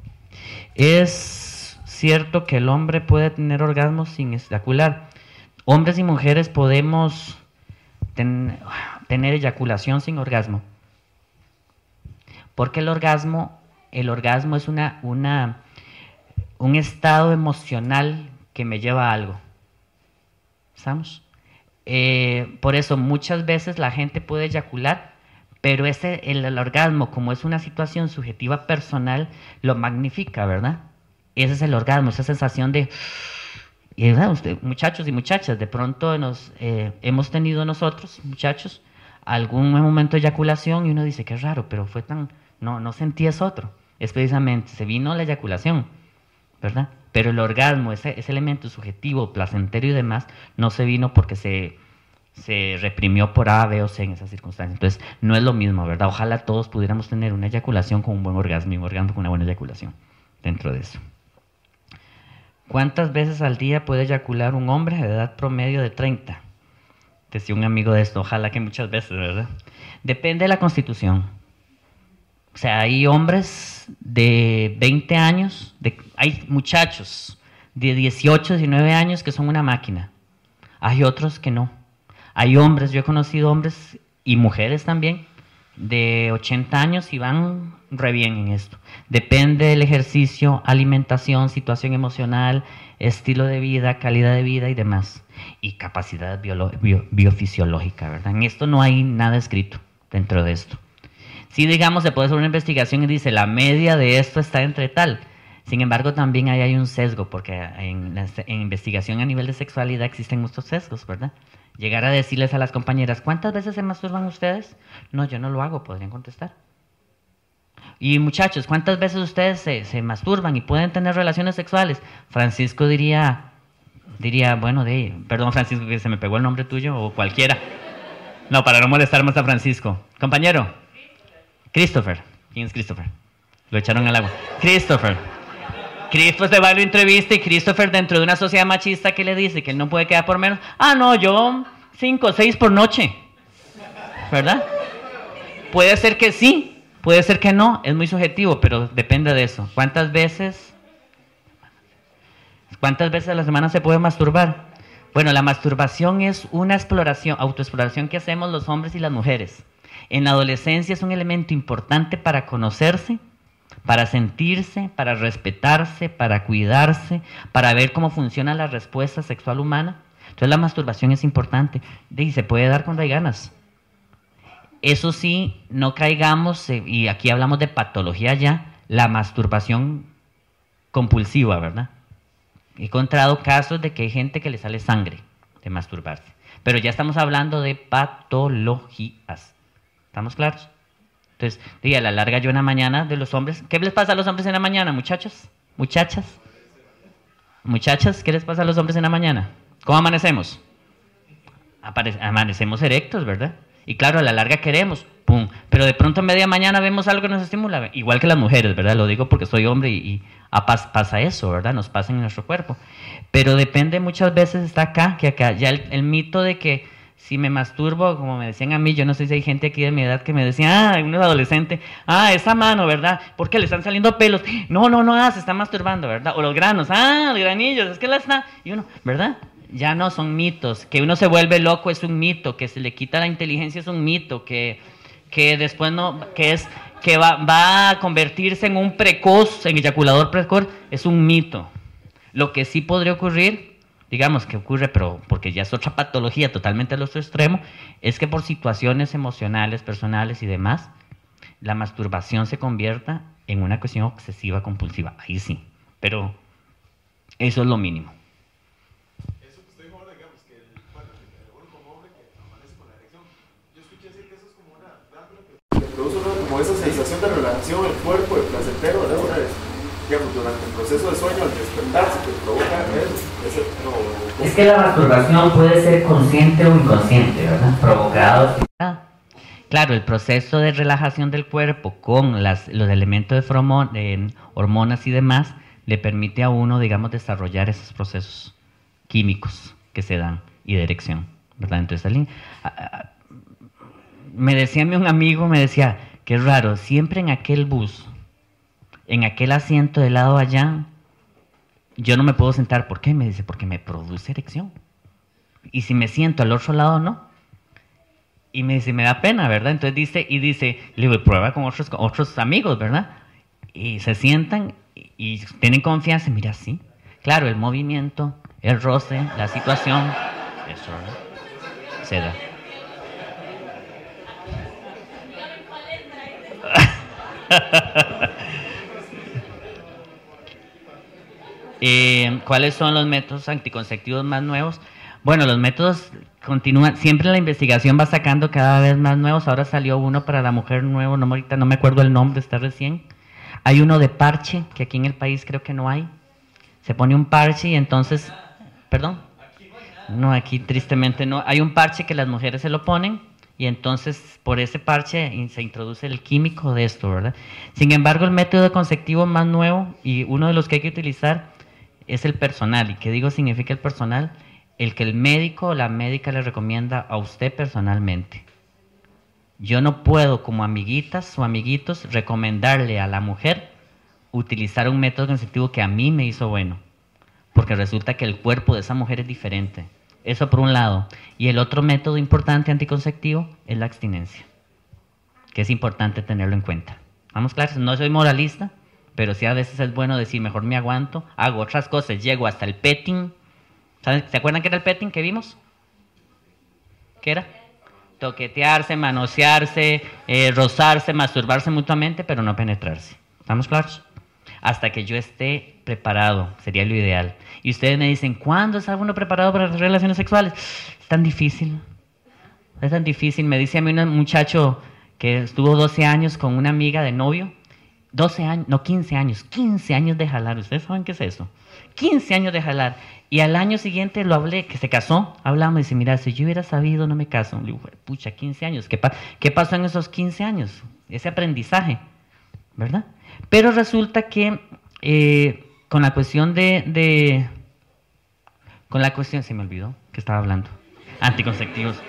Es cierto que el hombre puede tener orgasmos sin eyacular. Hombres y mujeres podemos ten, tener eyaculación sin orgasmo. Porque el orgasmo, el orgasmo es una, una, un estado emocional que me lleva a algo. ¿Estamos? Eh, por eso muchas veces la gente puede eyacular, pero ese, el, el orgasmo, como es una situación subjetiva personal, lo magnifica, ¿verdad? Ese es el orgasmo, esa sensación de... Y, ¿verdad? Usted, muchachos y muchachas, de pronto nos, eh, hemos tenido nosotros, muchachos, algún momento de eyaculación y uno dice, qué raro, pero fue tan... No, no sentí eso otro. Es precisamente, se vino la eyaculación, ¿verdad? Pero el orgasmo, ese, ese elemento subjetivo, placentero y demás, no se vino porque se, se reprimió por A, B o C en esas circunstancias. Entonces, no es lo mismo, ¿verdad? Ojalá todos pudiéramos tener una eyaculación con un buen orgasmo y un orgasmo con una buena eyaculación dentro de eso. ¿Cuántas veces al día puede eyacular un hombre de edad promedio de treinta? Decía un amigo de esto, ojalá que muchas veces, ¿verdad? Depende de la constitución. O sea, hay hombres de veinte años, de, hay muchachos de dieciocho, diecinueve años que son una máquina. Hay otros que no. Hay hombres, yo he conocido hombres y mujeres también, de ochenta años y van re bien en esto. Depende del ejercicio, alimentación, situación emocional, estilo de vida, calidad de vida y demás. Y capacidad bio, bio, biofisiológica, ¿verdad? En esto no hay nada escrito dentro de esto. Sí, digamos, se puede hacer una investigación y dice, la media de esto está entre tal. Sin embargo, también ahí hay un sesgo, porque en, en investigación a nivel de sexualidad existen muchos sesgos, ¿verdad? Llegar a decirles a las compañeras, ¿cuántas veces se masturban ustedes? No, yo no lo hago, podrían contestar. Y muchachos, ¿cuántas veces ustedes se, se masturban y pueden tener relaciones sexuales? Francisco diría, diría, bueno, de, perdón Francisco, que se me pegó el nombre tuyo, o cualquiera. No, para no molestar más a Francisco. Compañero. Christopher. ¿Quién es Christopher? Lo echaron al agua. Christopher. Christopher se va a la entrevista y Christopher dentro de una sociedad machista que le dice que él no puede quedar por menos. Ah, no, yo cinco o seis por noche. ¿Verdad? Puede ser que sí, puede ser que no. Es muy subjetivo, pero depende de eso. ¿Cuántas veces? ¿Cuántas veces a la semana se puede masturbar? Bueno, la masturbación es una exploración, autoexploración que hacemos los hombres y las mujeres. En la adolescencia es un elemento importante para conocerse, para sentirse, para respetarse, para cuidarse, para ver cómo funciona la respuesta sexual humana. Entonces la masturbación es importante y se puede dar cuando hay ganas. Eso sí, no caigamos, y aquí hablamos de patología ya, la masturbación compulsiva, ¿verdad? He encontrado casos de que hay gente que le sale sangre de masturbarse, pero ya estamos hablando de patologías. ¿Estamos claros? Entonces, y a la larga yo en la mañana de los hombres, ¿qué les pasa a los hombres en la mañana, muchachos? Muchachas. Muchachas, ¿qué les pasa a los hombres en la mañana? ¿Cómo amanecemos? Apare- amanecemos erectos, ¿verdad? Y claro, a la larga queremos, pum, Pero de pronto a media mañana vemos algo que nos estimula, igual que las mujeres, ¿verdad? Lo digo porque soy hombre y, y a, pasa eso, ¿verdad? Nos pasa en nuestro cuerpo. Pero depende, muchas veces está acá, que acá, ya el, el mito de que si me masturbo, como me decían a mí, yo no sé si hay gente aquí de mi edad que me decía, ah, unos adolescentes, ah, esa mano, ¿verdad? ¿Por qué le están saliendo pelos? No, no, no, ah, se está masturbando, ¿verdad? O los granos, ah, los granillos, es que la está, y uno, ¿verdad? Ya no son mitos, que uno se vuelve loco es un mito, que se le quita la inteligencia es un mito, que, que después no, que es, que va, va a convertirse en un precoz, en eyaculador precoz, es un mito. Lo que sí podría ocurrir, digamos que ocurre, pero porque ya es otra patología totalmente al otro extremo, es que por situaciones emocionales, personales y demás, la masturbación se convierta en una cuestión obsesiva compulsiva. Ahí sí, pero eso es lo mínimo. Eso que usted dijo ahora, digamos, que el, bueno, uno como hombre que amanece con la erección, yo escuché decir que eso es como una glándula que produce una, como esa sensación de relajación del cuerpo, de placentero, ¿verdad? Una vez, digamos, durante el proceso de sueño, al despertarse, que provoca eso. Ese, no, es que la masturbación puede ser consciente o inconsciente, ¿verdad? Provocado. Claro, el proceso de relajación del cuerpo con las, los elementos de, fromon, de hormonas y demás le permite a uno, digamos, desarrollar esos procesos químicos que se dan y de erección, ¿verdad? Entonces, a, a, me decía un amigo, me decía, qué raro, siempre en aquel bus, en aquel asiento de lado allá, yo no me puedo sentar. ¿Por qué? Me dice, porque me produce erección. Y si me siento al otro lado, no. Y me dice, me da pena, ¿verdad? Entonces dice, y dice, le digo, prueba con otros, con otros amigos, ¿verdad? Y se sientan y, y tienen confianza. Mira, sí. Claro, el movimiento, el roce, la situación, eso, ¿verdad? Se da. Eh, ¿Cuáles son los métodos anticonceptivos más nuevos? Bueno, los métodos continúan, siempre la investigación va sacando cada vez más nuevos. Ahora salió uno para la mujer nuevo, no, ahorita no me acuerdo el nombre, está recién. Hay uno de parche, que aquí en el país creo que no hay. Se pone un parche y entonces, ¿perdón? No, aquí tristemente no. Hay un parche que las mujeres se lo ponen y entonces por ese parche se introduce el químico de esto, ¿verdad? Sin embargo, el método conceptivo más nuevo y uno de los que hay que utilizar es el personal. ¿Y qué digo significa el personal? El que el médico o la médica le recomienda a usted personalmente. Yo no puedo, como amiguitas o amiguitos, recomendarle a la mujer utilizar un método conceptivo que a mí me hizo bueno, porque resulta que el cuerpo de esa mujer es diferente. Eso por un lado. Y el otro método importante anticonceptivo es la abstinencia, que es importante tenerlo en cuenta. ¿Vamos claros? No soy moralista, pero sí a veces es bueno decir, mejor me aguanto, hago otras cosas, llego hasta el petting. ¿Saben? ¿Se acuerdan qué era el petting que vimos? ¿Qué era? Toquetearse, manosearse, eh, rozarse, masturbarse mutuamente, pero no penetrarse. ¿Estamos claros? Hasta que yo esté preparado, sería lo ideal. Y ustedes me dicen, ¿cuándo está uno preparado para las relaciones sexuales? Es tan difícil. Es tan difícil. Me dice a mí un muchacho que estuvo doce años con una amiga de novio. doce años, no, quince años. quince años de jalar. ¿Ustedes saben qué es eso? quince años de jalar. Y al año siguiente lo hablé, que se casó. Hablamos y dice, mira, si yo hubiera sabido, no me caso. Le digo, pucha, quince años. ¿Qué, pa ¿Qué pasó en esos quince años? Ese aprendizaje, ¿verdad? Pero resulta que eh, con la cuestión de, de... Con la cuestión... Se me olvidó que estaba hablando. Anticonceptivos.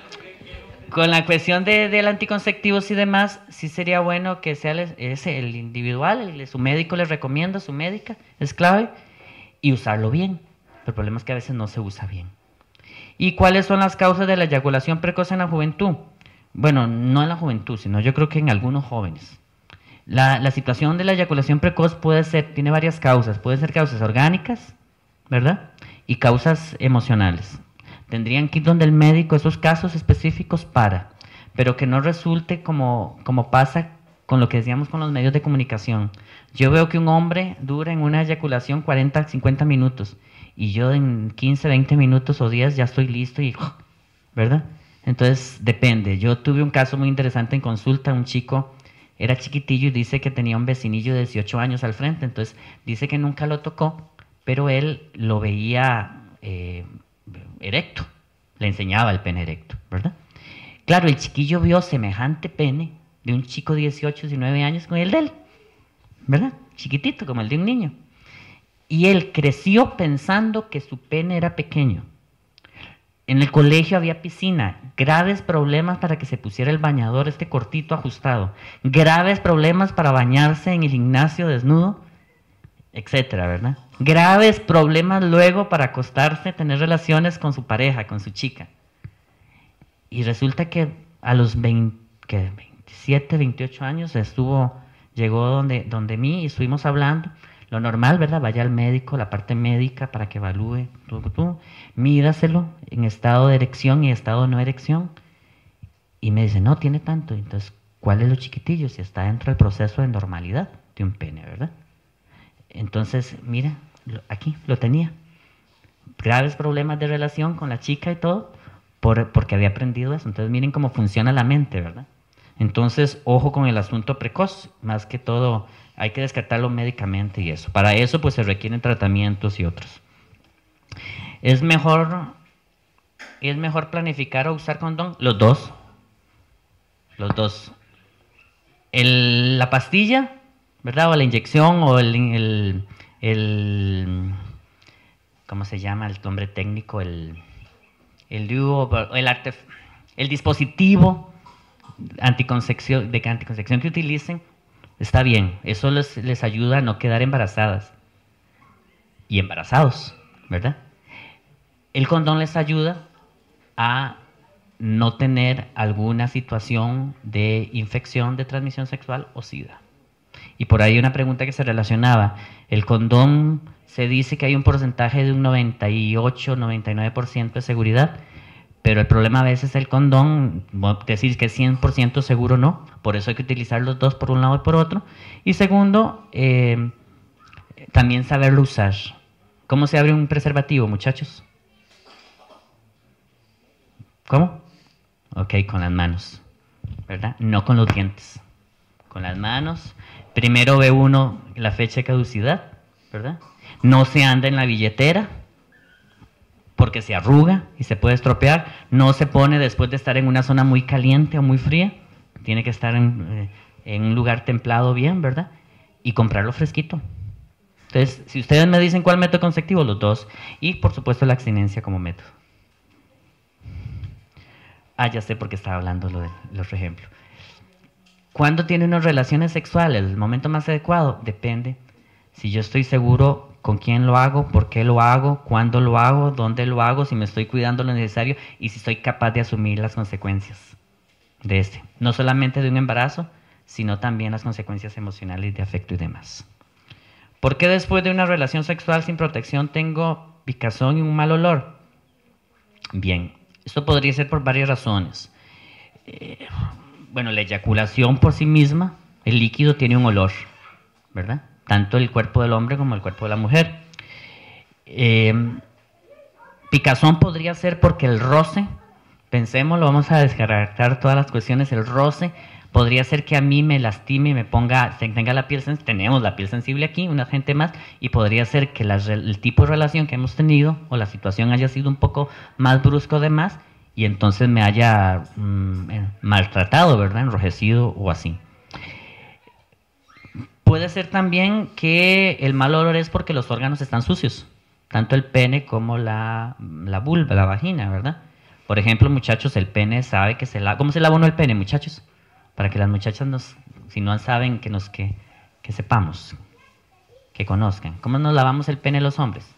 Con la cuestión de, del anticonceptivos y demás, sí sería bueno que sea el, ese, el individual, el, su médico le recomienda, su médica, es clave, y usarlo bien. El problema es que a veces no se usa bien. ¿Y cuáles son las causas de la eyaculación precoz en la juventud? Bueno, no en la juventud, sino yo creo que en algunos jóvenes. La, la situación de la eyaculación precoz puede ser, tiene varias causas. Pueden ser causas orgánicas, ¿verdad? Y causas emocionales. Tendrían que ir donde el médico esos casos específicos para, pero que no resulte como, como pasa con lo que decíamos con los medios de comunicación. Yo veo que un hombre dura en una eyaculación cuarenta, cincuenta minutos y yo en quince, veinte minutos o diez ya estoy listo y, ¿verdad? Entonces depende. Yo tuve un caso muy interesante en consulta, un chico era chiquitillo y dice que tenía un vecinillo de dieciocho años al frente, entonces dice que nunca lo tocó, pero él lo veía eh, erecto, le enseñaba el pene erecto, ¿verdad? Claro, el chiquillo vio semejante pene de un chico de dieciocho, diecinueve años con el de él, ¿verdad? Chiquitito, como el de un niño. Y él creció pensando que su pene era pequeño. En el colegio había piscina, graves problemas para que se pusiera el bañador este cortito ajustado, graves problemas para bañarse en el gimnasio desnudo, etcétera, ¿verdad? Graves problemas luego para acostarse, tener relaciones con su pareja, con su chica. Y resulta que a los veinte, ¿qué? veintisiete, veintiocho años estuvo, llegó donde, donde mí y estuvimos hablando. Lo normal, ¿verdad? Vaya al médico, la parte médica para que evalúe, tú, tú, mídaselo en estado de erección y estado de no erección. Y me dice, no, tiene tanto. Entonces, ¿cuál es lo chiquitillo? Si está dentro del proceso de normalidad de un pene, ¿verdad? Entonces, mira, lo, aquí lo tenía. Graves problemas de relación con la chica y todo, por, porque había aprendido eso. Entonces, miren cómo funciona la mente, ¿verdad? Entonces, ojo con el asunto precoz, más que todo, hay que descartarlo médicamente y eso. Para eso, pues, se requieren tratamientos y otros. ¿Es mejor, es mejor planificar o usar condón? Los dos. Los dos. El, la pastilla, ¿verdad? O la inyección, o el, el, el ¿cómo se llama el nombre técnico? El, el, el, arte, el dispositivo anticoncepción, de anticoncepción que utilicen, está bien. Eso les, les ayuda a no quedar embarazadas y embarazados, ¿verdad? El condón les ayuda a no tener alguna situación de infección de transmisión sexual o SIDA. Y por ahí una pregunta que se relacionaba. El condón, se dice que hay un porcentaje de un noventa y ocho, noventa y nueve por ciento de seguridad, pero el problema a veces es el condón, decir que es cien por ciento seguro no, por eso hay que utilizar los dos por un lado y por otro. Y segundo, eh, también saberlo usar. ¿Cómo se abre un preservativo, muchachos? ¿Cómo? Ok, con las manos, ¿verdad? No con los dientes, con las manos. Primero ve uno la fecha de caducidad, ¿verdad? No se anda en la billetera, porque se arruga y se puede estropear. No se pone después de estar en una zona muy caliente o muy fría. Tiene que estar en, eh, en un lugar templado bien, ¿verdad? Y comprarlo fresquito. Entonces, si ustedes me dicen cuál método conceptivo, los dos. Y, por supuesto, la abstinencia como método. Ah, ya sé por qué estaba hablando lo de los ejemplos. ¿Cuándo tiene unas relaciones sexuales? ¿El momento más adecuado? Depende. Si yo estoy seguro con quién lo hago, por qué lo hago, cuándo lo hago, dónde lo hago, si me estoy cuidando lo necesario y si soy capaz de asumir las consecuencias de este. No solamente de un embarazo, sino también las consecuencias emocionales de afecto y demás. ¿Por qué después de una relación sexual sin protección tengo picazón y un mal olor? Bien, esto podría ser por varias razones. Eh, bueno, la eyaculación por sí misma, el líquido tiene un olor, ¿verdad? Tanto el cuerpo del hombre como el cuerpo de la mujer. Eh, picazón podría ser porque el roce, pensémoslo, vamos a descartar todas las cuestiones, el roce podría ser que a mí me lastime y me ponga, tenga la piel sensible, tenemos la piel sensible aquí, una gente más, y podría ser que la, el tipo de relación que hemos tenido o la situación haya sido un poco más brusco de más y entonces me haya mmm, maltratado, ¿verdad? Enrojecido o así. Puede ser también que el mal olor es porque los órganos están sucios, tanto el pene como la, la vulva, la vagina, ¿verdad? Por ejemplo, muchachos, el pene sabe que se lava. ¿Cómo se lava uno el pene, muchachos? Para que las muchachas, nos, si no saben, que, nos, que, que sepamos, que conozcan. ¿Cómo nos lavamos el pene los hombres?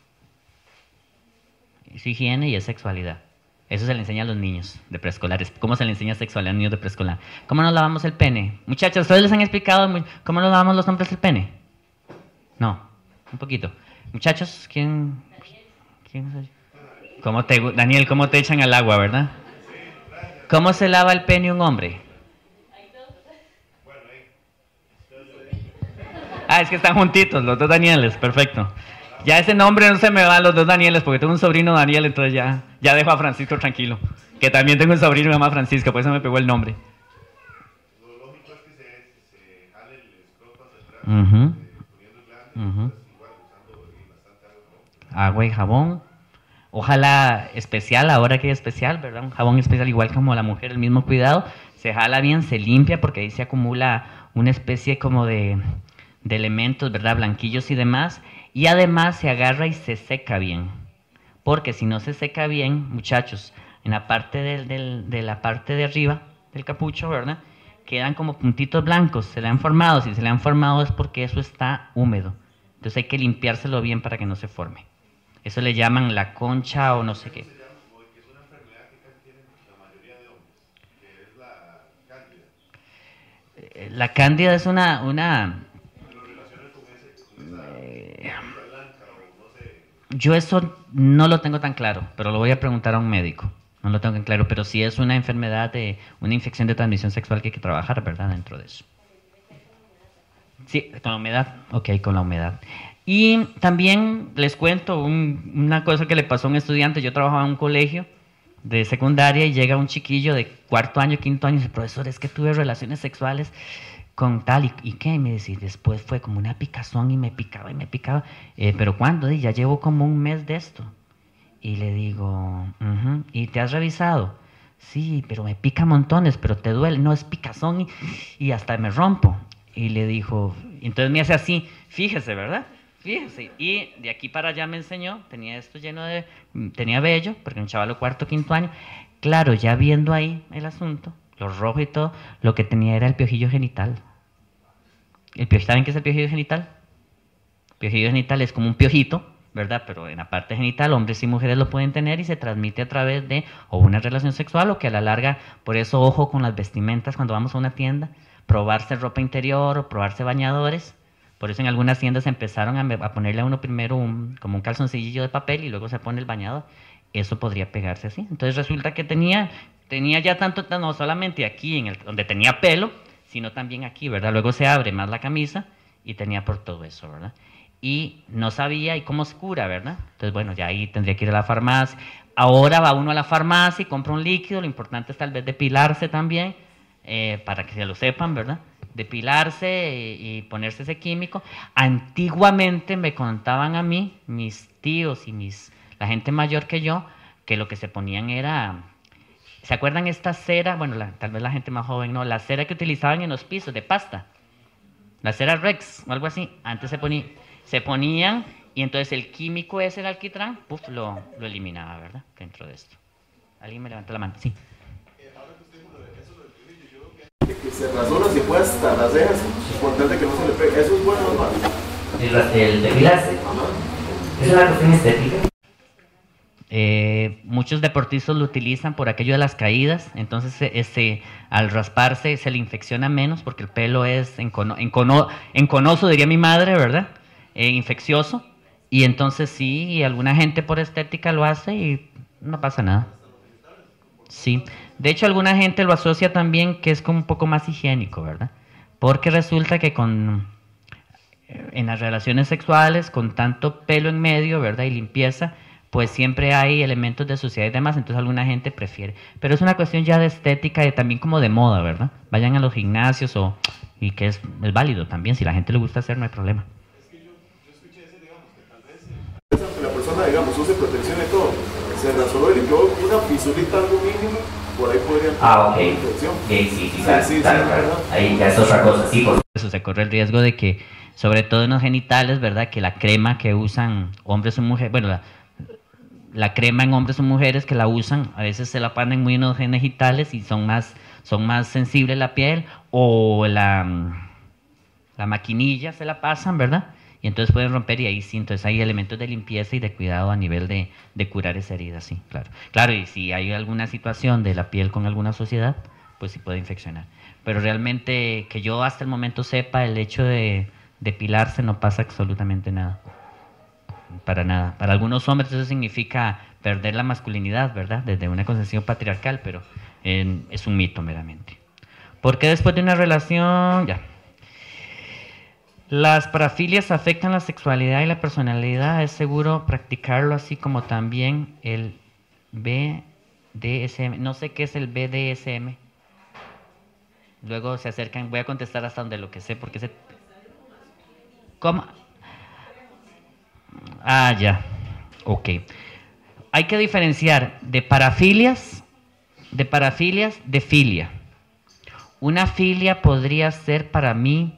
Es higiene y es sexualidad. Eso se le enseña a los niños de preescolares. ¿Cómo se le enseña sexualidad a los niños de preescolar? ¿Cómo nos lavamos el pene? Muchachos, ¿ustedes les han explicado cómo nos lavamos los hombres el pene? No, un poquito. Muchachos, ¿quién? ¿Quién soy? ¿Cómo te, Daniel, ¿cómo te echan al agua, verdad? ¿Cómo se lava el pene un hombre? Ah, es que están juntitos, los dos Danieles, perfecto. Ya ese nombre no se me va a los dos Danieles, porque tengo un sobrino Daniel, entonces ya, ya dejo a Francisco tranquilo. Que también tengo un sobrino que se llama Francisco, por eso me pegó el nombre. Lo lógico es que se, se jale el escroto hacia atrás, uh-huh. eh, poniendo el glande, uh-huh. igual usando bastante agua. Agua y jabón. ojalá especial, ahora que es especial, ¿verdad? Un jabón especial igual como la mujer, el mismo cuidado, se jala bien, se limpia porque ahí se acumula una especie como de, de elementos, ¿verdad? Blanquillos y demás, y además se agarra y se seca bien, porque si no se seca bien, muchachos, en la parte del, del, de la parte de arriba del capucho, ¿verdad? Quedan como puntitos blancos, se le han formado, si se le han formado es porque eso está húmedo, entonces hay que limpiárselo bien para que no se forme. Eso le llaman la concha o no sé qué. La cándida es una, una eh, yo eso no lo tengo tan claro, pero lo voy a preguntar a un médico. No lo tengo tan claro, pero sí es una enfermedad, de una infección de transmisión sexual que hay que trabajar, ¿verdad? Dentro de eso. Sí, con la humedad. Ok, con la humedad. Y también les cuento un, una cosa que le pasó a un estudiante. Yo trabajaba en un colegio de secundaria y llega un chiquillo de cuarto año, quinto año y dice, profesor, es que tuve relaciones sexuales con tal, ¿y, y qué? Y me dice, después fue como una picazón y me picaba y me picaba. Eh, ¿Pero cuándo? Y ya llevo como un mes de esto. Y le digo, uh-huh. ¿Y te has revisado? Sí, pero me pica montones, pero te duele. No, es picazón y, y hasta me rompo. Y le dijo, entonces me hace así, fíjese, ¿verdad? Fíjese. Y de aquí para allá me enseñó, tenía esto lleno de, tenía vello, porque un chaval de cuarto, quinto año. Claro, ya viendo ahí el asunto, lo rojo y todo, lo que tenía era el piojillo genital. ¿El piojillo, ¿saben qué es el piojillo genital? El piojillo genital es como un piojito, ¿verdad? Pero en la parte genital, hombres y mujeres lo pueden tener y se transmite a través de o una relación sexual o que a la larga, por eso ojo con las vestimentas cuando vamos a una tienda, probarse ropa interior o probarse bañadores. Por eso en algunas tiendas empezaron a, a ponerle a uno primero un, como un calzoncillo de papel y luego se pone el bañador. Eso podría pegarse así. Entonces resulta que tenía, tenía ya tanto, no solamente aquí, en el, donde tenía pelo, sino también aquí, ¿verdad? Luego se abre más la camisa y tenía por todo eso, ¿verdad? Y no sabía y cómo se cura, ¿verdad? Entonces, bueno, ya ahí tendría que ir a la farmacia. Ahora va uno a la farmacia y compra un líquido, lo importante es tal vez depilarse también, eh, para que se lo sepan, ¿verdad? Depilarse y, y ponerse ese químico. Antiguamente me contaban a mí, mis tíos y mis, la gente mayor que yo, que lo que se ponían era, ¿se acuerdan esta cera? Bueno, la, tal vez la gente más joven no, la cera que utilizaban en los pisos de pasta, la cera Rex o algo así, antes se ponía... Se ponían y entonces el químico ese, el alquitrán, puff, lo, lo eliminaba, ¿verdad? Dentro de esto. ¿Alguien me levanta la mano? Sí. Que se rasura si puede hasta las cejas, importante que no se le pegue. ¿Eso es bueno o no? El, el depilarse. ¿Es una cuestión estética? Eh, muchos deportistas lo utilizan por aquello de las caídas, entonces este, al rasparse se le infecciona menos porque el pelo es encono, encono, enconoso, diría mi madre, ¿verdad? Eh, infeccioso, y entonces sí, alguna gente por estética lo hace y no pasa nada. Sí, de hecho alguna gente lo asocia también que es como un poco más higiénico, ¿verdad? Porque resulta que con en las relaciones sexuales, con tanto pelo en medio, ¿verdad? Y limpieza, pues siempre hay elementos de suciedad y demás, entonces alguna gente prefiere. Pero es una cuestión ya de estética y también como de moda, ¿verdad? Vayan a los gimnasios o, y que es, es válido también, si la gente le gusta hacer no hay problema. Que la persona, digamos, use protección y todo, se rasuró y le quedó una fisurita, algo mínimo, por ahí podría tener ah, okay. una infección. Okay, sí, sí, claro, sí, sí, claro, sí, claro. Ahí ya es otra cosa, sí, por eso se corre el riesgo de que, sobre todo en los genitales, ¿verdad? Que la crema que usan hombres o mujeres, bueno, la, la crema en hombres o mujeres que la usan, a veces se la ponen muy en los genitales y son más, son más sensibles la piel, o la, la maquinilla se la pasan, ¿verdad? Y entonces pueden romper y ahí sí, entonces hay elementos de limpieza y de cuidado a nivel de, de curar esa herida, sí, claro. Claro, y si hay alguna situación de la piel con alguna suciedad, pues sí puede infeccionar. Pero realmente, que yo hasta el momento sepa, el hecho de depilarse no pasa absolutamente nada. Para nada. Para algunos hombres eso significa perder la masculinidad, ¿verdad? Desde una concepción patriarcal, pero eh, es un mito meramente. ¿Por qué después de una relación? Ya. Las parafilias afectan la sexualidad y la personalidad. Es seguro practicarlo así como también el B D S M. No sé qué es el B D S M. Luego se acercan, voy a contestar hasta donde lo que sé, porque se... ¿Cómo? Ah, ya. Ok. hay que diferenciar de parafilias, de parafilias, de filia. Una filia podría ser para mí,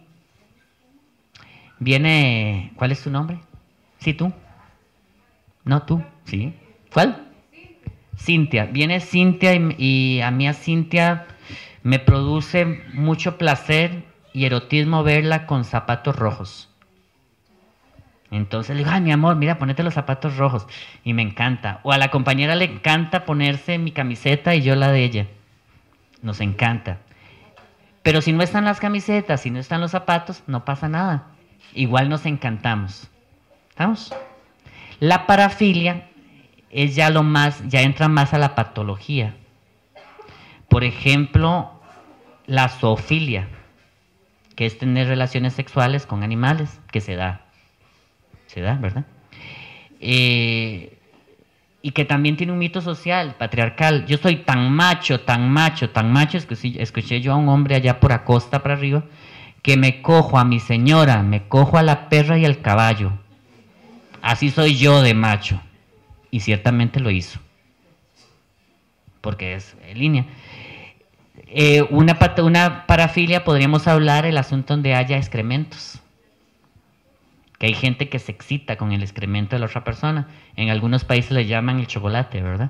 viene, ¿cuál es tu nombre? ¿Sí, tú? No, tú, ¿sí? ¿Cuál? Cintia. Viene Cintia y, y a mí a Cintia me produce mucho placer y erotismo verla con zapatos rojos. Entonces le digo, ay, mi amor, mira, ponete los zapatos rojos. Y me encanta. O a la compañera le encanta ponerse mi camiseta y yo la de ella. Nos encanta. Pero si no están las camisetas, si no están los zapatos, no pasa nada. Igual nos encantamos. ¿Estamos? La parafilia es ya lo más, ya entra más a la patología. Por ejemplo, la zoofilia, que es tener relaciones sexuales con animales, que se da. Se da, ¿verdad? Eh, y que también tiene un mito social, patriarcal. Yo soy tan macho, tan macho, tan macho, escuché, escuché yo a un hombre allá por Acosta para arriba, que me cojo a mi señora, me cojo a la perra y al caballo. Así soy yo de macho. Y ciertamente lo hizo. Porque es en línea. Eh, una, una parafilia, podríamos hablar el asunto donde haya excrementos. Que hay gente que se excita con el excremento de la otra persona. En algunos países le llaman el chocolate, ¿verdad?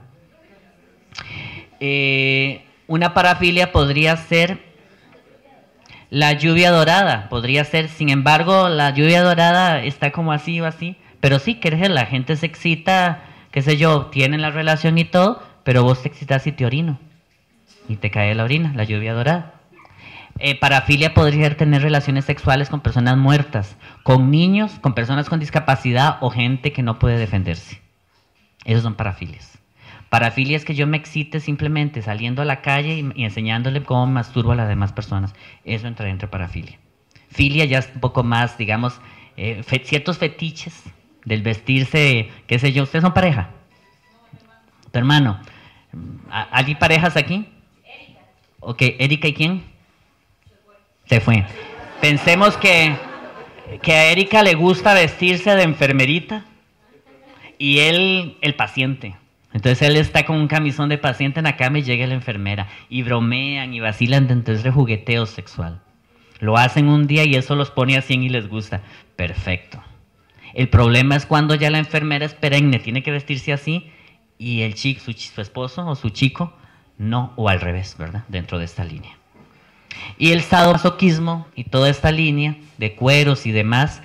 Eh, una parafilia podría ser la lluvia dorada. Podría ser, sin embargo, la lluvia dorada está como así o así. Pero sí, que la gente se excita, qué sé yo, tienen la relación y todo, pero vos te excitas y te orino. Y te cae la orina, la lluvia dorada. Eh, parafilia podría ser tener relaciones sexuales con personas muertas, con niños, con personas con discapacidad o gente que no puede defenderse. Esos son parafilias. Parafilia es que yo me excite simplemente saliendo a la calle y, y enseñándole cómo me masturbo a las demás personas. Eso entra dentro de parafilia. Filia ya es un poco más, digamos, eh, fe, ciertos fetiches del vestirse, qué sé yo. ¿Ustedes son pareja? Tu hermano. ¿Hay parejas aquí? Erika. Ok, ¿Erika y quién? Se fue. Pensemos que, que a Erika le gusta vestirse de enfermerita y él el paciente. Entonces él está con un camisón de paciente en la cama y llega la enfermera y bromean y vacilan dentro de ese jugueteo sexual. Lo hacen un día y eso los pone así y les gusta. Perfecto. El problema es cuando ya la enfermera es perenne, tiene que vestirse así y el chico, su, su esposo o su chico no, o al revés, ¿verdad? Dentro de esta línea. Y el sadomasoquismo y toda esta línea de cueros y demás,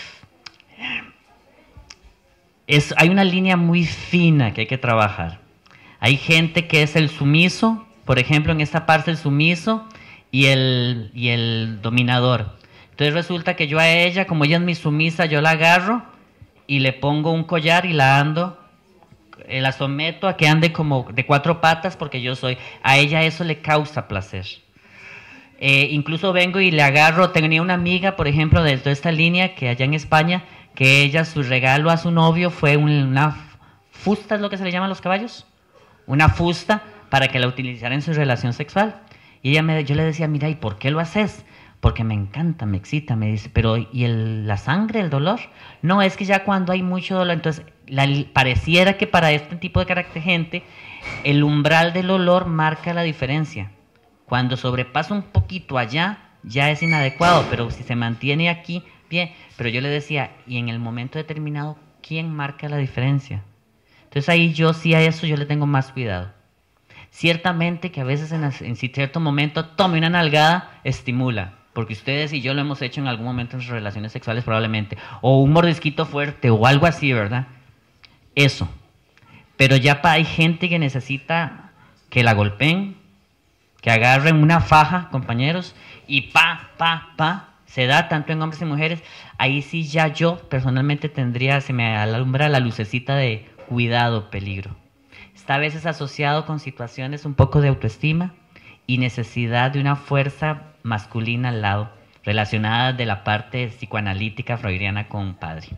es, hay una línea muy fina que hay que trabajar. Hay gente que es el sumiso, por ejemplo, en esta parte el sumiso y el, y el dominador. Entonces resulta que yo a ella, como ella es mi sumisa, yo la agarro y le pongo un collar y la ando, eh, la someto a que ande como de cuatro patas porque yo soy. A ella eso le causa placer. Eh, incluso vengo y le agarro, tenía una amiga, por ejemplo, de toda esta línea, que allá en España, que ella, su regalo a su novio fue una fusta, ¿es lo que se le llama a los caballos? Una fusta para que la utilizara en su relación sexual. Y ella me, yo le decía, mira, ¿y por qué lo haces? Porque me encanta, me excita, me dice, pero ¿y el, la sangre, el dolor? No, es que ya cuando hay mucho dolor, entonces la, pareciera que para este tipo de carácter gente, el umbral del olor marca la diferencia. Cuando sobrepasa un poquito allá, ya es inadecuado, pero si se mantiene aquí, bien. Pero yo le decía, y en el momento determinado, ¿quién marca la diferencia? Entonces ahí yo sí a eso yo le tengo más cuidado. Ciertamente que a veces en, en cierto momento, tome una nalgada, estimula. Porque ustedes y yo lo hemos hecho en algún momento en sus relaciones sexuales probablemente. O un mordisquito fuerte o algo así, ¿verdad? Eso. Pero ya pa, hay gente que necesita que la golpeen, que agarren una faja, compañeros, y pa, pa, pa, se da tanto en hombres y mujeres. Ahí sí ya yo personalmente tendría, se me alumbra la lucecita de cuidado, peligro. Está a veces asociado con situaciones un poco de autoestima y necesidad de una fuerza masculina al lado, relacionada de la parte psicoanalítica freudiana con padre.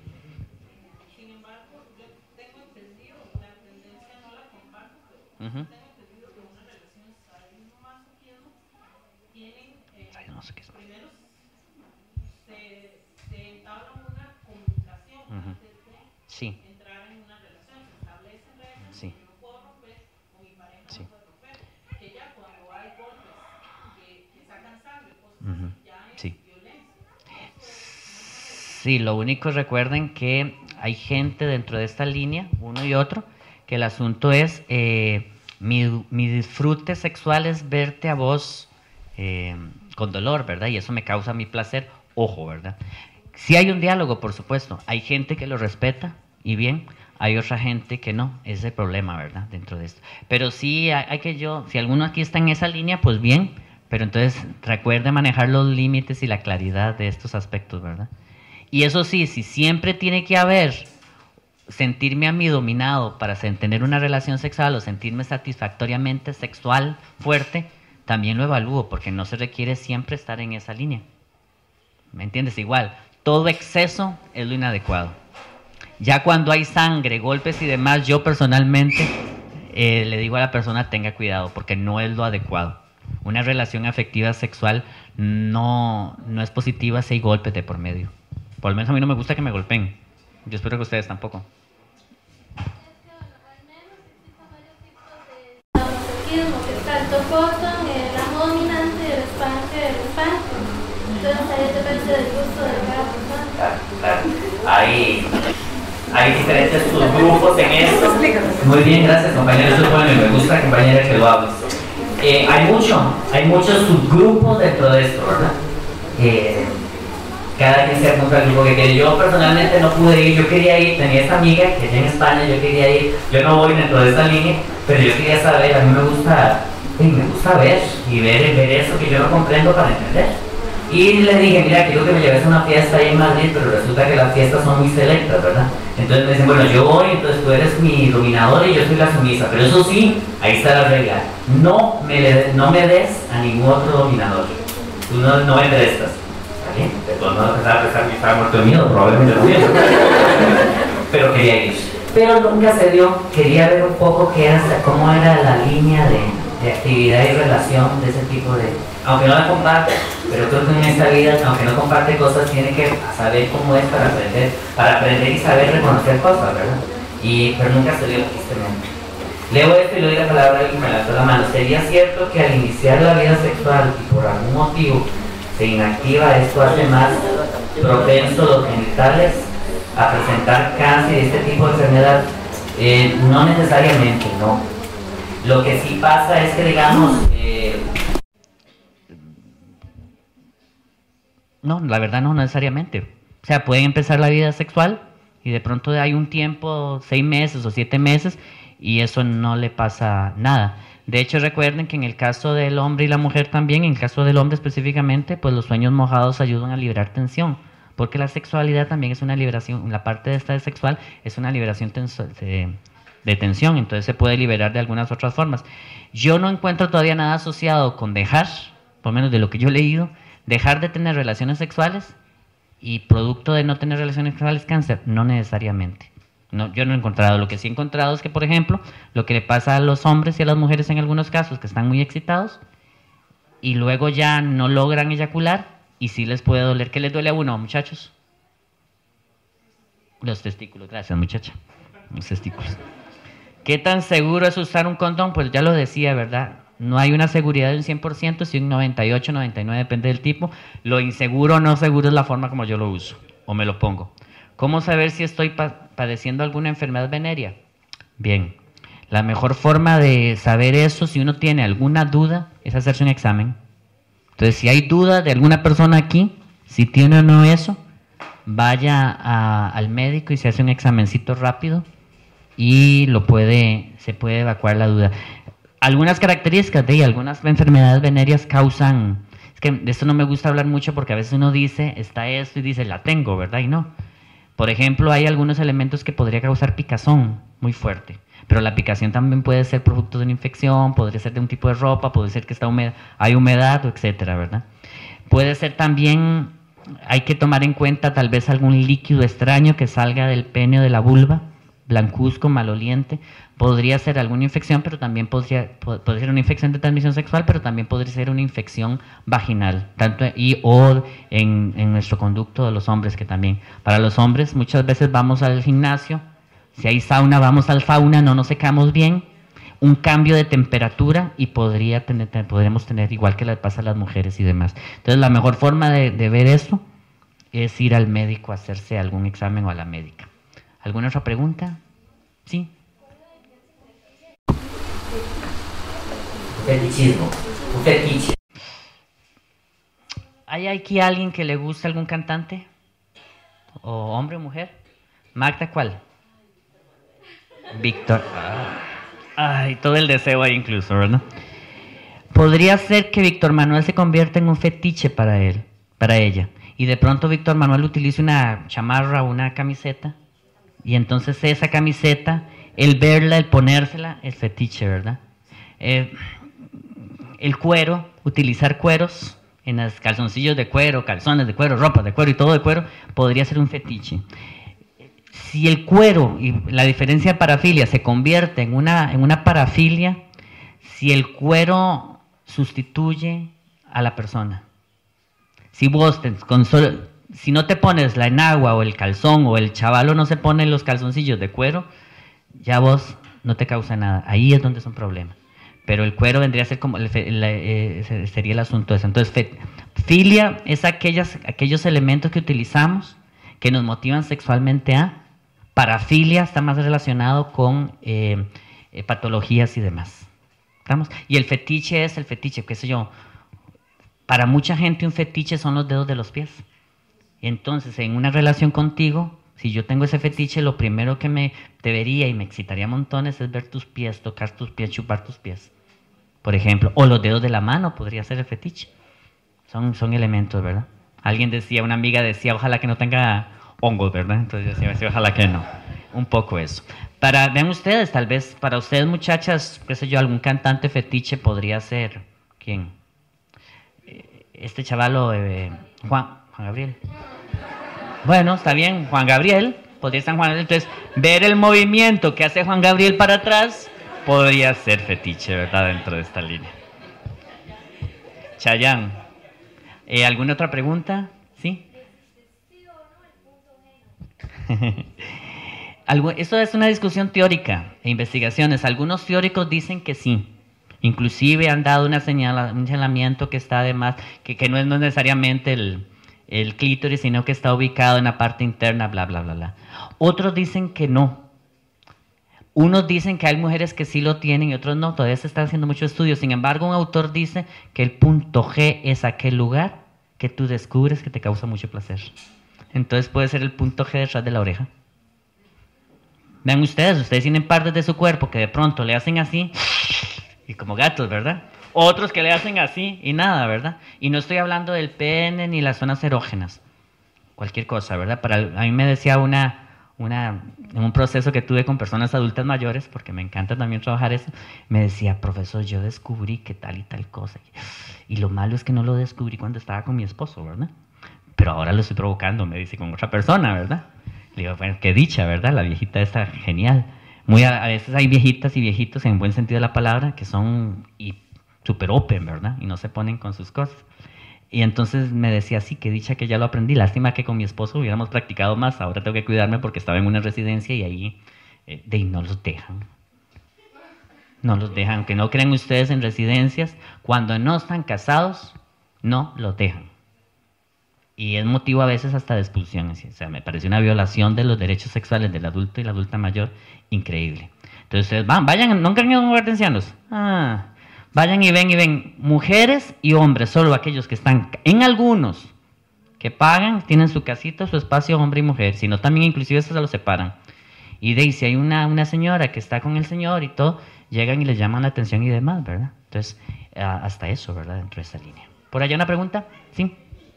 Sin embargo, yo tengo entendido, la tendencia no la comparto, pero Uh-huh. tengo entendido que una relación sadomasoquismo tienen, eh, no sé qué es. primero se, se entabla una comunicación Uh-huh. antes de Sí. entrar en una relación, se establecen Sí. Que ya cuando hay golpes que, que sacan sangre, pues Uh-huh. ya es Sí. violencia. Sí, lo único recuerden que hay gente dentro de esta línea, uno y otro, que el asunto es, eh, mi, mi disfrute sexual es verte a vos eh, con dolor, ¿verdad? Y eso me causa mi placer, ojo, ¿verdad? Sí hay un diálogo, por supuesto, hay gente que lo respeta y bien, hay otra gente que no, ese es el problema, ¿verdad? Dentro de esto. Pero sí hay, hay que yo, si alguno aquí está en esa línea, pues bien, pero entonces recuerde manejar los límites y la claridad de estos aspectos, ¿verdad? Y eso sí, si siempre tiene que haber sentirme a mí dominado para tener una relación sexual o sentirme satisfactoriamente sexual fuerte, también lo evalúo, porque no se requiere siempre estar en esa línea. ¿Me entiendes? Igual, todo exceso es lo inadecuado. Ya cuando hay sangre, golpes y demás, yo personalmente eh, le digo a la persona tenga cuidado, porque no es lo adecuado. Una relación afectiva sexual no, no es positiva si hay golpes de por medio. Por lo menos a mí no me gusta que me golpeen. Yo espero que ustedes tampoco. Masoquismo, que está el tocotón, la dominante, el espanque, el espanque. Entonces ahí depende del gusto de cada persona. Claro, claro. Hay, hay diferentes subgrupos en esto. Muy bien, gracias compañero. Eso es bueno y me gusta, compañera, que lo hables. Eh, hay mucho, hay muchos subgrupos dentro de esto, ¿verdad? Eh, cada quien se apunta al grupo que quiere. Yo personalmente no pude ir, yo quería ir, tenía esta amiga que allá en España, yo quería ir, yo no voy dentro de esta línea, pero yo quería saber, a mí me gusta, me gusta ver y ver, ver eso que yo no comprendo para entender. Y le dije, mira, quiero que me lleves a una fiesta ahí en Madrid, pero resulta que las fiestas son muy selectas, ¿verdad? Entonces me dicen, bueno, yo voy, entonces tú eres mi dominador y yo soy la sumisa, pero eso sí, ahí está la regla, no me, le, no me des a ningún otro dominador, tú no, no me prestas. De todos modos pensaba que estaba muerto de miedo, probablemente lo hubiera. Pero quería ir. Pero nunca se dio, quería ver un poco qué era, cómo era la línea de, de actividad y relación de ese tipo de... Aunque no la comparte, pero creo que en esta vida, aunque no comparte cosas, tiene que saber cómo es para aprender, para aprender y saber reconocer cosas, ¿verdad? Y, pero nunca se dio tristemente. Leo esto y le doy la palabra y me la doy la mano. ¿Sería cierto que al iniciar la vida sexual y por algún motivo se inactiva, esto hace más propenso los genitales a presentar cáncer y este tipo de enfermedad? Eh, no necesariamente, no. Lo que sí pasa es que, digamos... Eh... No, la verdad no necesariamente. O sea, pueden empezar la vida sexual y de pronto hay un tiempo, seis meses o siete meses, y eso no le pasa nada. De hecho, recuerden que en el caso del hombre y la mujer también, en el caso del hombre específicamente, pues los sueños mojados ayudan a liberar tensión, porque la sexualidad también es una liberación, la parte de esta de sexual es una liberación de, de tensión, entonces se puede liberar de algunas otras formas. Yo no encuentro todavía nada asociado con dejar, por lo menos de lo que yo he leído, dejar de tener relaciones sexuales y producto de no tener relaciones sexuales cáncer, no necesariamente. No, yo no he encontrado. Lo que sí he encontrado es que, por ejemplo, lo que le pasa a los hombres y a las mujeres en algunos casos, que están muy excitados y luego ya no logran eyacular y sí les puede doler. ¿Qué les duele a uno, muchachos? Los testículos. Gracias, muchacha. Los testículos. ¿Qué tan seguro es usar un condón? Pues ya lo decía, ¿verdad? No hay una seguridad de un cien por ciento, si un noventa y ocho, noventa y nueve, depende del tipo. Lo inseguro o no seguro es la forma como yo lo uso o me lo pongo. ¿Cómo saber si estoy pa padeciendo alguna enfermedad venérea? Bien, la mejor forma de saber eso, si uno tiene alguna duda, es hacerse un examen. Entonces, si hay duda de alguna persona aquí, si tiene o no eso, vaya a, al médico y se hace un examencito rápido y lo puede, se puede evacuar la duda. Algunas características de algunas enfermedades venéreas causan, es que de esto no me gusta hablar mucho porque a veces uno dice, está esto y dice, la tengo, ¿verdad? Y no. Por ejemplo, hay algunos elementos que podría causar picazón muy fuerte, pero la picación también puede ser producto de una infección, podría ser de un tipo de ropa, puede ser que está humedad, hay humedad, etcétera, ¿verdad? Puede ser también, hay que tomar en cuenta tal vez algún líquido extraño que salga del pene o de la vulva, blancuzco, maloliente, podría ser alguna infección, pero también podría, podría ser una infección de transmisión sexual, pero también podría ser una infección vaginal, tanto y o en, en nuestro conducto de los hombres, que también, para los hombres muchas veces vamos al gimnasio, si hay sauna vamos al sauna, no nos secamos bien, un cambio de temperatura y podría tener, podremos tener igual que le pasa a las mujeres y demás. Entonces la mejor forma de, de ver esto es ir al médico a hacerse algún examen o a la médica. ¿Alguna otra pregunta? ¿Sí? Fetichismo, un fetiche. ¿Hay aquí alguien que le gusta algún cantante? ¿O hombre o mujer? Magda, ¿cuál? Víctor. Ay, todo el deseo ahí incluso, ¿verdad? Podría ser que Víctor Manuel se convierta en un fetiche para él, para ella. Y de pronto Víctor Manuel utilice una chamarra o una camiseta. Y entonces esa camiseta, el verla, el ponérsela, es fetiche, ¿verdad? Eh, el cuero, utilizar cueros en los calzoncillos de cuero, calzones de cuero, ropa de cuero y todo de cuero, podría ser un fetiche. Si el cuero y la diferencia de parafilia se convierte en una, en una parafilia, si el cuero sustituye a la persona. Si vos te, con solo, si no te pones la enagua o el calzón o el chavalo no se pone los calzoncillos de cuero, ya vos no te causa nada. Ahí es donde es un problema. Pero el cuero vendría a ser como, el, el, el, sería el asunto de eso. Entonces, fe, filia es aquellas, aquellos elementos que utilizamos que nos motivan sexualmente a. Parafilia está más relacionado con eh, eh, patologías y demás. ¿Estamos? Y el fetiche es el fetiche, qué sé yo. Para mucha gente un fetiche son los dedos de los pies. Entonces, en una relación contigo, si yo tengo ese fetiche, lo primero que me debería y me excitaría montones es ver tus pies, tocar tus pies, chupar tus pies. Por ejemplo, o los dedos de la mano podría ser el fetiche. Son, son elementos, ¿verdad? Alguien decía, una amiga decía, ojalá que no tenga hongos, ¿verdad? Entonces yo decía, ojalá que no. Un poco eso. Para, vean ustedes, tal vez para ustedes muchachas, qué sé yo, algún cantante fetiche podría ser, ¿quién? Este chavalo, eh, Juan, Juan Gabriel. Bueno, está bien, Juan Gabriel, podría ser Juan Gabriel. Entonces, ver el movimiento que hace Juan Gabriel para atrás podría ser fetiche, ¿verdad? Dentro de esta línea. Chayanne, eh, ¿alguna otra pregunta? ¿Sí? Algo, esto es una discusión teórica e investigaciones. Algunos teóricos dicen que sí. Inclusive han dado una señala, un señalamiento que está además, que, que no es no necesariamente el, el clítoris, sino que está ubicado en la parte interna, bla, bla, bla, bla. Otros dicen que no. Unos dicen que hay mujeres que sí lo tienen y otros no. Todavía se están haciendo muchos estudios. Sin embargo, un autor dice que el punto G es aquel lugar que tú descubres que te causa mucho placer. Entonces puede ser el punto G detrás de la oreja. Vean ustedes, ustedes tienen partes de su cuerpo que de pronto le hacen así, y como gatos, ¿verdad? Otros que le hacen así y nada, ¿verdad? Y no estoy hablando del pene ni las zonas erógenas. Cualquier cosa, ¿verdad? Para, a mí me decía una, una, en un proceso que tuve con personas adultas mayores, porque me encanta también trabajar eso, me decía, profesor, yo descubrí que tal y tal cosa. Y lo malo es que no lo descubrí cuando estaba con mi esposo, ¿verdad? Pero ahora lo estoy provocando, me dice, con otra persona, ¿verdad? Le digo, bueno, qué dicha, ¿verdad? La viejita está genial. Muy a, a veces hay viejitas y viejitos, en buen sentido de la palabra, que son súper open, ¿verdad? Y no se ponen con sus cosas. Y entonces me decía, sí, qué dicha que ya lo aprendí. Lástima que con mi esposo hubiéramos practicado más. Ahora tengo que cuidarme porque estaba en una residencia y ahí eh, de ahí no los dejan. No los dejan. Aunque no crean ustedes en residencias, cuando no están casados, no los dejan. Y es motivo a veces hasta de expulsión. O sea, me parece una violación de los derechos sexuales del adulto y la adulta mayor increíble. Entonces ustedes van, vayan, ¿no creen en un lugar de ancianos? Ah, vayan y ven y ven mujeres y hombres, solo aquellos que están, en algunos, que pagan, tienen su casita, su espacio hombre y mujer, sino también inclusive eso se lo separan. Y de ahí si hay una, una señora que está con el señor y todo, llegan y les llaman la atención y demás, ¿verdad? Entonces, hasta eso, ¿verdad? Dentro de esa línea. ¿Por allá una pregunta? ¿Sí?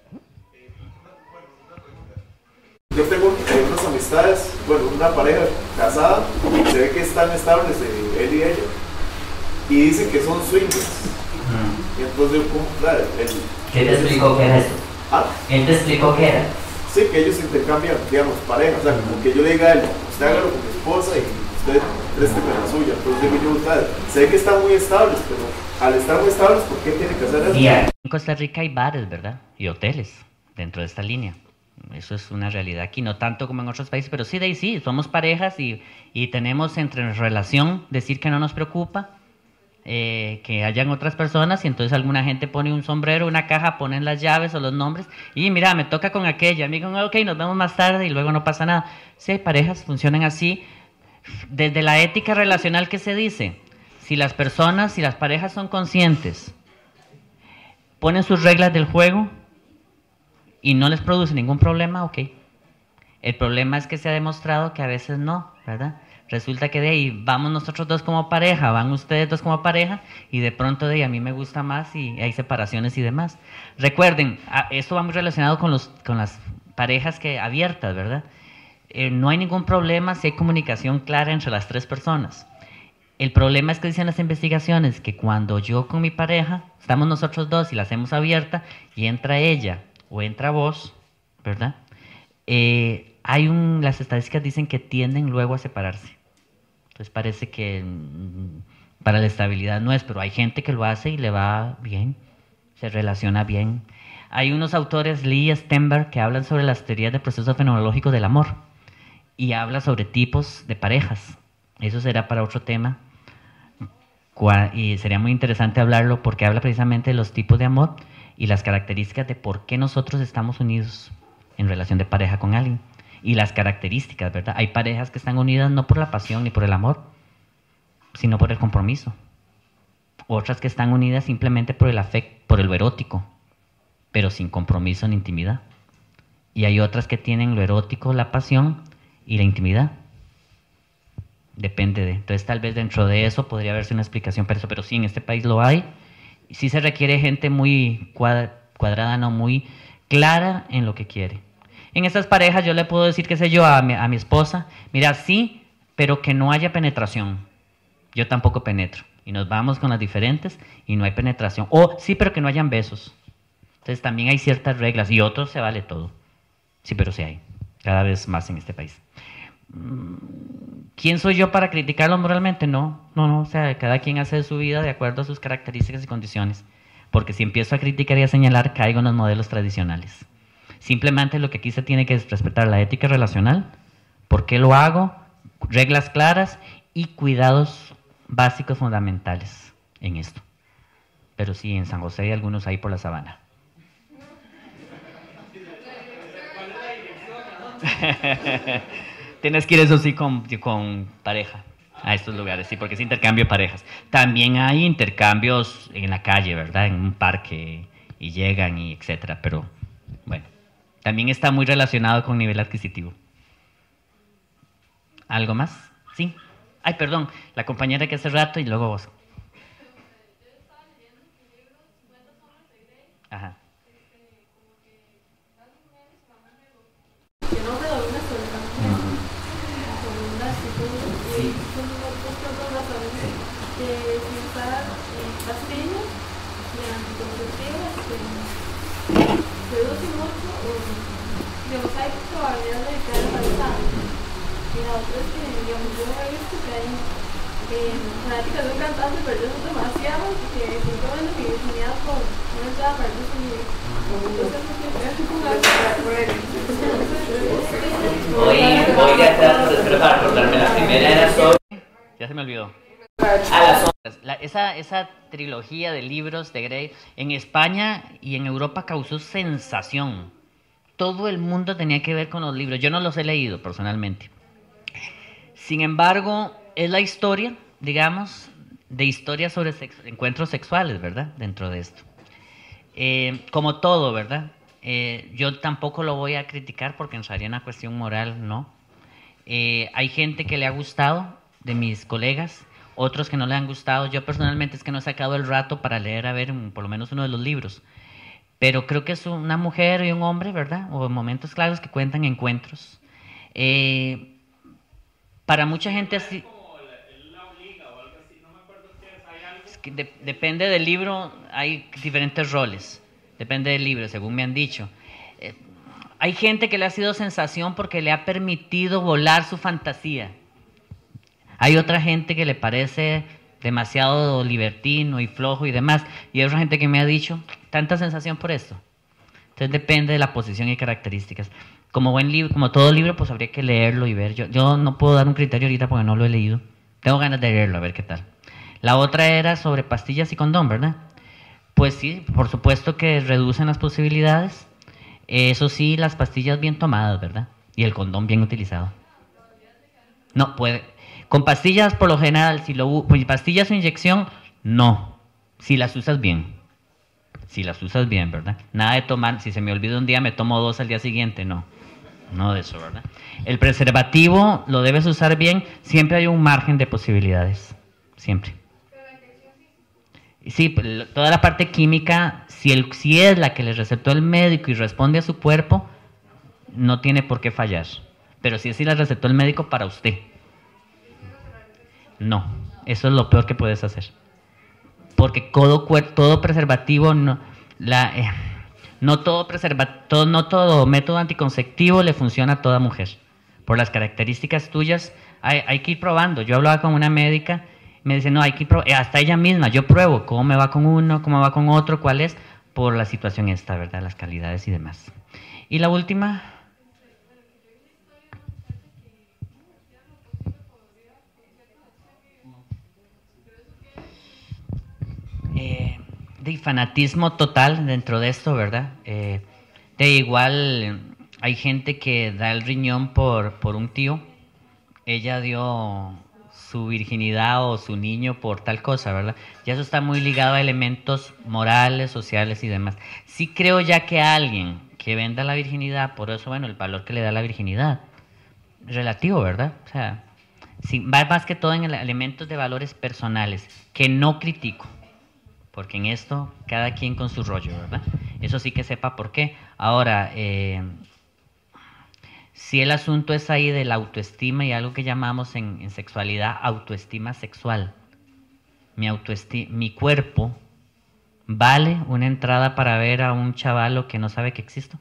Yo tengo eh, unas amistades, bueno, una pareja casada, se ve que están estables eh, él y ella, y dicen que son swingers. Mm. Y entonces, ¿cómo? Claro, el, ¿Qué te explicó qué era eso? ¿Ah? ¿Él te explicó qué era? Sí, que ellos intercambian, digamos, pareja, o sea, como que yo le diga a él, usted hágalo con mi esposa y usted présteme la suya. Entonces digo yo, claro, se ve que están muy estables, pero al estar muy estables, ¿por qué tiene que hacer eso? Yeah. En Costa Rica hay bares, ¿verdad? Y hoteles dentro de esta línea. Eso es una realidad aquí, no tanto como en otros países, pero sí de ahí sí, somos parejas y, y tenemos entre relación decir que no nos preocupa, eh, que hayan otras personas y entonces alguna gente pone un sombrero, una caja, ponen las llaves o los nombres y mira, me toca con aquella, amigo, ok, nos vemos más tarde y luego no pasa nada. Sí, hay parejas, funcionan así. Desde la ética relacional que se dice, si las personas, si las parejas son conscientes, ponen sus reglas del juego y no les produce ningún problema, ok. El problema es que se ha demostrado que a veces no, ¿verdad? Resulta que de ahí vamos nosotros dos como pareja, van ustedes dos como pareja y de pronto de ahí a mí me gusta más y hay separaciones y demás. Recuerden, esto va muy relacionado con, los, con las parejas que, abiertas, ¿verdad? Eh, no hay ningún problema si hay comunicación clara entre las tres personas. El problema es que dicen las investigaciones que cuando yo con mi pareja, estamos nosotros dos y la hacemos abierta y entra ella o entra vos, ¿verdad? Eh, hay un, las estadísticas dicen que tienden luego a separarse. Entonces parece que mmm, para la estabilidad no es, pero hay gente que lo hace y le va bien, se relaciona bien. Hay unos autores, Lee y Stenberg, que hablan sobre las teorías del proceso fenomenológico del amor y habla sobre tipos de parejas. Eso será para otro tema y sería muy interesante hablarlo porque habla precisamente de los tipos de amor y las características de por qué nosotros estamos unidos en relación de pareja con alguien y las características, ¿verdad? Hay parejas que están unidas no por la pasión ni por el amor, sino por el compromiso. Otras que están unidas simplemente por el afecto, por lo erótico, pero sin compromiso ni intimidad. Y hay otras que tienen lo erótico, la pasión y la intimidad. Depende de... Entonces tal vez dentro de eso podría haberse una explicación para eso, pero sí, en este país lo hay. Y sí se requiere gente muy cuadra, cuadrada, no muy clara en lo que quiere. En estas parejas yo le puedo decir, qué sé yo, a mi, a mi esposa, mira, sí, pero que no haya penetración. Yo tampoco penetro. Y nos vamos con las diferentes y no hay penetración. O sí, pero que no hayan besos. Entonces también hay ciertas reglas y otros se vale todo. Sí, pero sí hay. Cada vez más en este país. ¿Quién soy yo para criticarlo moralmente? No, no, no. O sea, cada quien hace su vida de acuerdo a sus características y condiciones. Porque si empiezo a criticar y a señalar, caigo en los modelos tradicionales. Simplemente lo que aquí se tiene que es respetar la ética relacional, por qué lo hago, reglas claras y cuidados básicos fundamentales en esto. Pero sí, en San José hay algunos ahí por la sabana. Tienes que ir eso sí con, con pareja a estos lugares, sí, porque es intercambio de parejas. También hay intercambios en la calle, ¿verdad? En un parque y llegan y etcétera, pero bueno. También está muy relacionado con nivel adquisitivo. ¿Algo más? Sí. Ay, perdón, la compañera que hace rato y luego vos. Ajá. Que no predomina sobre la mujer, sobre una actitud y son otras dos razones que si está pastillas y anticonceptivas que seducen mucho o digamos hay probabilidad de quedar embarazada. Y la otra es que digamos yo he visto que hay eh, fanáticas de un cantante pero yo son demasiados que simplemente mi diseñada por una entrada para el sonido. Entonces no quiero ver con la Voy, voy a tratar de recordarme la primera era sobre... Ya se me olvidó. A las ondas. La, esa, esa trilogía de libros de Grey en España y en Europa causó sensación. Todo el mundo tenía que ver con los libros. Yo no los he leído personalmente. Sin embargo, es la historia, digamos, de historias sobre sex, encuentros sexuales, ¿verdad? Dentro de esto. Eh, como todo, ¿verdad? Eh, yo tampoco lo voy a criticar porque en realidad una cuestión moral, no. Eh, hay gente que le ha gustado, de mis colegas, otros que no le han gustado. Yo personalmente es que no he sacado el rato para leer, a ver, por lo menos uno de los libros. Pero creo que es una mujer y un hombre, ¿verdad? O momentos claros que cuentan encuentros. Eh, para mucha gente así... Es que de, depende del libro, hay diferentes roles. Depende del libro, según me han dicho. Eh, hay gente que le ha sido sensación porque le ha permitido volar su fantasía. Hay otra gente que le parece demasiado libertino y flojo y demás. Y hay otra gente que me ha dicho, tanta sensación por esto. Entonces Entonces depende de la posición y características. Como buen libro, como todo libro, pues habría que leerlo y ver. Yo, yo no puedo dar un criterio ahorita porque no lo he leído. Tengo ganas de leerlo, a ver qué tal. La otra era sobre pastillas y condón, ¿verdad? Pues sí, por supuesto que reducen las posibilidades. Eso sí, las pastillas bien tomadas, ¿verdad? Y el condón bien utilizado. No, puede. Con pastillas, por lo general, si lo pues, pastillas o inyección, no. Si las usas bien. Si las usas bien, ¿verdad? Nada de tomar, si se me olvida un día, me tomo dos al día siguiente, no. No de eso, ¿verdad? El preservativo lo debes usar bien, siempre hay un margen de posibilidades. Siempre. Sí, toda la parte química, si, el, si es la que le recetó el médico y responde a su cuerpo, no tiene por qué fallar. Pero si es si la recetó el médico para usted. No, eso es lo peor que puedes hacer. Porque todo, todo preservativo, no, la, eh, no, todo preserva, todo, no todo método anticonceptivo le funciona a toda mujer. Por las características tuyas, hay, hay que ir probando. Yo hablaba con una médica, me dice, no, hay que ir probando, hasta ella misma, yo pruebo cómo me va con uno, cómo me va con otro, cuál es, por la situación esta, ¿verdad? Las calidades y demás. Y la última... Eh, de fanatismo total dentro de esto, ¿verdad? Eh, de igual hay gente que da el riñón por, por un tío. Ella dio su virginidad o su niño por tal cosa, ¿verdad? Ya eso está muy ligado a elementos morales, sociales y demás. Sí creo ya que alguien que venda la virginidad, por eso, bueno, el valor que le da la virginidad, relativo, ¿verdad? O sea, sí, va más que todo en el, elementos de valores personales, que no critico. Porque en esto, cada quien con su rollo, ¿verdad? Eso sí que sepa por qué. Ahora, eh, si el asunto es ahí de la autoestima y algo que llamamos en, en sexualidad autoestima sexual. Mi, autoesti mi cuerpo vale una entrada para ver a un chavalo que no sabe que existo.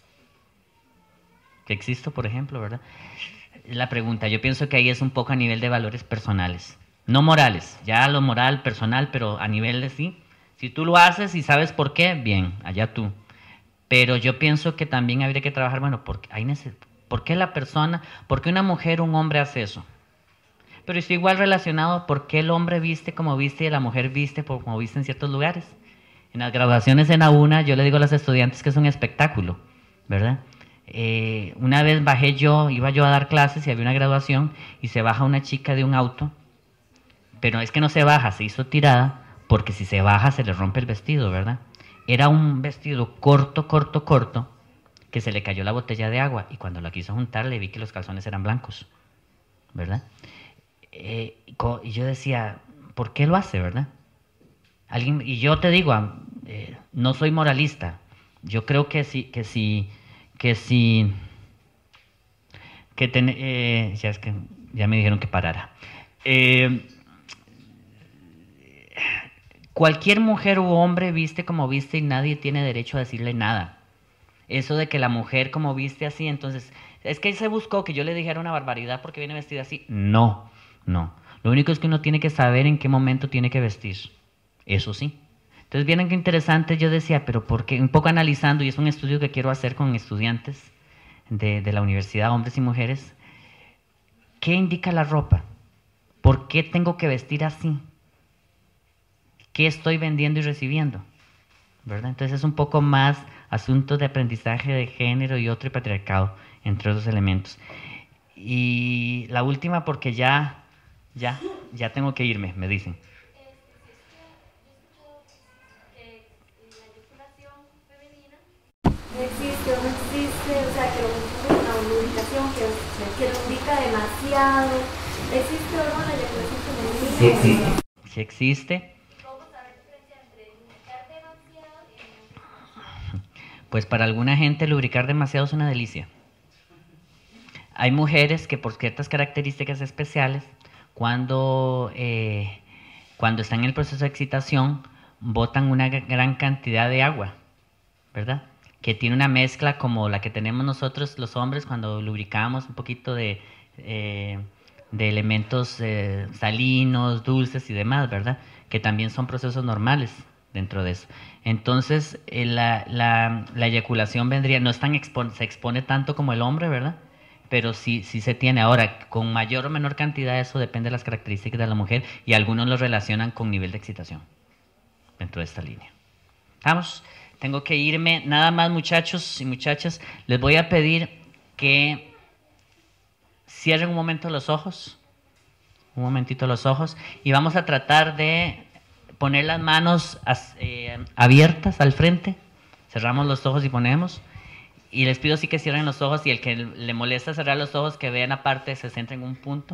Que existo, por ejemplo, ¿verdad? La pregunta, yo pienso que ahí es un poco a nivel de valores personales. No morales, ya lo moral, personal, pero a nivel de sí. Si tú lo haces y sabes por qué, bien, allá tú. Pero yo pienso que también habría que trabajar, bueno, ¿por qué, hay ¿por qué la persona, por qué una mujer o un hombre hace eso? Pero estoy igual relacionado, ¿por qué el hombre viste como viste y la mujer viste como viste en ciertos lugares? En las graduaciones en AUNA, yo le digo a los estudiantes que es un espectáculo, ¿verdad? Eh, una vez bajé yo, iba yo a dar clases y había una graduación y se baja una chica de un auto. Pero es que no se baja, se hizo tirada, porque si se baja se le rompe el vestido, ¿verdad? Era un vestido corto, corto, corto, que se le cayó la botella de agua, y cuando la quiso juntar le vi que los calzones eran blancos, ¿verdad? Eh, y yo decía, ¿por qué lo hace, verdad? Alguien, y yo te digo, eh, no soy moralista, yo creo que sí, que sí, que sí, que ten, eh, ya es que ya me dijeron que parara. Eh, Cualquier mujer u hombre viste como viste y nadie tiene derecho a decirle nada. Eso de que la mujer como viste así, entonces, es que se buscó que yo le dijera una barbaridad porque viene vestida así. No, no. Lo único es que uno tiene que saber en qué momento tiene que vestir. Eso sí. Entonces, vienen que interesante, yo decía, pero porque un poco analizando, y es un estudio que quiero hacer con estudiantes de, de la universidad, hombres y mujeres, ¿qué indica la ropa? ¿Por qué tengo que vestir así? ¿Qué estoy vendiendo y recibiendo? ¿Verdad? Entonces es un poco más asunto de aprendizaje de género y otro y patriarcado, entre otros elementos. Y la última, porque ya, ya, ya tengo que irme, me dicen. ¿Existe o no existe? O sea, que una lubricación que, que lubrica demasiado. ¿Existe o no la eyaculación femenina? Sí existe. Sí existe. Pues para alguna gente lubricar demasiado es una delicia. Hay mujeres que por ciertas características especiales, cuando, eh, cuando están en el proceso de excitación, botan una gran cantidad de agua, ¿verdad? Que tiene una mezcla como la que tenemos nosotros los hombres cuando lubricamos un poquito de, eh, de elementos eh, salinos, dulces y demás, ¿verdad? Que también son procesos normales, dentro de eso. Entonces, eh, la, la, la eyaculación vendría, no es tan expo se expone tanto como el hombre, ¿verdad? Pero sí, sí se tiene. Ahora, con mayor o menor cantidad, eso depende de las características de la mujer y algunos lo relacionan con nivel de excitación dentro de esta línea. Vamos, tengo que irme. Nada más, muchachos y muchachas, les voy a pedir que cierren un momento los ojos, un momentito los ojos, y vamos a tratar de poner las manos eh, abiertas al frente. Cerramos los ojos y ponemos. Y les pido sí que cierren los ojos, y el que le molesta cerrar los ojos, que vean aparte, se centren en un punto.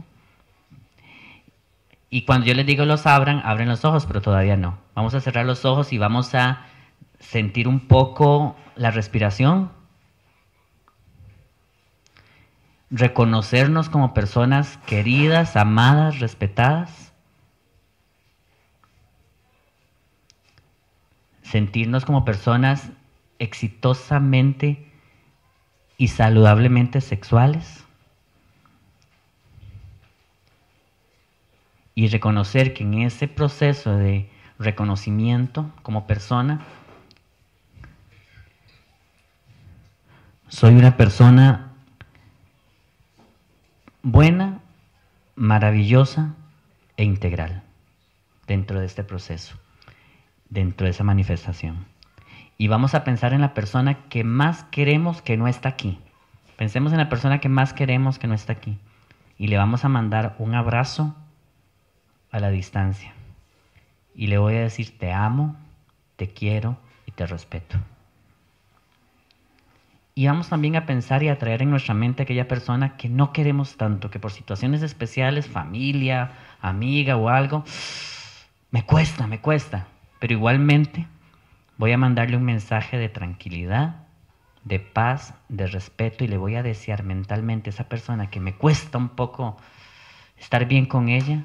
Y cuando yo les digo los abran, abren los ojos, pero todavía no. Vamos a cerrar los ojos y vamos a sentir un poco la respiración. Reconocernos como personas queridas, amadas, respetadas. Sentirnos como personas exitosamente y saludablemente sexuales. Y reconocer que en ese proceso de reconocimiento como persona, soy una persona buena, maravillosa e integral dentro de este proceso, dentro de esa manifestación. Y vamos a pensar en la persona que más queremos que no está aquí. Pensemos en la persona que más queremos que no está aquí. Y le vamos a mandar un abrazo a la distancia. Y le voy a decir, te amo, te quiero y te respeto. Y vamos también a pensar y a traer en nuestra mente a aquella persona que no queremos tanto, que por situaciones especiales, familia, amiga o algo, me cuesta, me cuesta. Pero igualmente voy a mandarle un mensaje de tranquilidad, de paz, de respeto, y le voy a desear mentalmente a esa persona que me cuesta un poco estar bien con ella,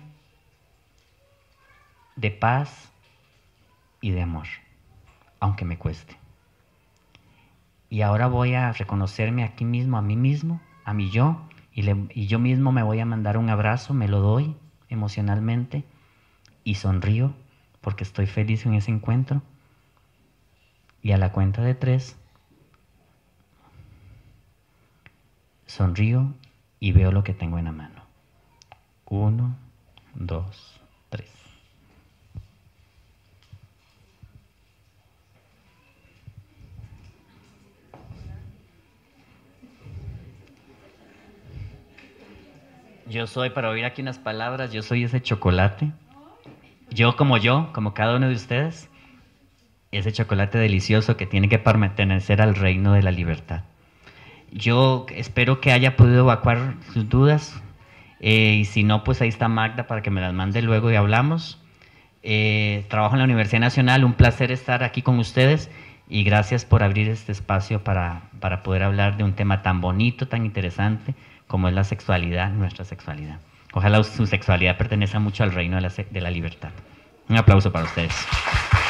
de paz y de amor, aunque me cueste. Y ahora voy a reconocerme aquí mismo, a mí mismo, a mi yo, y, le, y yo mismo me voy a mandar un abrazo, me lo doy emocionalmente y sonrío porque estoy feliz en ese encuentro. Y a la cuenta de tres, sonrío y veo lo que tengo en la mano. Uno, dos, tres. Yo soy, para oír aquí unas palabras, yo soy ese chocolate. Yo como yo, como cada uno de ustedes, ese chocolate delicioso que tiene que pertenecer al reino de la libertad. Yo espero que haya podido evacuar sus dudas, eh, y si no, pues ahí está Magda para que me las mande luego y hablamos. Eh, trabajo en la Universidad Nacional, un placer estar aquí con ustedes y gracias por abrir este espacio para, para poder hablar de un tema tan bonito, tan interesante como es la sexualidad, nuestra sexualidad. Ojalá su sexualidad pertenezca mucho al reino de la, de la libertad. Un aplauso para ustedes.